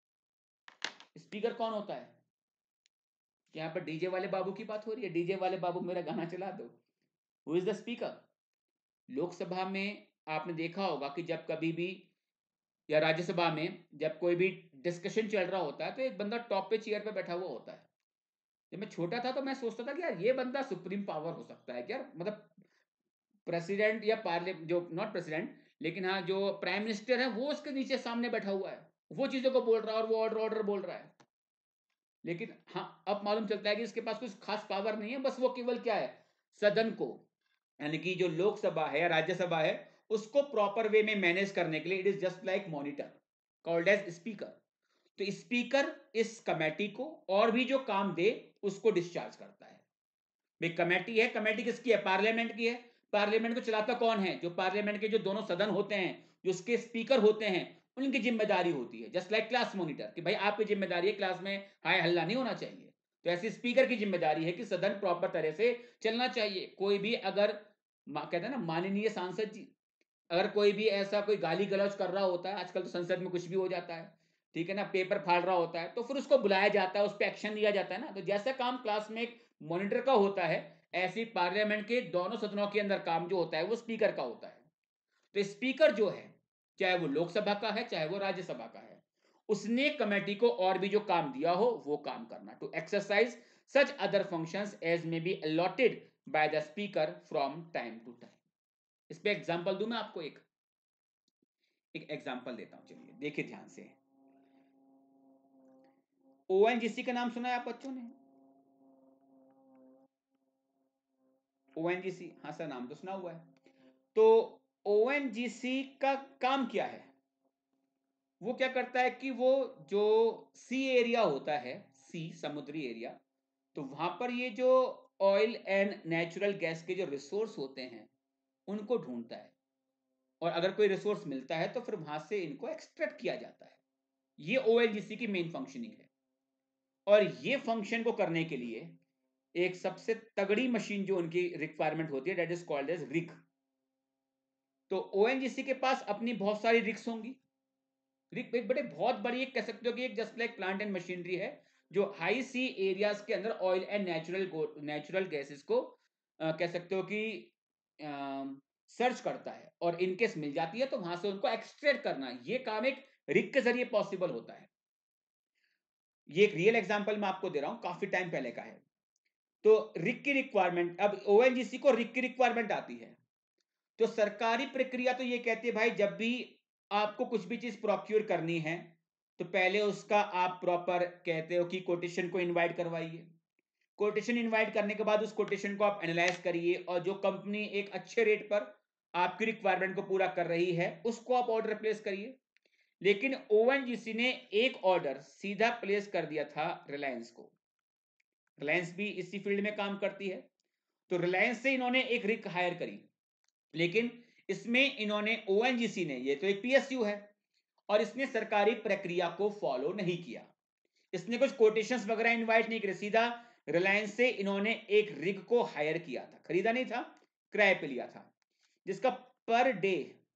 स्पीकर कौन होता है, यहाँ पर डीजे वाले बाबू की बात हो रही है, डीजे वाले बाबू मेरा गाना चला दो। Who is the speaker. Lok Sabha में आपने देखा होगा कि जब कभी भी, या राज्यसभा में जब कोई भी डिस्कशन चल रहा होता है तो एक बंदा टॉप पे चेयर पे बैठा हुआ होता है। जब मैं छोटा था तो मैं सोचता था कि यार ये बंदा सुप्रीम पावर हो सकता है क्या, मतलब प्रेसिडेंट या पार्लियामेंट, जो नॉट प्रेसिडेंट लेकिन हाँ जो प्राइम मिनिस्टर है वो उसके नीचे सामने बैठा हुआ है, वो चीजों को बोल रहा है और वो ऑर्डर ऑर्डर बोल रहा है। लेकिन हाँ अब मालूम चलता है कि इसके पास कुछ खास पावर नहीं है, बस वो केवल क्या है, सदन को, यानी कि जो लोकसभा है या राज्यसभा है उसको प्रॉपर वे में मैनेज करने के लिए it is just like monitor called as speaker. तो स्पीकर इस कमेटी को और भी जो काम दे उसको डिस्चार्ज करता है। भाई कमेटी है, कमेटी किसकी है, पार्लियामेंट की है। पार्लियामेंट को चलाता कौन है, जो पार्लियामेंट के जो दोनों सदन होते हैं, जो उसके स्पीकर होते हैं, उनकी जिम्मेदारी होती है। जस्ट लाइक क्लास मॉनिटर कि भाई आपकी जिम्मेदारी है क्लास में हाय हल्ला नहीं होना चाहिए। तो ऐसे स्पीकर की जिम्मेदारी है कि सदन प्रॉपर तरह से चलना चाहिए। कोई भी अगर कहते हैं ना माननीय सांसद जी, अगर कोई भी ऐसा कोई गाली गलौज कर रहा होता है, आजकल तो संसद में कुछ भी हो जाता है, ठीक है ना, पेपर फाड़ रहा होता है, तो फिर उसको बुलाया जाता है, उस पर एक्शन लिया जाता है ना। तो जैसा काम क्लास में एक मॉनिटर का होता है, ऐसे पार्लियामेंट के दोनों सदनों के अंदर काम जो होता है वो स्पीकर का होता है। तो स्पीकर जो है, चाहे वो लोकसभा का है चाहे वो राज्यसभा का है, उसने कमेटी को और भी जो काम दिया हो वो काम करना। To exercise such other functions as may be allotted by the speaker from time to time. इस पे एग्जांपल दूं मैं आपको, एक एक एग्जांपल देता हूं, चलिए देखिए ध्यान से। ओएनजीसी का नाम सुना है आप बच्चों ने, ओएनजीसी, हाँ सर नाम तो सुना हुआ है। तो ओएनजीसी का काम क्या है, वो क्या करता है कि वो जो सी एरिया होता है, सी समुद्री एरिया, तो वहां पर ये जो ऑयल एंड नेचुरल गैस के जो रिसोर्स होते हैं उनको ढूंढता है, और अगर कोई रिसोर्स मिलता है तो फिर वहां से इनको एक्सट्रैक्ट किया जाता है। ये ओएनजीसी की मेन फंक्शनिंग है। और ये फंक्शन को करने के लिए एक सबसे तगड़ी मशीन जो उनकी रिक्वायरमेंट होती है that is called as rig. तो ओएनजीसी के पास अपनी बहुत सारी रिग्स होंगी। रिग एक बड़े बहुत बड़ी, एक कह सकते हो कि एक just like plant and machinery है जो हाई सी एरियाज के अंदर oil and natural natural gases को आ, कह सकते हो कि सर्च करता है, और इनकेस मिल जाती है तो वहां से उनको एक्सट्रैक्ट करना, ये काम एक रिग के जरिए पॉसिबल होता है। ये एक रियल एग्जांपल मैं आपको दे रहा हूं, काफी टाइम पहले का है। तो रिग की रिक्वायरमेंट, अब ओएनजीसी को रिग की रिक्वायरमेंट आती है, तो सरकारी प्रक्रिया तो ये कहती है भाई जब भी आपको कुछ भी चीज प्रोक्योर करनी है तो पहले उसका आप प्रॉपर कहते हो कि कोटेशन को इनवाइट करवाइए। कोटेशन इनवाइट करने के बाद उस कोटेशन को आप एनालाइज करिए, और जो कंपनी एक अच्छे रेट पर आपकी रिक्वायरमेंट को पूरा कर रही है उसको आप ऑर्डर प्लेस करिए। लेकिन ओएनजीसी ने एक ऑर्डर सीधा प्लेस कर दिया था रिलायंस को। रिलायंस भी इसी फील्ड में काम करती है, तो रिलायंस से इन्होंने एक रिग हायर करी, लेकिन इसमें इन्होंने ओएनजीसी ने, ये तो एक पीएसयू है, और इसने सरकारी प्रक्रिया को फॉलो नहीं किया। इसने कुछ कोटेशंस वगैरह इनवाइट नहीं करे, सीधा रिलायंस से इन्होंने एक रिग को हायर किया था, खरीदा नहीं था, किराए पे लिया था, जिसका पर डे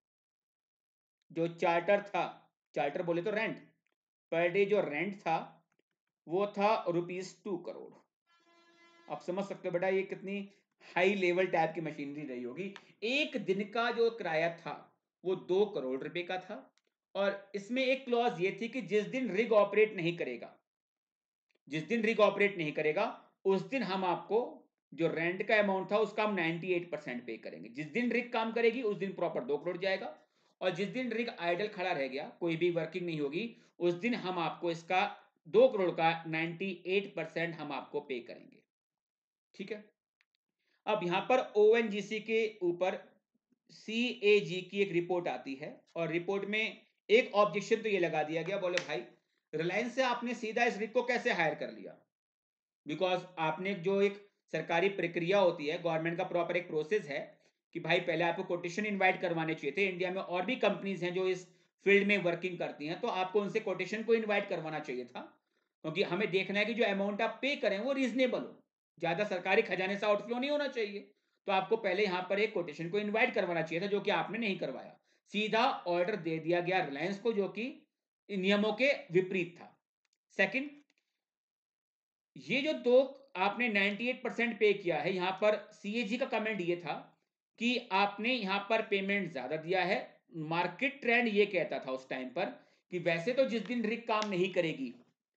जो चार्टर था, चार्टर बोले तो रेंट, पर डे जो रेंट था वो था रुपीस टू करोड़। आप समझ सकते हो बेटा ये कितनी हाई लेवल टाइप की मशीनरी रही होगी। एक दिन का जो किराया था वो दो करोड़ रुपए का था, और इसमें एक क्लॉज ये थी कि जिस दिन रिग ऑपरेट नहीं करेगा, जिस दिन रिग ऑपरेट नहीं करेगा उस दिन हम आपको जो रेंट का अमाउंट था उसका हम अट्ठानवे परसेंट पे करेंगे। जिस दिन रिग काम करेगी उस दिन प्रॉपर दो करोड़ जाएगा, और जिस दिन रिग आइडल खड़ा रह गया, कोई भी वर्किंग नहीं होगी, उस दिन हम आपको इसका दो करोड़ का अट्ठानवे परसेंट हम आपको पे करेंगे। ठीक है। अब यहां पर ओएनजीसी के ऊपर सीएजी की एक रिपोर्ट आती है, और रिपोर्ट में एक ऑब्जेक्शन तो ये लगा दिया गया, बोले भाई रिलायंस से आपने सीधा इस रिग को कैसे हायर कर लिया, बिकॉज आपने जो एक सरकारी प्रक्रिया होती है, गवर्नमेंट का प्रॉपर एक प्रोसेस है कि भाई पहले आपको कोटेशन इनवाइट करवाने चाहिए थे। इंडिया में और भी कंपनीज हैं जो इस फील्ड में वर्किंग करती हैं, तो आपको उनसे कोटेशन को इनवाइट करवाना चाहिए था, क्योंकि हमें देखना है कि जो अमाउंट आप पे करें वो रीजनेबल हो, ज्यादा सरकारी खजाने से आउटफ्लो नहीं होना चाहिए। तो आपको पहले यहां पर एक कोटेशन को इनवाइट करवाना चाहिए था, जो कि आपने नहीं करवाया, सीधा ऑर्डर दे दिया गया रिलायंस को, जो कि नियमों के विपरीत था। सेकंड, ये जो दो आपने अट्ठानवे परसेंट पे किया है, यहां पर सीएजी का कमेंट ये था कि आपने यहां पर पेमेंट ज्यादा दिया है। मार्केट ट्रेंड ये कहता था उस टाइम पर कि वैसे तो जिस दिन रिग काम नहीं करेगी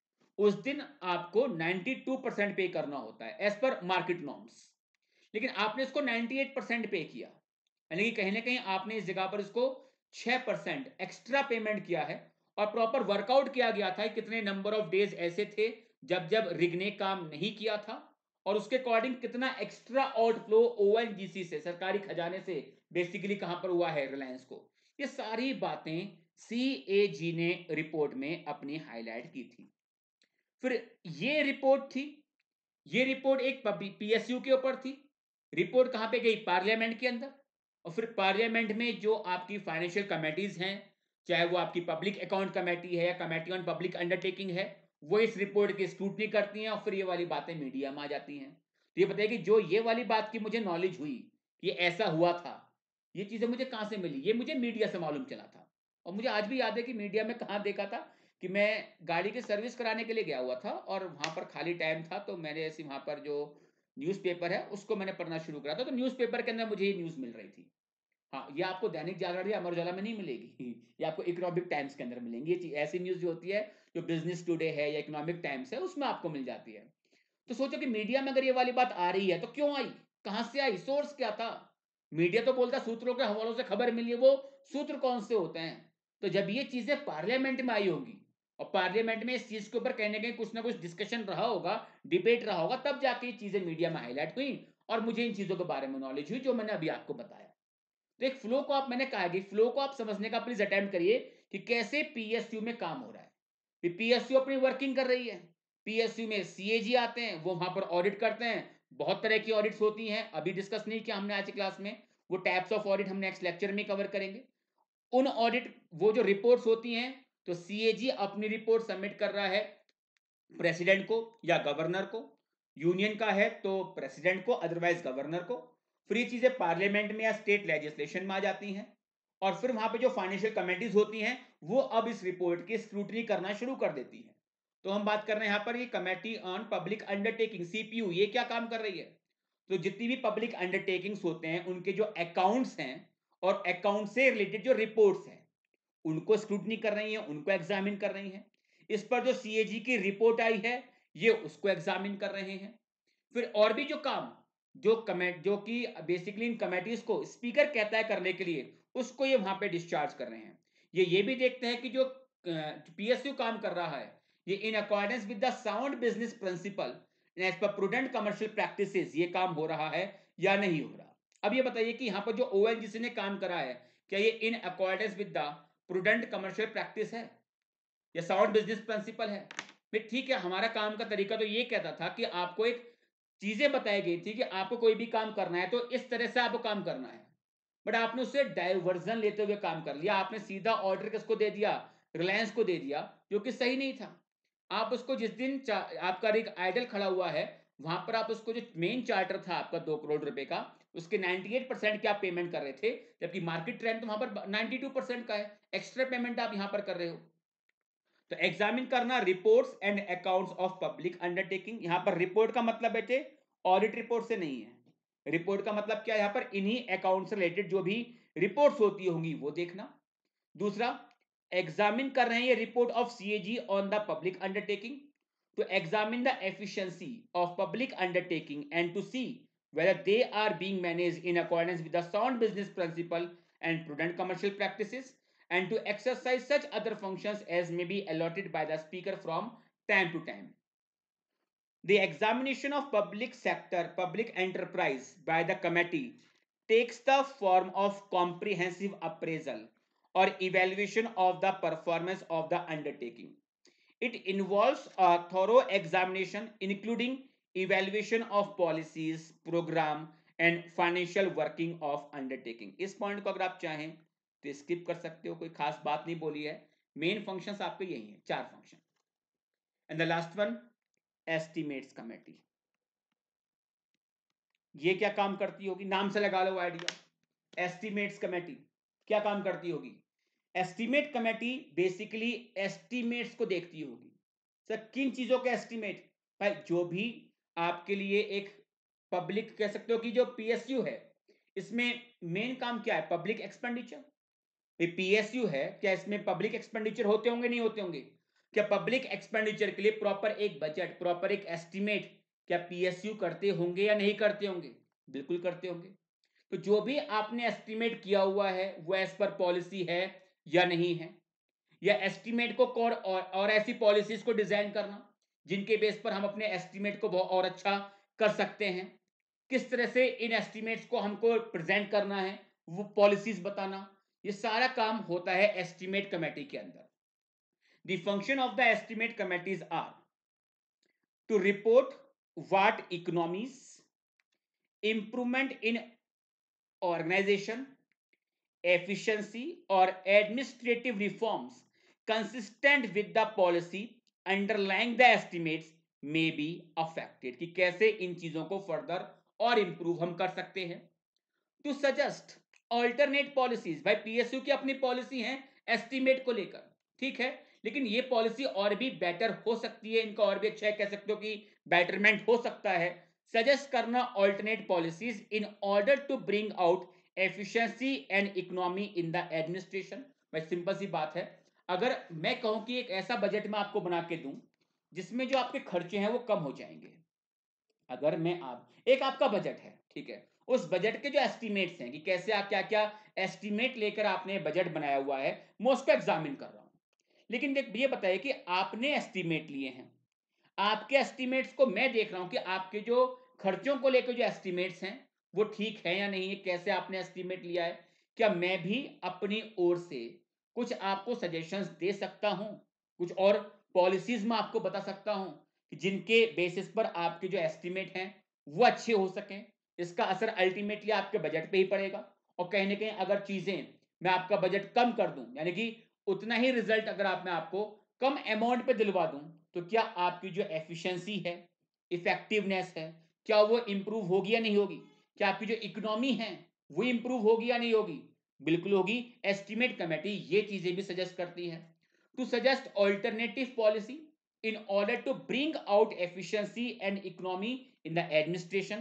उस दिन आपको बानवे परसेंट पे करना होता है एज पर मार्केट नॉर्म्स, लेकिन आपने इसको अट्ठानवे परसेंट पे किया, यानी कि कहीं ना कहीं आपने इस जगह पर इसको छह परसेंट एक्स्ट्रा पेमेंट किया है। और प्रॉपर वर्कआउट किया गया था कितने नंबर ऑफ डेज ऐसे थे जब जब रिग ने काम नहीं किया था, और उसके अकॉर्डिंग कितना एक्स्ट्रा आउटफ्लो ओएनजीसी से, सरकारी खजाने से बेसिकली कहां पर हुआ है, रिलायंस को। ये सारी बातें सीएजी ने रिपोर्ट में अपनी हाईलाइट की थी। फिर ये रिपोर्ट थी, ये रिपोर्ट एक पीएसयू के ऊपर थी। रिपोर्ट कहां पे गई, पार्लियामेंट के अंदर, और फिर पार्लियामेंट में जो आपकी फाइनेंशियल कमेटीज हैं, चाहे वो आपकी पब्लिक अकाउंट कमेटी है या कमेटी ऑन पब्लिक अंडरटेकिंग है, वो इस रिपोर्ट की स्क्रूटनी करती हैं, और फिर ये वाली बातें मीडिया में आ जाती हैं। तो ये बताइए कि जो ये वाली बात की मुझे नॉलेज हुई, ये ऐसा हुआ था, ये चीजें मुझे कहां से मिली, ये मुझे मीडिया से मालूम चला था। और मुझे आज भी याद है कि मीडिया में कहां देखा था कि मैं गाड़ी की सर्विस कराने के लिए गया हुआ था, और वहां पर खाली टाइम था, तो मैंने ऐसी वहां पर जो न्यूज़पेपर है उसको मैंने पढ़ना शुरू करा था, तो न्यूज़पेपर के अंदर मुझे ये न्यूज़ मिल रही थी। हाँ, ये आपको दैनिक जागरण या अमर उजाला में नहीं मिलेगी, ये आपको इकोनॉमिक टाइम्स के अंदर मिलेंगी। ये ऐसी न्यूज़ जो होती है, जो बिजनेस टुडे है या इकोनॉमिक टाइम्स है, उसमें आपको मिल जाती है। तो सोचो कि मीडिया में अगर ये वाली बात आ रही है तो क्यों आई, कहां से आई, सोर्स क्या था। मीडिया तो बोलता सूत्रों के हवालों से खबर मिली है, वो सूत्र कौन से होते हैं। तो जब ये चीजें पार्लियामेंट में आई होगी, और पार्लियामेंट में इस चीज के ऊपर कहने कहीं कुछ ना कुछ डिस्कशन रहा होगा, डिबेट रहा होगा, तब जाके ये चीजें मीडिया में हाईलाइट हुई, और मुझे इन चीजों के बारे में नॉलेज हुई जो मैंने अभी आपको बताया। तो एक फ्लो को आप, मैंने कहा कि फ्लो को आप समझने का प्लीज अटेम्प्ट करिए कि कैसे पीएसयू में काम हो रहा है। पीएसयू अपनी वर्किंग कर रही है, पीएसयू में सीएजी आते हैं, वो वहां पर ऑडिट करते हैं। बहुत तरह की ऑडिट्स होती हैं, अभी डिस्कस नहीं किया हमने आज की क्लास में, वो टाइप्स ऑफ ऑडिट हम नेक्स्ट लेक्चर में कवर करेंगे। उन ऑडिट, वो जो रिपोर्ट्स होती हैं, तो सीएजी अपनी रिपोर्ट सबमिट कर रहा है प्रेसिडेंट को या गवर्नर को, यूनियन का है तो प्रेसिडेंट को, अदरवाइज गवर्नर को। फिर ये चीजें पार्लियामेंट में या स्टेट लेजिस्लेशन में आ जाती हैं, और फिर वहां पे जो फाइनेंशियल कमेटीज होती हैं वो अब इस रिपोर्ट की स्क्रूटनी करना शुरू कर देती हैं। तो हम बात कर रहे हैं यहां पर ये committee on public undertaking, CPU, ये क्या काम कर रही है। तो जितनी भी पब्लिक अंडरटेकिंग्स होते हैं उनके जो अकाउंट्स हैं और अकाउंट से रिलेटेड जो रिपोर्ट्स हैं उनको स्क्रूटनी कर रही हैं, उनको एग्जामिन कर रही हैं। इस पर जो सीएजी की रिपोर्ट आई है ये उसको एग्जामिन कर रहे हैं। फिर और भी जो काम, जो कमेट जो कि बेसिकली इन कमेटीज को स्पीकर कहता है करने के लिए, उसको ये वहां पे डिस्चार्ज कर रहे हैं। ये ये भी देखते हैं कि जो पीएसयू काम कर रहा है ये in accordance with the sound business principle as per prudent commercial practices ये काम हो रहा है या नहीं हो रहा। अब ये बताइए कि यहां पर जो ओएनजीसी ने काम करा है, क्या ये in accordance with the prudent commercial practice है या साउंड बिजनेस प्रिंसिपल है। फिर ठीक है, हमारा काम का तरीका तो ये कहता था कि आपको एक चीजें बताई गई थी कि आपको कोई भी काम करना है तो इस तरह से आपको काम करना है, बट आपने उससे डाइवर्जन लेते हुए काम कर लिया। आपने सीधा ऑर्डर किसको दे दिया, रिलायंस को दे दिया, जो कि सही नहीं था। आप उसको जिस दिन आपका रिग आइडल खड़ा हुआ है वहां पर आप उसको जो मेन चार्टर था आपका दो करोड़ रुपए का, उसके अट्ठानवे परसेंट की आप पेमेंट कर रहे थे, जबकि मार्केट ट्रेंड तो वहां पर बानवे परसेंट का है, एक्स्ट्रा पेमेंट आप यहां पर कर रहे हो। तो एग्जामिन करना reports and accounts of public undertaking. यहां पर रिपोर्ट का मतलब बेटे ऑडिट रिपोर्ट से नहीं है। रिपोर्ट का मतलब क्या है, यहां पर इन्हीं अकाउंट से रिलेटेड जो भी रिपोर्ट्स होती होंगी वो देखना। दूसरा, एग्जामिन कर रहे हैं ये report of CAG on the public undertaking, to examine the efficiency of public undertaking and to see whether they are being managed in accordance with the sound business principle and prudent commercial practices, and to exercise such other functions as may be allotted by the speaker from time to time. The examination of public sector, public enterprise by the committee takes the form of comprehensive appraisal or evaluation of the performance of the undertaking. It involves a thorough examination, including evaluation of policies, program and financial working of undertaking. इस point को अगर आप चाहें तो skip कर सकते हो, कोई खास बात नहीं बोली है, मेन फंक्शंस आपके यही हैं, चार function. And the last one, estimates committee. ये क्या काम करती होगी, नाम से लगा लो आइडिया। एस्टिमेट्स कमेटी क्या काम करती होगी? एस्टिमेट कमेटी बेसिकली एस्टिमेट्स को देखती होगी। सर किन चीजों के एस्टिमेट? भाई जो भी आपके लिए एक पब्लिक कह सकते हो कि जो पीएसयू है, इसमें मेन काम क्या है? Public expenditure. पीएसयू है, क्या इसमें पब्लिक एक्सपेंडिचर होते होंगे, नहीं होते होंगे? क्या पब्लिक एक्सपेंडिचर के लिए प्रॉपर एक बजट, प्रॉपर एक एस्टिमेट क्या पीएसयू करते होंगे या नहीं करते होंगे? बिल्कुल करते होंगे। तो जो भी आपने एस्टिमेट किया हुआ है वो एज पर पॉलिसी है या नहीं है, या एस्टिमेट को और, और, और ऐसी पॉलिसीज को डिजाइन करना जिनके बेस पर हम अपने एस्टिमेट को बहुत और अच्छा कर सकते हैं, किस तरह से इन एस्टिमेट्स को हमको प्रेजेंट करना है वो पॉलिसीज बताना, ये सारा काम होता है एस्टिमेट कमेटी के अंदर। The function of the estimate committees are to report what economies, improvement in organization, efficiency or administrative reforms consistent with the policy underlying the estimates may be affected, कि कैसे इन चीजों को फर्दर और improve हम कर सकते हैं। टू सजेस्ट ऑल्टरनेट पॉलिसीज, भाई पीएसयू की अपनी पॉलिसी है एस्टिमेट को लेकर, ठीक है, लेकिन ये पॉलिसी और भी बेटर हो सकती है, इनका और भी अच्छा है, कह सकते हो कि बेटरमेंट हो सकता है। सजेस्ट करना alternate policies in order to bring out efficiency and economy in the administration. भाई सिंपल सी बात है, अगर मैं कहूं कि एक ऐसा बजट मैं आपको बना के दूं जिसमें जो आपके खर्चे हैं वो कम हो जाएंगे, अगर मैं आप एक आपका बजट है, ठीक है, उस बजट के जो एस्टिमेट्स हैं कि कैसे आप क्या क्या एस्टिमेट लेकर आपने बजट बनाया हुआ है, मैं उसको एग्जामिन कर रहा हूं। लेकिन देख ये बताइए कि आपने एस्टिमेट लिए हैं, आपके एस्टिमेट्स को मैं देख रहा हूं कि आपके जो खर्चों को लेकर जो एस्टिमेट्स हैं वो ठीक है या नहीं है, कैसे आपने एस्टिमेट लिया है, क्या मैं भी अपनी ओर से कुछ आपको सजेशंस दे सकता हूं, कुछ और पॉलिसीज में आपको बता सकता हूं कि जिनके बेसिस पर आपके जो एस्टिमेट हैं वो अच्छे हो सकें। इसका असर अल्टीमेटली आपके बजट पे ही पड़ेगा, और कहीं ना कहीं अगर चीजें मैं आपका बजट कम कर दूं, यानी कि उतना ही रिजल्ट अगर आप मैं आपको कम अमाउंट पे दिलवा दूं, तो क्या आपकी जो एफिशिएंसी है, इफेक्टिवनेस है, क्या वो इंप्रूव होगी या नहीं होगी? क्या आपकी जो इकोनॉमी है वो इंप्रूव होगी या नहीं होगी? बिल्कुल होगी। एस्टिमेट कमेटी ये चीजें भी सजेस्ट करती है। To suggest alternative policy in order to bring out efficiency and economy in the administration,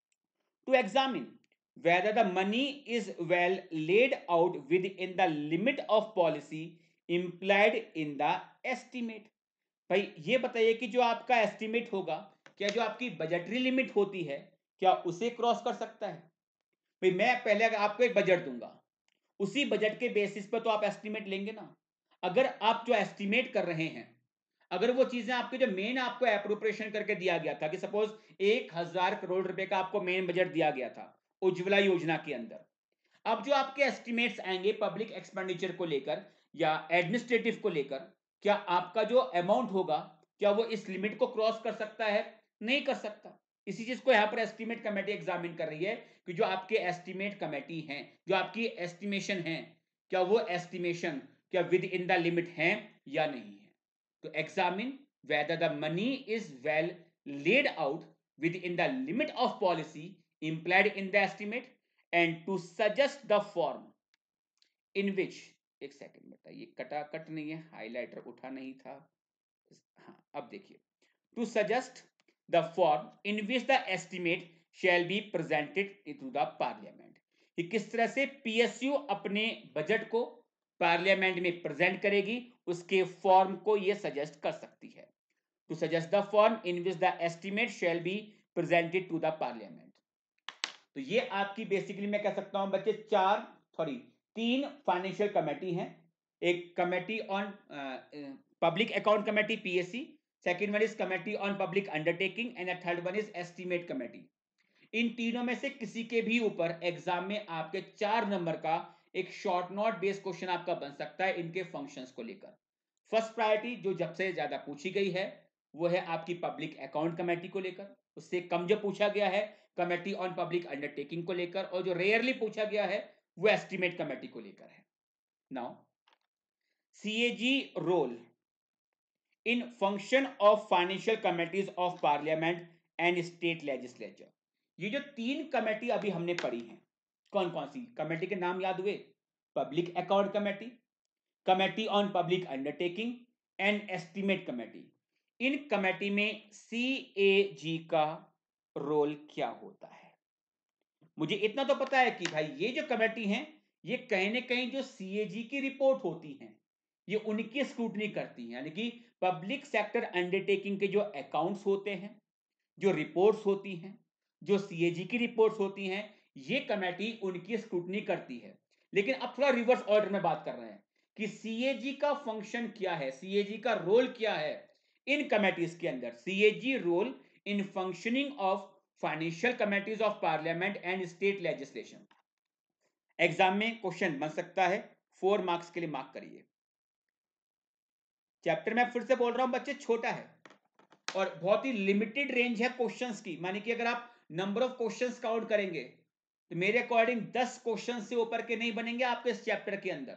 to examine whether the money is well laid out within the limit of policy implied in the estimate। भाई ये बताइए कि जो आपका estimate होगा, क्या जो आपकी बजटरी लिमिट होती है क्या उसे क्रॉस कर सकता है? भाई मैं पहले अगर आपको एक बजट दूंगा, उसी बजट के बेसिस पर तो आप एस्टिमेट लेंगे ना। अगर आप जो एस्टिमेट कर रहे हैं, अगर वो चीजें आपके जो मेन आपको अप्रोप्रिएशन करके दिया गया था कि सपोज एक हजार करोड़ रुपए का आपको मेन बजट दिया गया था उज्ज्वला योजना के अंदर, अब जो आपके एस्टिमेट्स आएंगे पब्लिक एक्सपेंडिचर को लेकर या एडमिनिस्ट्रेटिव को लेकर, क्या आपका जो अमाउंट होगा क्या वो इस लिमिट को क्रॉस कर सकता है? नहीं कर सकता। इसी चीज को यहां पर एस्टिमेट कमेटी एग्जामिन कर रही है कि जो आपके एस्टिमेट कमेटी हैं, जो आपकी एस्टिमेशन है, क्या वो एस्टिमेशन क्या विद इन द लिमिट है या नहीं है। तो examine whether the money is well laid out within the limit of policy implied in the estimate and to suggest the form in which, एक सेकंड बताइए, कटा कट नहीं है, हाइलाइटर उठा नहीं था, हाँ अब देखिए, to suggest the form in which the estimate shall be presented to the parliament, कि किस तरह से पीएसयू अपने बजट को पार्लियामेंट में प्रेजेंट करेगी, उसके फॉर्म को ये सजेस्ट कर सकती है। To suggest the form in which the estimate shall be presented to the parliament. तो ये आपकी बेसिकली मैं कह सकता हूं बच्चे चार सॉरी तीन फाइनेंशियल कमेटी हैं। एक committee on public account committee PSC, second one is committee on public undertaking and third one is estimate committee. इन तीनों में से किसी के भी ऊपर एग्जाम में आपके चार नंबर का एक शॉर्ट नोट बेस्ड क्वेश्चन आपका बन सकता है इनके फंक्शंस को लेकर। फर्स्ट प्रायोरिटी जो जब से ज्यादा पूछी गई है वो है आपकी पब्लिक अकाउंट कमेटी को लेकर, उससे कम जो पूछा गया है कमेटी ऑन पब्लिक अंडरटेकिंग को लेकर, और जो रेयरली पूछा गया है वो एस्टिमेट कमेटी को लेकर है। Now CAG role in function of financial committees of parliament and state legislature. ये जो तीन कमेटी अभी हमने पढ़ी हैं, कौन कौन सी कमेटी के नाम याद हुए? Public account committee, committee on public undertaking and estimate committee. इन कमेटी में सीएजी का रोल क्या होता है? मुझे इतना तो पता है कि भाई ये जो कमेटी है ये कहीं ना कहीं जो सीएजी की रिपोर्ट होती है ये उनकी स्क्रूटनी करती है, यानी कि पब्लिक सेक्टर अंडरटेकिंग के जो अकाउंट्स होते हैं, जो रिपोर्ट्स होती हैं, जो सीएजी की रिपोर्ट्स होती हैं, ये कमेटी उनकी स्क्रूटनी करती है। लेकिन अब थोड़ा रिवर्स ऑर्डर में बात कर रहे हैं कि सीएजी का फंक्शन क्या है, सीएजी का रोल क्या है इन कमेटीज के अंदर। CAG role in functioning of financial committees of parliament and state legislation. Exam में क्वेश्चन बन सकता है, फोर मार्क्स के लिए मार्क करिए। चैप्टर में फिर से बोल रहा हूं बच्चे छोटा है और बहुत ही लिमिटेड रेंज है क्वेश्चंस की, माने कि अगर आप नंबर ऑफ क्वेश्चंस काउंट करेंगे तो मेरे अकॉर्डिंग दस क्वेश्चन से ऊपर के नहीं बनेंगे आपके इस चैप्टर के अंदर।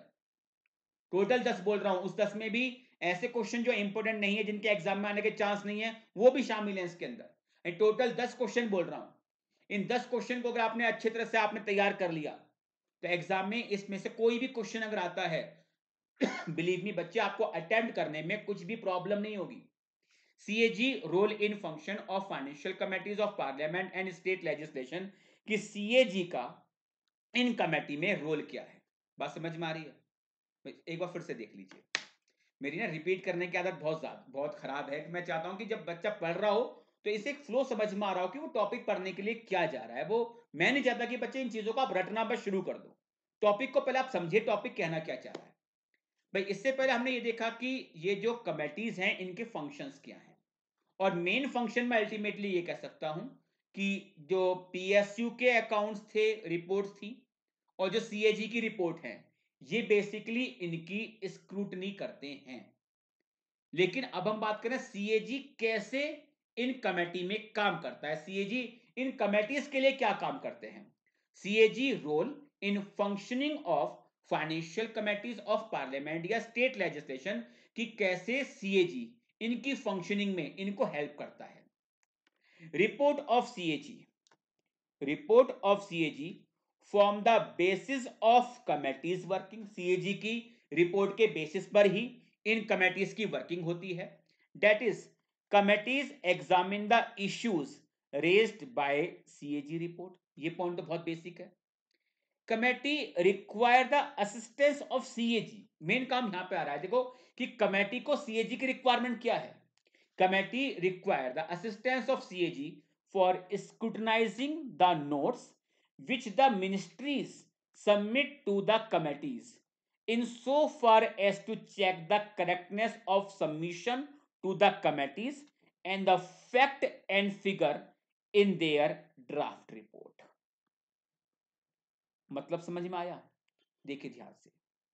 टोटल दस बोल रहा हूं, उस दस में भी ऐसे क्वेश्चन जो इंपोर्टेंट नहीं है, जिनके एग्जाम में आने के चांस नहीं है, वो भी शामिल है इसके अंदर। टोटल दस क्वेश्चन बोल रहा हूं। इन दस क्वेश्चन को अगर आपने अच्छी तरह से आपने तैयार कर लिया तो एग्जाम में इसमें से कोई भी क्वेश्चन अगर आता है बिलीव मी बच्चे आपको अटेम्प्ट करने में कुछ भी प्रॉब्लम नहीं होगी। CAG role in function of financial committees of parliament and state legislation, कि सीएजी का इन कमेटी में रोल क्या है। बात समझ में आ रही है? एक बार फिर से देख लीजिए, मेरी ना रिपीट करने की आदत बहुत ज्यादा बहुत खराब है कि मैं चाहता हूं कि जब बच्चा पढ़ रहा हो तो इसे एक फ्लो समझ में आ रहा हो कि वो टॉपिक पढ़ने के लिए क्या जा रहा है। वो मैं नहीं चाहता कि बच्चे इन चीजों को आप रटना बस शुरू कर दो। टॉपिक को पहले आप समझिए, टॉपिक कहना क्या चाह रहा है। भाई इससे पहले हमने ये देखा कि ये जो कमेटीज हैं इनके फंक्शंस क्या हैं, और मेन फंक्शन में अल्टीमेटली ये कह सकता हूं कि जो पीएसयू के अकाउंट्स थे, रिपोर्ट्स थी, और जो सीएजी की रिपोर्ट है, ये बेसिकली इनकी स्क्रूटनी करते हैं। लेकिन अब हम बात करें सीएजी कैसे इन कमेटी में काम करता है, सीएजी इन कमेटीज के लिए क्या काम करते हैं। CAG role in functioning of financial committees of parliament या स्टेट लेजिस्लेशन, कि कैसे सीएजी इनकी फंक्शनिंग में इनको हेल्प करता है। Report of CAG, report of CAG form the basis of committees working. CAG की रिपोर्ट के बेसिस पर ही इन कमेटीज की वर्किंग होती है। That is committees examine the issues raised by CAG report. ये पॉइंट तो बहुत बेसिक है। Committee require the assistance of CAG, main काम यहां पे आ रहा है देखो कि कमेटी को सीएजी की रिक्वायरमेंट क्या है। Committee require the assistance of CAG for scrutinizing the notes which the ministries submit to the committees in so far as to check the correctness of submission to the committees and the fact and figure in their draft report। मतलब समझ में आया? देखिए ध्यान से,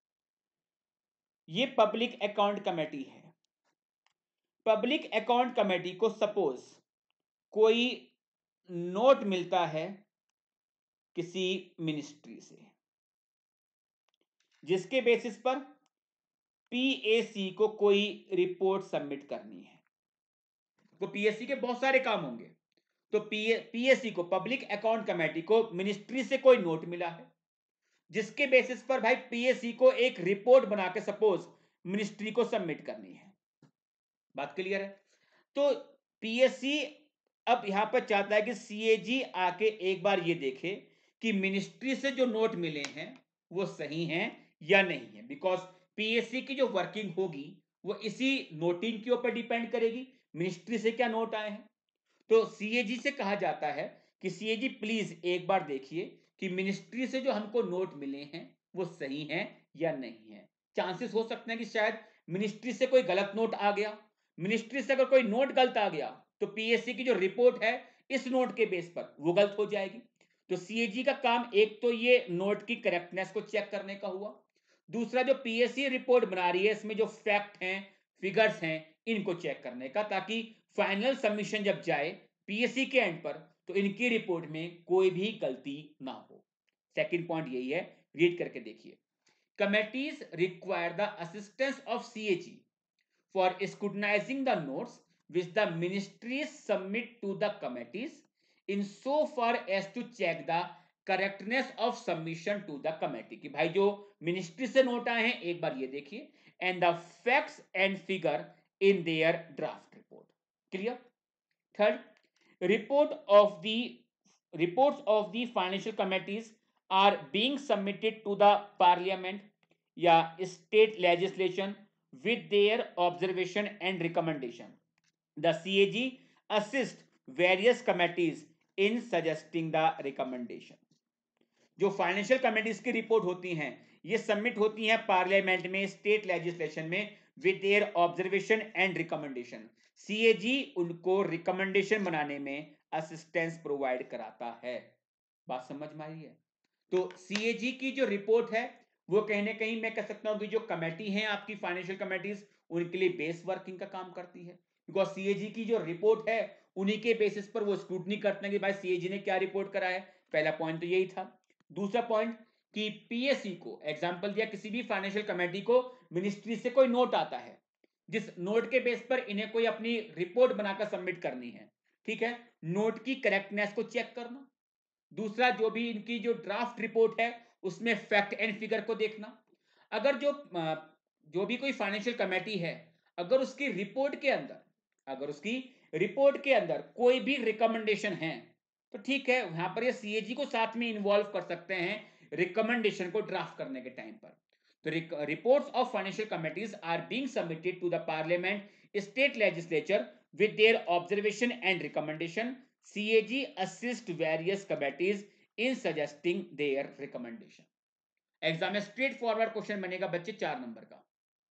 ये public account committee है। Public account committee को सपोज कोई नोट मिलता है किसी मिनिस्ट्री से, जिसके बेसिस पर पीएसी को कोई रिपोर्ट सबमिट करनी है। तो पीएससी के बहुत सारे काम होंगे, तो पीएससी को, पब्लिक अकाउंट कमेटी को मिनिस्ट्री से कोई नोट मिला है, जिसके बेसिस पर भाई पीएससी को एक रिपोर्ट बना के सपोज मिनिस्ट्री को सबमिट करनी है। बात क्लियर है? तो पीएससी अब यहां पर चाहता है कि सीएजी आके एक बार ये देखे कि मिनिस्ट्री से जो नोट मिले हैं वो सही हैं या नहीं है, बिकॉज पीएससी की जो वर्किंग होगी वो इसी नोटिंग के ऊपर डिपेंड करेगी, मिनिस्ट्री से क्या नोट आए हैं। तो सीएजी से कहा जाता है कि सीएजी प्लीज एक बार देखिए कि मिनिस्ट्री से जो हमको नोट मिले हैं वो सही हैं या नहीं है। चांसेस हो सकते हैं कि शायद मिनिस्ट्री से कोई गलत नोट आ गया, मिनिस्ट्री से अगर कोई नोट गलत आ गया तो पीएससी की जो रिपोर्ट है इस नोट के बेस पर वो गलत हो जाएगी। तो सीएजी का काम एक तो ये नोट की करेक्टनेस को चेक करने का हुआ, दूसरा जो पीएससी रिपोर्ट बना रही है इसमें जो फैक्ट हैं, फिगर्स हैं, इनको चेक करने का, ताकि फाइनल सबमिशन जब जाए पीएससी के एंड पर तो इनकी रिपोर्ट में कोई भी गलती ना हो। सेकंड पॉइंट यही है, रीड करके देखिए। Committees require the assistance of CAG for scrutinizing the notes which the ministries submit to the committees in so far as to check the correctness of submission to the committee, कि भाई जो ministry से note आए हैं एक बार ये देखिए, and the facts and figure in their draft report. Clear? Third, report of the reports of the financial committees are being submitted to the parliament या state legislation with their observation and recommendation. The C A G assist various committees in suggesting the recommendation. जो financial committees की report होती हैं ये submit होती हैं parliament में, state legislation में, with their observation and recommendation. CAG उनको रिकमेंडेशन बनाने में असिस्टेंस प्रोवाइड कराता है। बात समझ में आई है? तो सीएजी की जो रिपोर्ट है वो कहीं ना कहीं मैं कह सकता हूं कि जो कमेटी है आपकी फाइनेंशियल कमेटीज उनके लिए बेस वर्किंग का काम करती है, बिकॉज सीएजी की जो रिपोर्ट है उन्हीं के बेसिस पर वो स्क्रूटनी करते हैं कि भाई सीएजी ने क्या रिपोर्ट करा है। पहला पॉइंट तो यही था। दूसरा पॉइंट कि पीएससी को, एग्जांपल दिया, किसी भी फाइनेंशियल कमेटी को मिनिस्ट्री से कोई नोट आता है जिस नोट के बेस पर इन्हें कोई अपनी रिपोर्ट बनाकर सबमिट करनी है, ठीक है, नोट की करेक्टनेस को चेक करना, दूसरा जो भी इनकी जो ड्राफ्ट रिपोर्ट है उसमें फैक्ट एंड फिगर को देखना। अगर जो जो भी कोई फाइनेंशियल कमेटी है अगर उसकी रिपोर्ट के अंदर अगर उसकी रिपोर्ट के अंदर कोई भी रिकमेंडेशन है तो ठीक है, यहां पर ये सीएजी को साथ में इन्वॉल्व कर सकते हैं रिकमेंडेशन को ड्राफ्ट करने के टाइम पर। तो reports of financial committees are being submitted to the parliament, state legislature with their observation and recommendation. CAG assist various committees in suggesting their recommendation. Exam में स्ट्रेट फॉरवर्ड क्वेश्चन बनेगा बच्चे चार number का।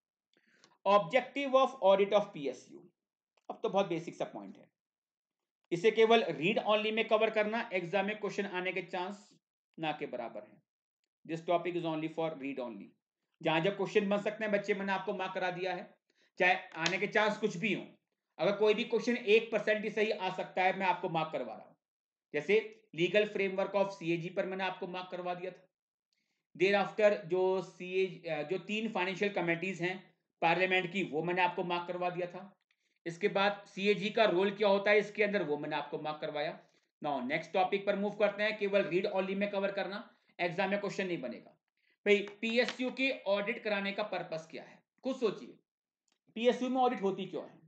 Objective of audit of PSU, अब तो बहुत basic सा point है, इसे केवल रीड ऑनली में कवर करना, एग्जाम में क्वेश्चन आने के चांस ना के बराबर है। This topic is only for read only. जहां जब क्वेश्चन बन सकते हैं बच्चे मैंने आपको मार्क करा दिया है, चाहे आने के चांस कुछ भी हो, अगर कोई भी क्वेश्चन एक परसेंट ही सही आ सकता है मैं आपको मार्क करवा रहा हूं। जैसे लीगल फ्रेमवर्क ऑफ सीएजी पर मैंने आपको मार्क करवा दिया था। देर आफ्टर जो सीए जो तीन फाइनेंशियल कमेटीज हैं पार्लियामेंट की वो मैंने आपको मार्क करवा दिया था। इसके बाद सीएजी का रोल क्या होता है इसके अंदर वो मैंने आपको मार्क करवाया। नाउ नेक्स्ट टॉपिक पर मूव करते हैं, केवल रीड ओनली में कवर करना, एग्जाम में क्वेश्चन नहीं बनेगा। भाई पीएसयू की ऑडिट कराने का पर्पस क्या है, खुद सोचिए। पीएसयू में ऑडिट होती क्यों है?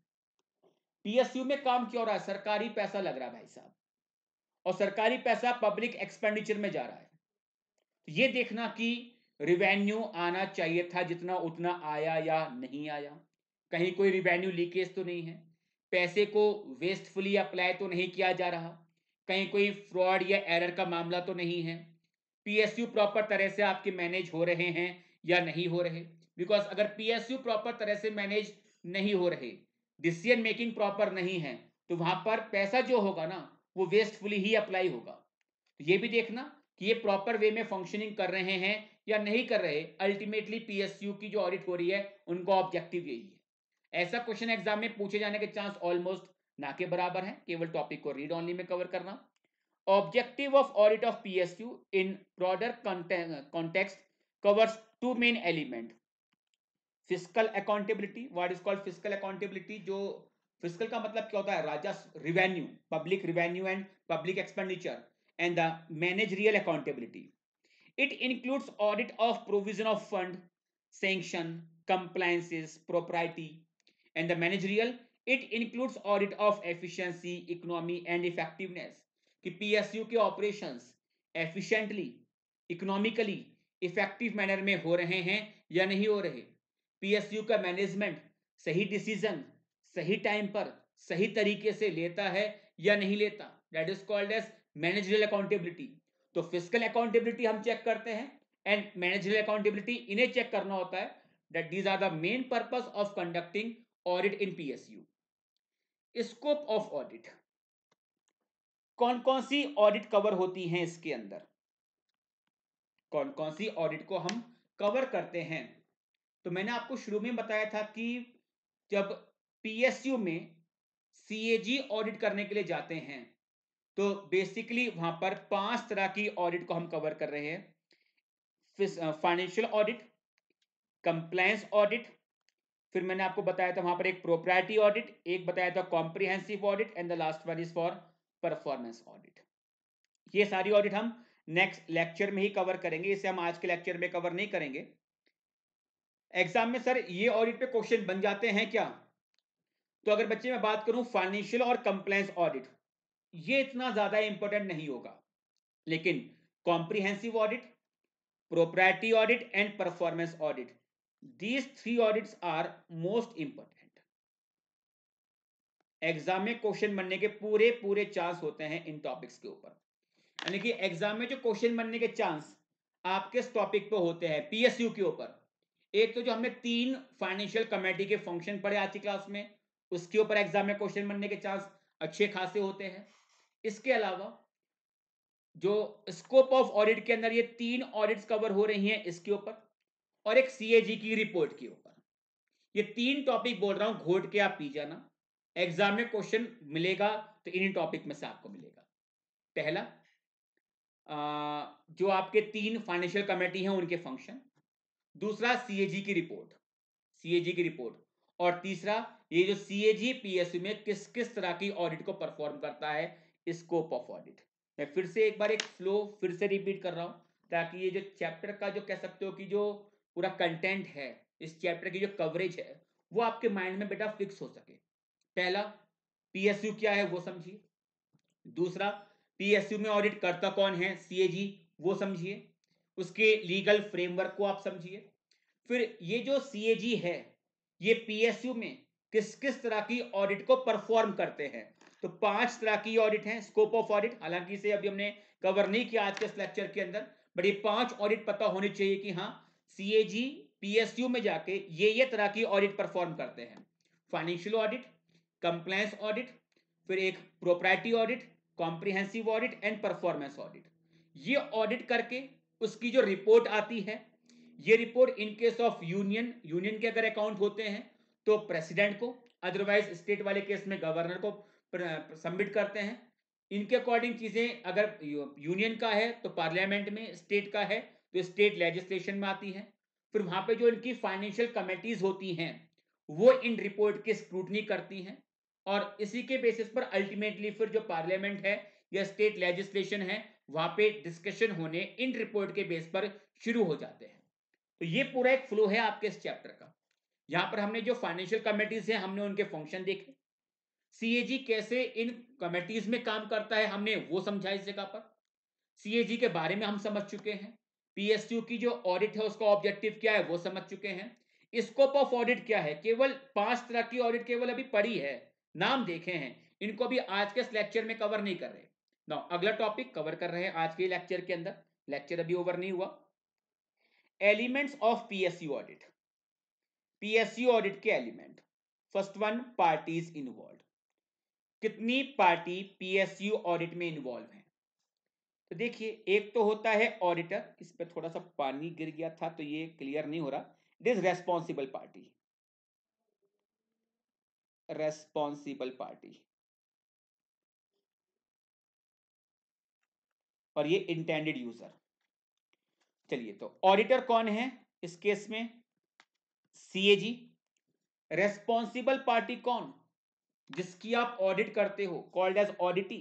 पीएसयू में काम क्यों हो रहा है? सरकारी पैसा लग रहा है भाई साहब, और सरकारी पैसा पब्लिक एक्सपेंडिचर में जा रहा है। ये देखना कि रिवेन्यू आना चाहिए था जितना उतना आया या नहीं आया, कहीं कोई रिवेन्यू लीकेज तो नहीं है, पैसे को वेस्टफुली अप्लाई तो नहीं किया जा रहा, कहीं कोई फ्रॉड या एरर का मामला तो नहीं है, पीएसयू प्रॉपर तरह से आपके मैनेज हो रहे हैं या नहीं हो रहे। बिकॉज अगर पीएसयू प्रॉपर तरह से मैनेज नहीं हो रहे, डिसीजन मेकिंग प्रॉपर नहीं है, तो वहां पर पैसा जो होगा ना वो वेस्टफुली ही अप्लाई होगा। तो ये भी देखना कि ये प्रॉपर वे में फंक्शनिंग कर रहे हैं या नहीं कर रहे। अल्टीमेटली पीएसयू की जो ऑडिट हो रही है उनका ऑब्जेक्टिव यही है। ऐसा क्वेश्चन एग्जाम में पूछे जाने के चांस ऑलमोस्ट ना के बराबर है, केवल टॉपिक को रीड ऑनली में कवर करना। Objective of audit of PSU in broader context covers two main element, physical accountability, what is called physical accountability, जो फिस्कल का मतलब क्या होता है? राजस्व, revenue, public revenue and public expenditure and the managerial accountability. It includes audit of provision of fund, sanction, compliances, propriety, and the managerial. It includes audit of efficiency, economy, and effectiveness. कि P S U के operations efficiently, economically, effective manner में हो रहे हैं या नहीं हो रहे. P S U का management सही decision, सही time पर, सही तरीके से लेता है या नहीं लेता. That is called as managerial accountability. तो फिजिकल अकाउंटेबिलिटी हम चेक करते हैं एंड मैनेजरियल अकाउंटेबिलिटी इन्हें चेक करना होता है. That these are the main purpose of conducting audit in PSU. Scope of audit, कौन कौन सी ऑडिट कवर होती हैं इसके अंदर, कौन कौन सी ऑडिट को हम कवर करते हैं. तो मैंने आपको शुरू में बताया था कि जब पीएसयू में सीएजी ऑडिट करने के लिए जाते हैं तो बेसिकली वहां पर पांच तरह की ऑडिट को हम कवर कर रहे हैं. फाइनेंशियल ऑडिट, कंप्लायंस ऑडिट, फिर मैंने आपको बताया था वहां पर एक प्रोप्राइटी ऑडिट, एक बताया था comprehensive audit and the last one is for performance audit. ये सारी ऑडिट हम नेक्स्ट लेक्चर में ही कवर करेंगे, इसे हम आज के लेक्चर में कवर नहीं करेंगे. एग्जाम में सर ये ऑडिट पे क्वेश्चन बन जाते हैं क्या? तो अगर बच्चे मैं बात करूं फाइनेंशियल और कंप्लायंस ऑडिट, ये इतना ज्यादा इंपॉर्टेंट नहीं होगा, लेकिन comprehensive audit, propriety audit and performance audit, these three audits are most important. Exam में क्वेश्चन बनने के पूरे पूरे चांस होते हैं इन टॉपिक्स के ऊपर. यानी कि एग्जाम में जो क्वेश्चन बनने के चांस आपके इस टॉपिक पे होते हैं पीएसयू के ऊपर, एक तो जो हमने तीन फाइनेंशियल कमेटी के फंक्शन पढ़े आज की क्लास में, उसके ऊपर एग्जाम में क्वेश्चन बनने के चांस अच्छे खासे होते हैं. इसके अलावा जो स्कोप ऑफ ऑडिट के अंदर ये तीन ऑडिट्स कवर हो रही हैं इसके ऊपर, और एक सीएजी की रिपोर्ट के ऊपर. ये तीन टॉपिक बोल रहा हूं, घोट के आप पी जाना. एग्जाम में क्वेश्चन मिलेगा तो इन्हीं टॉपिक में से आपको मिलेगा. पहला जो आपके तीन फाइनेंशियल कमेटी हैं उनके फंक्शन, दूसरा सीएजी की रिपोर्ट, सीएजी की रिपोर्ट, और तीसरा ये जो सीएजी पीएसयू में किस किस तरह की ऑडिट को परफॉर्म करता है, स्कोप ऑफ ऑडिट. मैं फिर से एक बार एक फ्लो फिर से रिपीट कर रहा हूं ताकि ये जो चैप्टर का जो कह सकते हो कि जो पूरा कंटेंट है, इस चैप्टर की जो कवरेज है वो आपके माइंड में बेटा फिक्स हो सके. पहला, पीएसयू क्या है वो समझिए. दूसरा, पीएसयू में ऑडिट करता कौन है, सीएजी, वो समझिए. उसके लीगल फ्रेमवर्क को आप समझिए. फिर ये जो सीएजी है ये पीएसयू में किस किस तरह की ऑडिट को परफॉर्म करते हैं. तो पांच तरह की ऑडिट हैं, स्कोप ऑफ ऑडिट. हालांकि इसे अभी हमने कवर नहीं किया आज के इस लेक्चर के अंदर, बट ये पांच ऑडिट पता होनी चाहिए कि हाँ सीएजी पीएसयू में जाके ये ये तरह की ऑडिट परफॉर्म करते हैं. फाइनेंशियल ऑडिट, कंप्लायंस ऑडिट, फिर एक propriety audit, comprehensive audit and performance audit. ये ऑडिट करके उसकी जो रिपोर्ट आती है, ये report in case of union, union के अगर अकाउंट होते हैं तो प्रेसिडेंट को, अदरवाइज स्टेट वाले केस में गवर्नर को सबमिट करते हैं. इनके अकॉर्डिंग चीजें अगर यूनियन का है तो पार्लियामेंट में, स्टेट का है तो स्टेट लेजिस्लेशन में आती है. फिर वहां पे जो इनकी फाइनेंशियल कमेटीज होती हैं वो इन रिपोर्ट की स्क्रूटनी करती हैं, और इसी के बेसिस पर अल्टीमेटली फिर जो पार्लियामेंट है या स्टेट लेजिस्लेशन है वहां पे डिस्कशन होने इन रिपोर्ट के बेस पर शुरू हो जाते हैं. तो ये पूरा एक फ्लो है आपके इस चैप्टर का. यहां पर हमने जो फाइनेंशियल कमेटीज हैं हमने उनके फंक्शन देखे, सीएजी कैसे इन कमेटीज में काम करता है हमने वो समझा इस जगह पर, सीएजी के बारे में हम समझ चुके हैं, पीएसयू की जो ऑडिट है उसका ऑब्जेक्टिव क्या है वो समझ चुके हैं. स्कोप ऑफ ऑडिट क्या है, केवल पांच तरह की ऑडिट केवल अभी पढ़ी है, नाम देखे हैं, इनको भी आज के इस लेक्चर में कवर नहीं कर रहे. ना अगला टॉपिक कवर कर रहे हैं आज के लेक्चर के अंदर, लेक्चर अभी ओवर नहीं हुआ. Elements of PSU audit. PSU audit के element, first one, parties involve. कितनी पार्टी पीएसयू ऑडिट में इन्वॉल्व है? तो देखिए, एक तो होता है ऑडिटर, इस पे थोड़ा सा पानी गिर गया था तो ये क्लियर नहीं हो रहा. It is responsible party, responsible party, और ये इंटेंडेड यूजर. चलिए, तो ऑडिटर कौन है इस केस में? सीएजी. रेस्पॉन्सिबल पार्टी कौन? जिसकी आप ऑडिट करते हो, कॉल्ड एज ऑडिटी।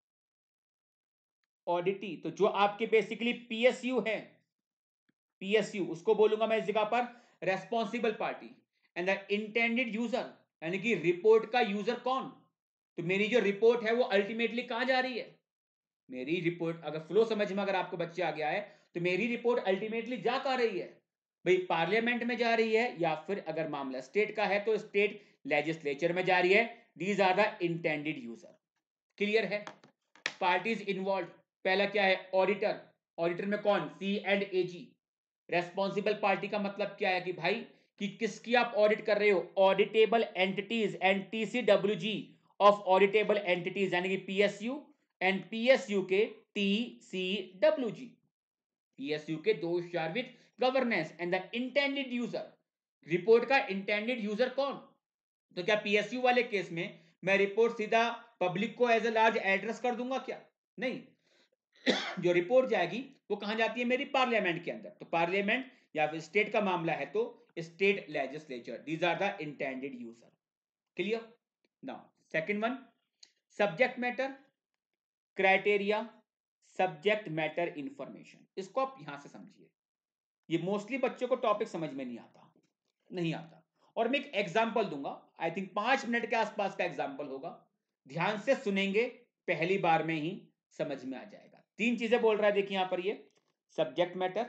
ऑडिटी तो जो आपके बेसिकली पीएसयू है, पीएसयू उसको बोलूंगा मैं इस जगह पर responsible party. And the intended user यानी कि रिपोर्ट का यूजर कौन? तो मेरी जो रिपोर्ट है वो अल्टीमेटली कहां जा रही है? मेरी रिपोर्ट अगर फ्लो समझ में अगर आपको बच्चे आ गया है तो मेरी रिपोर्ट अल्टीमेटली जा कहां रही है भाई? पार्लियामेंट में जा रही है, या फिर अगर मामला स्टेट का है तो स्टेट लेजिस्लेचर में जा रही है। These are the intended user. Clear है? पार्टीज इन्वॉल्व, पहला क्या है? ऑडिटर। ऑडिटर में कौन? C and A G. Responsible party का मतलब क्या है कि भाई कि किसकी आप ऑडिट कर रहे हो? Auditable entities and TCWG of auditable entities यानी कि पीएसयू एंड पीएसयू के टीसीडब्ल्यूजी। पीएसयू के those charged with governance and the intended user. Report का इंटेंडेड यूजर कौन? तो क्या पीएसयू वाले केस में मैं रिपोर्ट सीधा पब्लिक को एज ए लार्ज एड्रेस कर दूंगा क्या? नहीं। जो रिपोर्ट जाएगी वो कहां जाती है? मेरी पार्लियामेंट के अंदर। तो पार्लियामेंट या फिर स्टेट का मामला है तो state legislature. These are the intended user. Clear? Now second one, subject matter, criteria, subject matter information. इसको आप यहां से समझिए। ये मोस्टली बच्चों को टॉपिक समझ में नहीं आता, नहीं आता। और मैं एक एग्जांपल दूंगा, आई थिंक पांच मिनट के आसपास का एग्जांपल होगा। ध्यान से सुनेंगे, पहली बार में ही समझ में आ जाएगा। तीन चीजें बोल रहा है, देखिए यहां पर ये subject matter,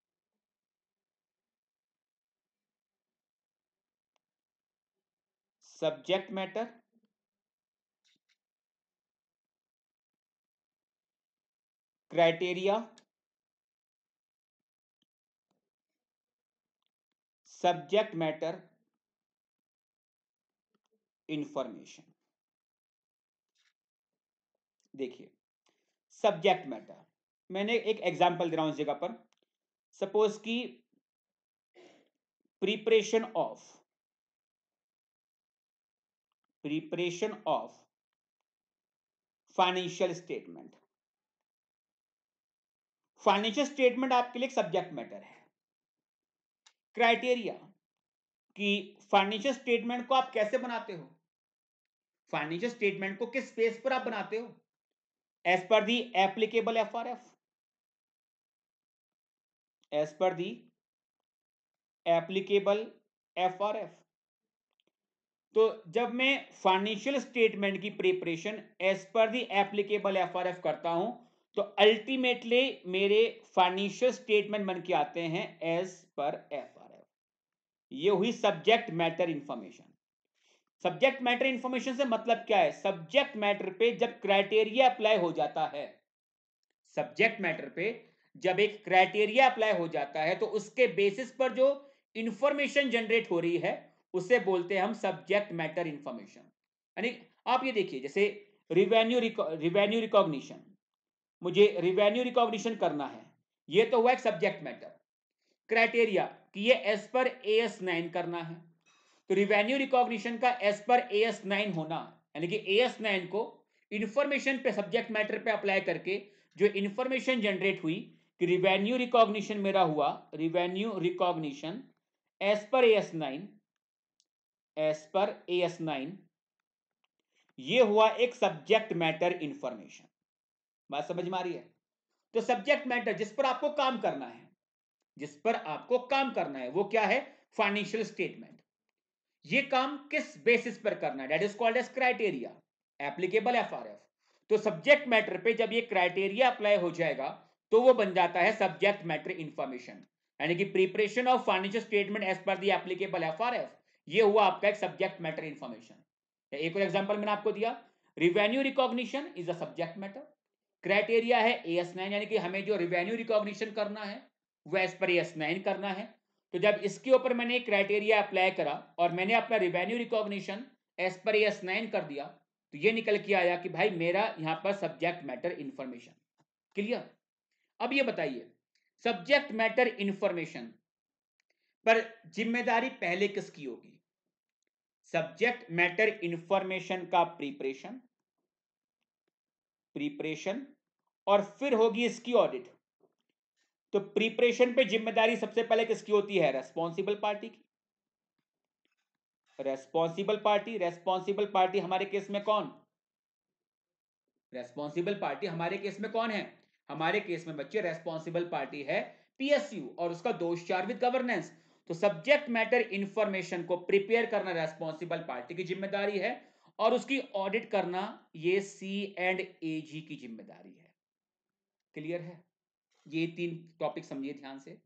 subject matter, criteria, subject matter information. देखिए सब्जेक्ट मैटर, मैंने एक एग्जांपल दे रहा हूं इस जगह पर। सपोज कि preparation of preparation of financial statement. Financial statement आपके लिए सब्जेक्ट मैटर है। क्राइटेरिया कि फाइनेंशियल स्टेटमेंट को आप कैसे बनाते हो, फाइनेंशियल स्टेटमेंट को किस बेस पर आप बनाते हो? As per the applicable FRF, as per the applicable FRF. तो जब मैं फाइनेंशियल स्टेटमेंट की preparation as per the applicable FRF करता हूं तो अल्टीमेटली मेरे फाइनेंशियल स्टेटमेंट बन के आते हैं एज पर एफआरएफ। ये हुई subject matter information. Subject matter information से मतलब क्या है? सब्जेक्ट मैटर पे जब क्राइटेरिया अप्लाई हो जाता है, सब्जेक्ट मैटर पे जब एक क्राइटेरिया अप्लाई हो जाता है तो उसके बेसिस पर जो इंफॉर्मेशन जनरेट हो रही है उसे बोलते हैं हम सब्जेक्ट मैटर इंफॉर्मेशन। यानी आप ये देखिए, जैसे रिवेन्यू रिवेन्यू रिकॉग्निशन, मुझे रिवेन्यू रिकॉग्निशन करना है, ये तो हुआ एक सब्जेक्ट मैटर। क्राइटेरिया कि ये एज पर ए एस नाइन करना है, तो रिवेन्यू रिकॉग्निशन का एज पर ए एस नाइन होना यानी कि ए एस नाइन को इंफॉर्मेशन पे सब्जेक्ट मैटर पे अप्लाई करके जो इंफॉर्मेशन जनरेट हुई कि रिवेन्यू रिकॉग्निशन मेरा हुआ, रिवेन्यू रिकॉग्निशन एज पर ए एस नाइन, एज पर ए एस नाइन, ये हुआ एक सब्जेक्ट मैटर इंफॉर्मेशन। बात समझ में आ रही है? तो सब्जेक्ट मैटर जिस पर आपको काम करना है, जिस पर आपको काम करना है वो क्या है? Financial statement. ये काम किस बेसिस पर करना है? That is called as criteria, applicable FRF. तो सब्जेक्ट मैटर पे जब ये क्राइटेरिया अप्लाई हो जाएगा तो वो बन जाता है सब्जेक्ट मैटर इंफॉर्मेशन, यानी कि preparation of financial statement as पर द एप्लीकेबल एफआरएफ, ये हुआ आपका एक सब्जेक्ट मैटर इंफॉर्मेशन। एक और एग्जांपल मैंने आपको दिया, revenue recognition is a subject matter, criteria है ए एस नाइन, यानी कि हमें जो रिवेन्यू रिकॉग्निशन करना है वो एज पर ए एस नाइन करना है। तो जब इसके ऊपर मैंने क्राइटेरिया अप्लाई करा और मैंने अपना रिवेन्यू रिकॉग्निशन एज पर ए एस नाइन कर दिया तो ये निकल के आया कि भाई मेरा यहां पर सब्जेक्ट मैटर इंफॉर्मेशन। क्लियर? अब ये बताइए सब्जेक्ट मैटर इंफॉर्मेशन पर जिम्मेदारी पहले किसकी होगी? सब्जेक्ट मैटर इंफॉर्मेशन का प्रिपरेशन प्रिपरेशन और फिर होगी इसकी ऑडिट। तो प्रिपरेशन पे जिम्मेदारी सबसे पहले किसकी होती है? रेस्पॉन्सिबल पार्टी की। रेस्पॉन्सिबल पार्टी, रेस्पॉन्सिबल पार्टी हमारे केस में कौन, रेस्पॉन्सिबल पार्टी हमारे केस में कौन है, हमारे केस में बच्चे रेस्पॉन्सिबल पार्टी है पीएसयू और उसका दोषचार विद गवर्नेंस। तो सब्जेक्ट मैटर इंफॉर्मेशन को प्रिपेयर करना रेस्पॉन्सिबल पार्टी की जिम्मेदारी है और उसकी ऑडिट करना ये सी एंड एजी की जिम्मेदारी है। क्लियर है? ये तीन टॉपिक समझिए ध्यान से।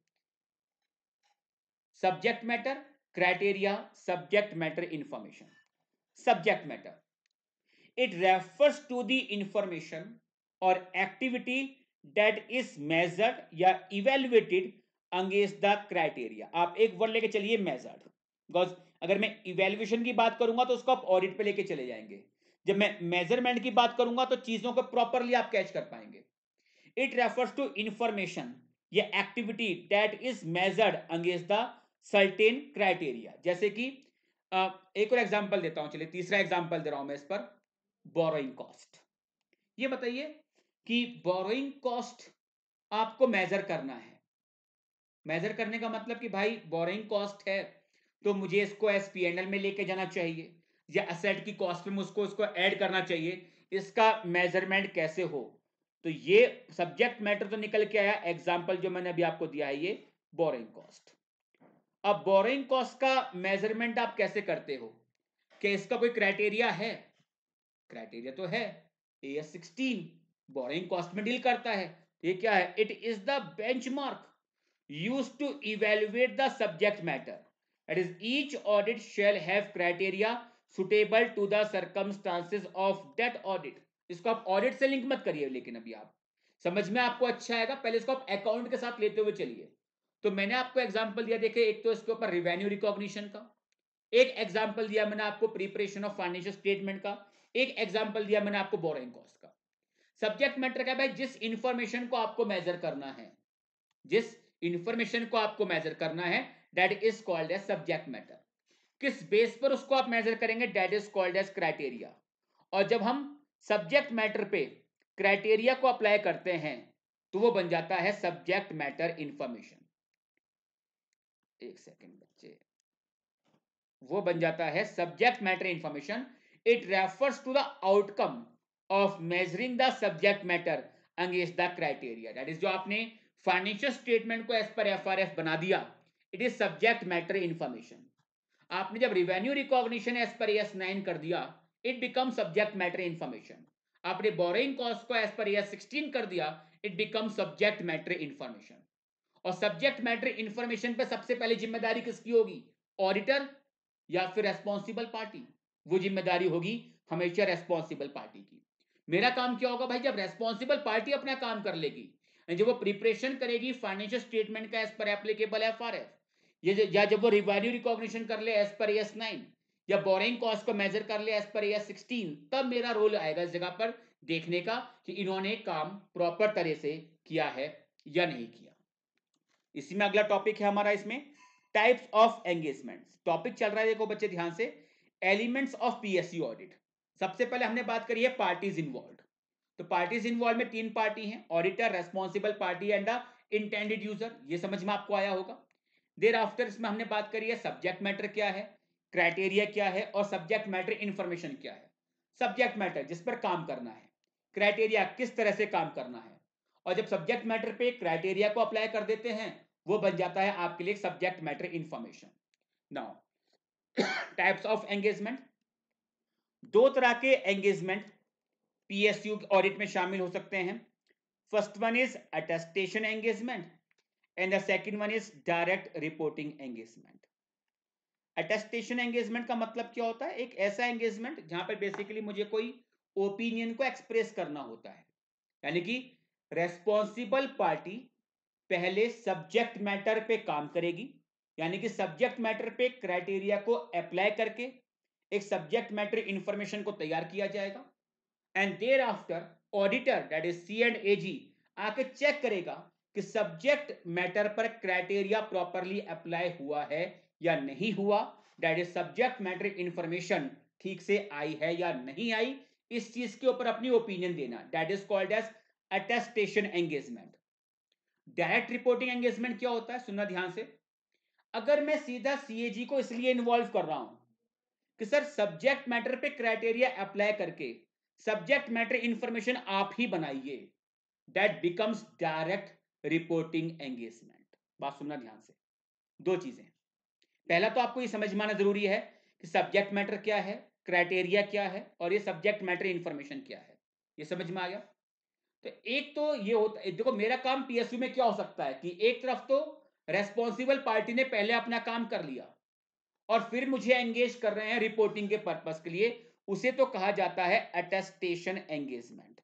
Subject matter, criteria, subject matter information. Subject matter, it refers to the information or activity that is measured या evaluated against the criteria। आप एक वर्ड लेके चलिए measured, बिकॉज अगर मैं इवेल्युएशन की बात करूंगा तो उसको आप ऑडिट पे लेके चले जाएंगे, जब मैं मेजरमेंट की बात करूंगा तो चीजों को प्रॉपरली आप कैच कर पाएंगे। इट रेफर्स टू इंफॉर्मेशन या activity that is measured against the certain criteria. जैसे कि आ, एक और एग्जांपल देता हूं, चलिए तीसरा एग्जांपल दे रहा हूं मैं इस पर, बोरोइंग कॉस्ट। ये बताइए कि बोरोइंग कॉस्ट आपको मेजर करना है। मेजर करने का मतलब कि भाई बोरोइंग कॉस्ट है तो मुझे इसको एस पी एंड एल में लेके जाना चाहिए या असेट की कॉस्ट में मुझको उसको ऐड करना चाहिए, इसका मेजरमेंट कैसे हो। तो ये सब्जेक्ट मैटर तो निकल के आया, एग्जांपल जो मैंने अभी आपको दिया है ये बोरोइंग कॉस्ट। अब बोरोइंग कॉस्ट का मेजरमेंट आप कैसे करते हो, कि इसका कोई क्राइटेरिया है? क्राइटेरिया तो है, A S sixteen borrowing cost में डील करता है। ये क्या है? It is the benchmark used to evaluate the subject matter, that is each audit shall have criteria suitable to the circumstances of that audit। इसको आप ऑडिट से link मत करिए, लेकिन अभी आप समझ में आपको अच्छा आएगा, पहले इसको आप अकाउंट के साथ लेते हुए चलिए। तो मैंने आपको एग्जांपल दिया, देखिए एक तो इसके ऊपर रिवेन्यू रिकॉग्निशन का, एक एग्जांपल दिया मैंने आपको प्रिपरेशन ऑफ फाइनेंशियल स्टेटमेंट का, एक एग्जांपल दिया मैंने आपको बोरोइंग कॉस्ट का। सब्जेक्ट मैटर क्या भाई? जिस इंफॉर्मेशन को आपको मेजर करना है, जिस इंफॉर्मेशन को आपको मेजर करना है, that is called as subject matter. किस बेस पर उसको आप मेजर करेंगे? That is called as criteria. और जब हम सब्जेक्ट मैटर पे क्राइटेरिया को अप्लाई करते हैं तो वो बन जाता है सब्जेक्ट मैटर इंफॉर्मेशन। एक सेकेंड बच्चे, वो बन जाता है subject matter information. It refers to the outcome of measuring the subject matter against the criteria. That is जो आपने फाइनेंशियल स्टेटमेंट को एज पर एफ आर एफ बना दिया, it is subject matter information. आपने जब रिवेन्यू रिकॉग्निशन एज पर S nine कर दिया, it become subject matter information. आपने बोरोइंग कॉस्ट को एज पर एस सिक्सटीन कर दिया, it become subject matter information. और सब्जेक्ट मैटर इंफॉर्मेशन पे सबसे पहले जिम्मेदारी किसकी होगी? ऑडिटर या फिर रेस्पॉन्सिबल पार्टी? वो जिम्मेदारी होगी हमेशा रेस्पॉन्सिबल पार्टी की। मेरा काम क्या होगा भाई? जब रेस्पॉन्सिबल पार्टी अपना काम कर लेगी, जब वो प्रिपरेशन करेगी फाइनेंशियल स्टेटमेंट का एज पर एप्लीकेबल एफ आर एफ, या जब वो रिवेन्यू रिकॉग्निशन कर ले एज पर एस नाइन, या बोरोइंग कॉस्ट को मेजर कर ले एज पर एस सिक्सटीन, तब मेरा रोल आएगा इस जगह पर देखने का कि इन्होंने काम प्रॉपर तरह से किया है या नहीं किया। इसी में अगला टॉपिक है हमारा, इसमें टाइप्स ऑफ एंगेजमेंट टॉपिक चल रहा है। देखो बच्चे ध्यान से, एलिमेंट्स ऑफ पीएसयू ऑडिट। सबसे पहले हमने बात करी है पार्टीज इन्वॉल्व। तो पार्टीज इन्वॉल्व में तीन पार्टी हैं, auditor, responsible party and the intended user. ये समझ में आपको आया होगा। देर आफ्टर इसमें हमने बात करी है सब्जेक्ट मैटर क्या है, क्राइटेरिया क्या है और सब्जेक्ट मैटर इंफॉर्मेशन क्या है। सब्जेक्ट मैटर जिस पर काम करना है, क्राइटेरिया किस तरह से काम करना है, और जब सब्जेक्ट मैटर पे क्राइटेरिया को अप्लाई कर देते हैं वो बन जाता है आपके लिए subject matter information. Now types of engagement. दो तरह के एंगेजमेंट पीएसयू ऑडिट में शामिल हो सकते हैं। First one is attestation engagement and the second one is direct reporting engagement. Attestation engagement का मतलब क्या होता है? एक ऐसा एंगेजमेंट जहां पर बेसिकली मुझे कोई ओपिनियन को एक्सप्रेस करना होता है, यानी कि रेस्पॉन्सिबल पार्टी पहले सब्जेक्ट मैटर पे काम करेगी, यानी कि सब्जेक्ट मैटर पे क्राइटेरिया को अप्लाई करके एक सब्जेक्ट मैटर इंफॉर्मेशन को तैयार किया जाएगा, and thereafter auditor that is C and AG आके चेक करेगा कि सब्जेक्ट मैटर पर क्राइटेरिया प्रॉपरली अप्लाई हुआ है या नहीं हुआ, that is subject matter information ठीक से आई है या नहीं आई, इस चीज के ऊपर अपनी ओपिनियन देना, that is called as attestation engagement. Direct reporting engagement क्या होता है? सुनना ध्यान से। अगर मैं सीधा सीएजी को इसलिए इन्वॉल्व कर रहा हूं कि सर सब्जेक्ट मैटर पे क्राइटेरिया अप्लाई करके सब्जेक्ट मैटर इंफॉर्मेशन आप ही बनाइए, that becomes direct reporting engagement. बात सुनना ध्यान से, दो चीजें। पहला तो आपको ये समझ में आना जरूरी है कि सब्जेक्ट मैटर क्या है, क्राइटेरिया क्या है, और ये सब्जेक्ट मैटर इंफॉर्मेशन क्या है। ये समझ में आ गया? तो एक तो ये होता है, देखो मेरा काम पीएसयू में क्या हो सकता है कि एक तरफ तो रेस्पॉन्सिबल पार्टी ने पहले अपना काम कर लिया और फिर मुझे एंगेज कर रहे हैं रिपोर्टिंग के पर्पस के लिए, उसे तो कहा जाता है अटेस्टेशन एंगेजमेंट।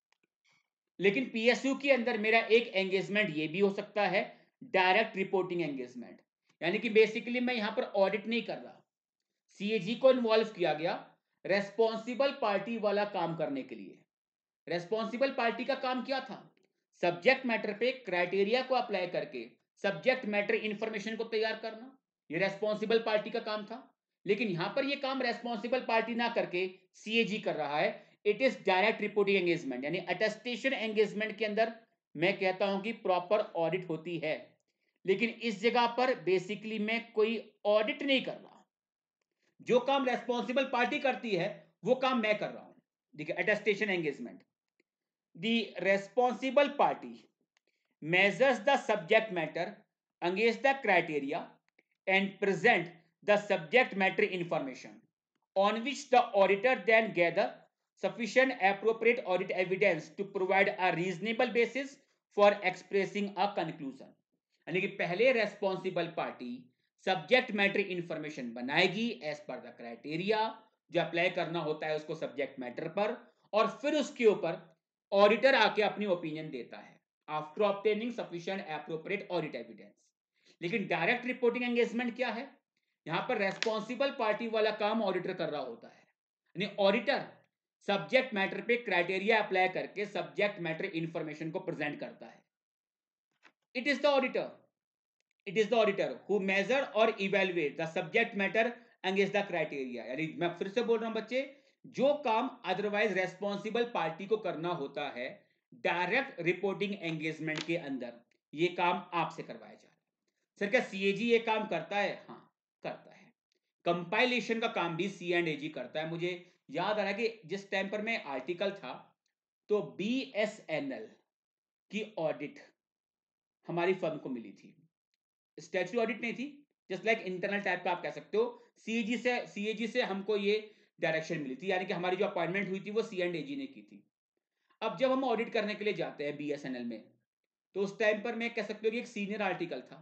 लेकिन पीएसयू के अंदर मेरा एक एंगेजमेंट ये भी हो सकता है डायरेक्ट रिपोर्टिंग एंगेजमेंट, यानी कि बेसिकली मैं यहां पर ऑडिट नहीं कर रहा, सीएजी को इन्वॉल्व किया गया रेस्पॉन्सिबल पार्टी वाला काम करने के लिए। रेस्पॉन्सिबल पार्टी का काम क्या था? सब्जेक्ट मैटर पे क्राइटेरिया को अप्लाई करके सब्जेक्ट मैटर इंफॉर्मेशन को तैयार करना, ये रेस्पॉन्सिबल पार्टी का काम था। लेकिन यहां पर ये काम रेस्पॉन्सिबल पार्टी ना करके सीएजी कर रहा है। It is direct reporting engagement, यानी अटेस्टेशन एंगेजमेंट के अंदर मैं कहता हूं कि प्रॉपर ऑडिट होती है, लेकिन इस जगह पर बेसिकली मैं कोई ऑडिट नहीं कर रहा। जो काम रेस्पॉन्सिबल पार्टी करती है वो काम मैं कर रहा हूं। देखिए attestation engagement, the responsible party measures the subject matter against the criteria and present the subject matter information on which the auditor then gather sufficient appropriate audit evidence to provide a reasonable basis for expressing a conclusion। यानी कि पहले responsible party subject matter information बनाएगी as पर the criteria जो apply करना होता है उसको सब्जेक्ट मैटर पर, और फिर उसके ऊपर ऑडिटर आके अपनी ओपिनियन देता है after obtaining sufficient appropriate audit evidence. लेकिन डायरेक्ट रिपोर्टिंग एंगेजमेंट क्या है? यहां पर रेस्पॉन्सिबल पार्टी वाला काम ऑडिटर कर रहा होता है, यानी ऑडिटर सब्जेक्ट मैटर पे क्राइटेरिया अप्लाई करके सब्जेक्ट मैटर इंफॉर्मेशन को प्रेजेंट करता है। It is the auditor it is the auditor who measure और evaluate the subject matter against the criteria. यानी मैं फिर से बोल रहा हूं बच्चे, जो काम अदरवाइज रेस्पॉन्सिबल पार्टी को करना होता है डायरेक्ट रिपोर्टिंग एंगेजमेंट के अंदर, ये काम आपसे करवाया जा रहा है। सर क्या सीएजी ये काम करता है? हाँ करता है। कंपाइलेशन का काम भी सी एंड एजी करता है। मुझे याद आ रहा है कि जिस टाइम पर मैं आर्टिकल था तो बीएसएनएल की ऑडिट हमारी फर्म को मिली थी, स्टैट्यूटरी ऑडिट नहीं थी, जस्ट लाइक इंटरनल टाइप का आप कह सकते हो। सीएजी से सीएजी से हमको ये डायरेक्शन मिली थी, यानी कि हमारी जो अपॉइंटमेंट हुई थी वो सी एंड एजी ने की थी। अब जब हम ऑडिट करने के लिए जाते हैं बीएसएनएल में, तो उस टाइम पर मैं कह सकते हो कि एक सीनियर आर्टिकल था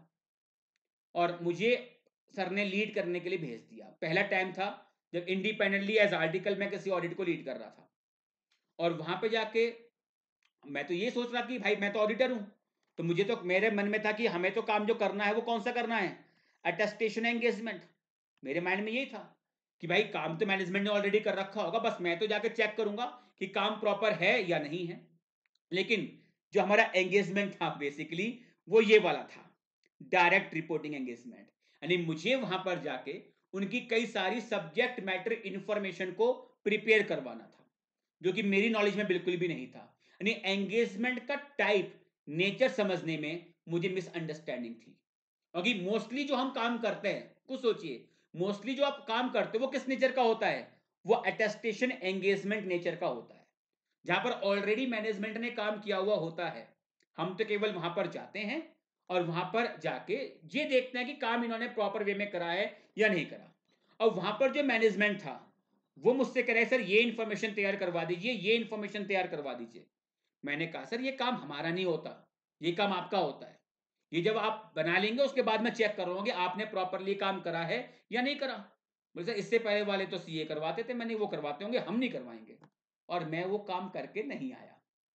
और मुझे सर ने लीड करने के लिए भेज दिया। पहला टाइम था जब इंडिपेंडेंटली एज आर्टिकल मैं किसी ऑडिट को लीड कर रहा था, और वहां पे जाके मैं तो ये सोच रहा कि भाई मैं तो ऑडिटर हूं, तो मुझे तो मेरे मन में था कि हमें तो काम जो करना है वो कौन सा करना है, अटेस्टेशन एंगेजमेंट। मेरे माइंड में यही था कि भाई काम तो मैनेजमेंट ने ऑलरेडी कर रखा होगा, बस मैं तो जाके चेक करूंगा कि काम प्रॉपर है या नहीं है। लेकिन जो हमारा एंगेजमेंट था बेसिकली वो ये वाला था, डायरेक्ट रिपोर्टिंग एंगेजमेंट, यानी मुझे वहां पर जाके उनकी कई सारी सब्जेक्ट मैटर इंफॉर्मेशन को प्रिपेयर करवाना था, जो कि मेरी नॉलेज में बिल्कुल भी नहीं था। यानी एंगेजमेंट का टाइप, नेचर समझने में मुझे मिसअंडरस्टैंडिंग थी, क्योंकि मोस्टली जो हम काम करते हैं, कुछ सोचिए, मोस्टली जो आप काम करते हो वो किस नेचर का होता है? वो अटेस्टेशन एंगेजमेंट नेचर का होता है, जहां पर ऑलरेडी मैनेजमेंट ने काम किया हुआ होता है। हम तो केवल वहां पर जाते हैं और वहां पर जाके ये देखते हैं कि काम इन्होंने प्रॉपर वे में करा है या नहीं करा। और वहां पर जो मैनेजमेंट था वो मुझसे कह रहे सर ये इंफॉर्मेशन तैयार करवा दीजिए, ये इंफॉर्मेशन तैयार करवा दीजिए। मैंने कहा सर ये काम हमारा नहीं होता, ये काम आपका होता है। ये जब आप बना लेंगे उसके बाद मैं चेक करूंगा कि आपने प्रॉपरली काम करा है या नहीं करा। बोले सर इससे पहले वाले तो सीए करवाते थे, मैंने वो करवाते होंगे, हम नहीं करवाएंगे। और मैं वो काम करके नहीं आया।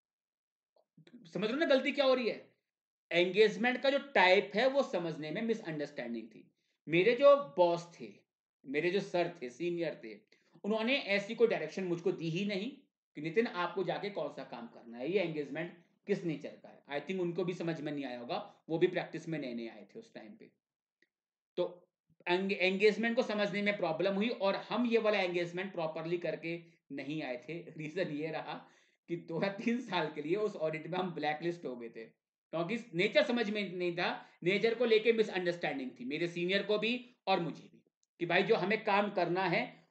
समझ लो ना गलती क्या हो रही है? एंगेजमेंट का जो टाइप है वो समझने में मिसअंडरस्टैंडिंग थी। मेरे जो बॉस थे, मेरे जो सर थे, सीनियर थे, उन्होंने ऐसी कोई डायरेक्शन मुझको दी ही नहीं कि नितिन आपको जाके कौन सा काम करना है, ये एंगेजमेंट किस नेचर का है। आई थिंक उनको भी समझ में नहीं आया होगा, वो भी प्रैक्टिस में नए नए आए थे उस टाइम पे। तो एंगेजमेंट को समझने में प्रॉब्लम हुई और हम ये वाला एंगेजमेंट प्रॉपरली करके नहीं आए थे। रीजन ये रहा कि दो या तीन साल के लिए उस ऑडिट में हम ब्लैकलिस्ट हो गए थे, क्योंकि नेचर समझ में नहीं था। नेचर को लेके मिसअंडरस्टैंडिंग थी मेरे सीनियर को भी और मुझे भी, कि भाई जो हमें काम करना है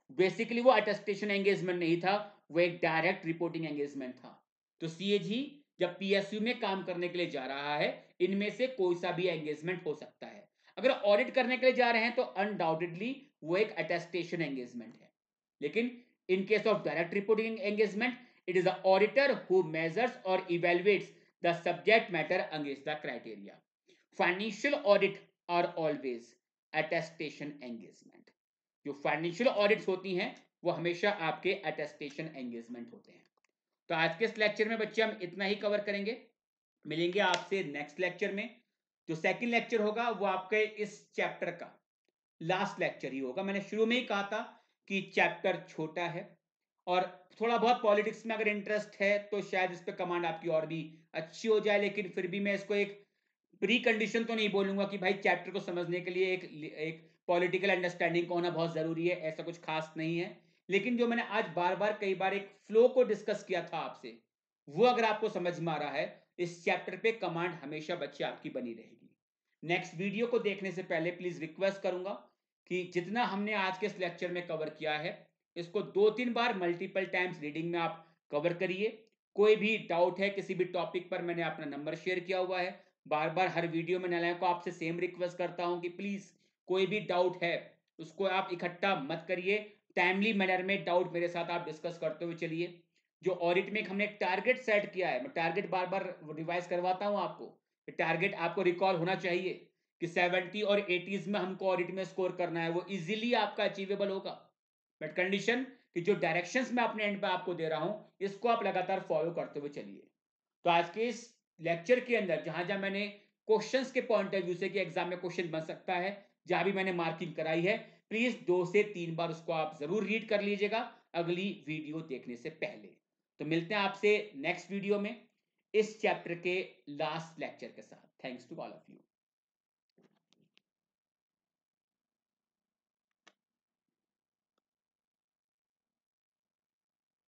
बेसिकली वो अटेस्टेशन एंगेजमेंट नहीं था, वो एक डायरेक्ट रिपोर्टिंग एंगेजमेंट था। तो सीएजी जब पीएसयू में काम करने के लिए जा रहा है, इनमें से कोई सा भी एंगेजमेंट हो सकता है। अगर ऑडिट करने के लिए जा रहे हैं तो अनडाउटेडली वो एक अटेस्टेशन एंगेजमेंट है। लेकिन in case of direct reporting engagement, it is the auditor who measures और evaluates the subject matter against the criteria. Financial audit are always attestation engagement. जो फाइनेंशियल ऑडिट्स होती हैं वो हमेशा आपके अटेस्टेशन एंगेजमेंट होते हैं। तो आज के इस लेक्चर में बच्चे हम इतना ही कवर करेंगे। मिलेंगे आपसे नेक्स्ट लेक्चर में। जो सेकंड लेक्चर होगा वो आपके इस चैप्टर का लास्ट लेक्चर ही होगा। मैंने शुरू में ही कहा था कि चैप्टर छोटा है और थोड़ा बहुत पॉलिटिक्स में अगर इंटरेस्ट है तो शायद इस पर कमांड आपकी और भी अच्छी हो जाए, लेकिन फिर भी मैं इसको एक प्री कंडीशन तो नहीं बोलूंगा कि भाई चैप्टर को समझने के लिए एक एक पॉलिटिकल अंडरस्टैंडिंग का होना बहुत जरूरी है, ऐसा कुछ खास नहीं है। लेकिन जो मैंने आज बार बार कई बार एक फ्लो को डिस्कस किया था आपसे, वो अगर आपको समझ में आ रहा है, इस चैप्टर पे कमांड हमेशा बच्चे आपकी बनी रहेगी। नेक्स्ट वीडियो को देखने से पहले प्लीज रिक्वेस्ट करूंगा कि जितना हमने आज के इस लेक्चर में कवर किया है, इसको दो तीन बार मल्टीपल टाइम्स रीडिंग में आप कवर करिए। कोई भी डाउट है किसी भी टॉपिक पर, मैंने अपना नंबर शेयर किया हुआ है। बार बार हर वीडियो में नालायक को आपसे सेम रिक्वेस्ट करता हूं कि प्लीज कोई भी डाउट है उसको आप इकट्ठा मत करिए, टाइमली मैनर में डाउट मेरे साथ आप डिस्कस करते हुए चलिए। जो ऑडिट में हमने एक टारगेट सेट किया है, मैं टारगेट बार बार रिवाइज करवाता हूं आपको। टारगेट आपको रिकॉल होना चाहिए कि सेवेंटी और एटीज में हमको ऑडिट में स्कोर करना है, वो इजीली आपका अचीवेबल होगा, बट कंडीशन कि जो डायरेक्शंस मैं अपने एंड पे आपको दे रहा हूं इसको आप लगातार फॉलो करते हुए चलिए। तो आज के इस लेक्चर के अंदर जहां जहां मैंने क्वेश्चंस के पॉइंट ऑफ व्यू से कि एग्जाम में क्वेश्चन बन सकता है, जहां भी मैंने मार्किंग कराई है, प्लीज दो से तीन बार उसको आप जरूर रीड कर लीजिएगा अगली वीडियो देखने से पहले। तो मिलते हैं आपसे नेक्स्ट वीडियो में इस चैप्टर के लास्ट लेक्चर के साथ। Thanks to all of you.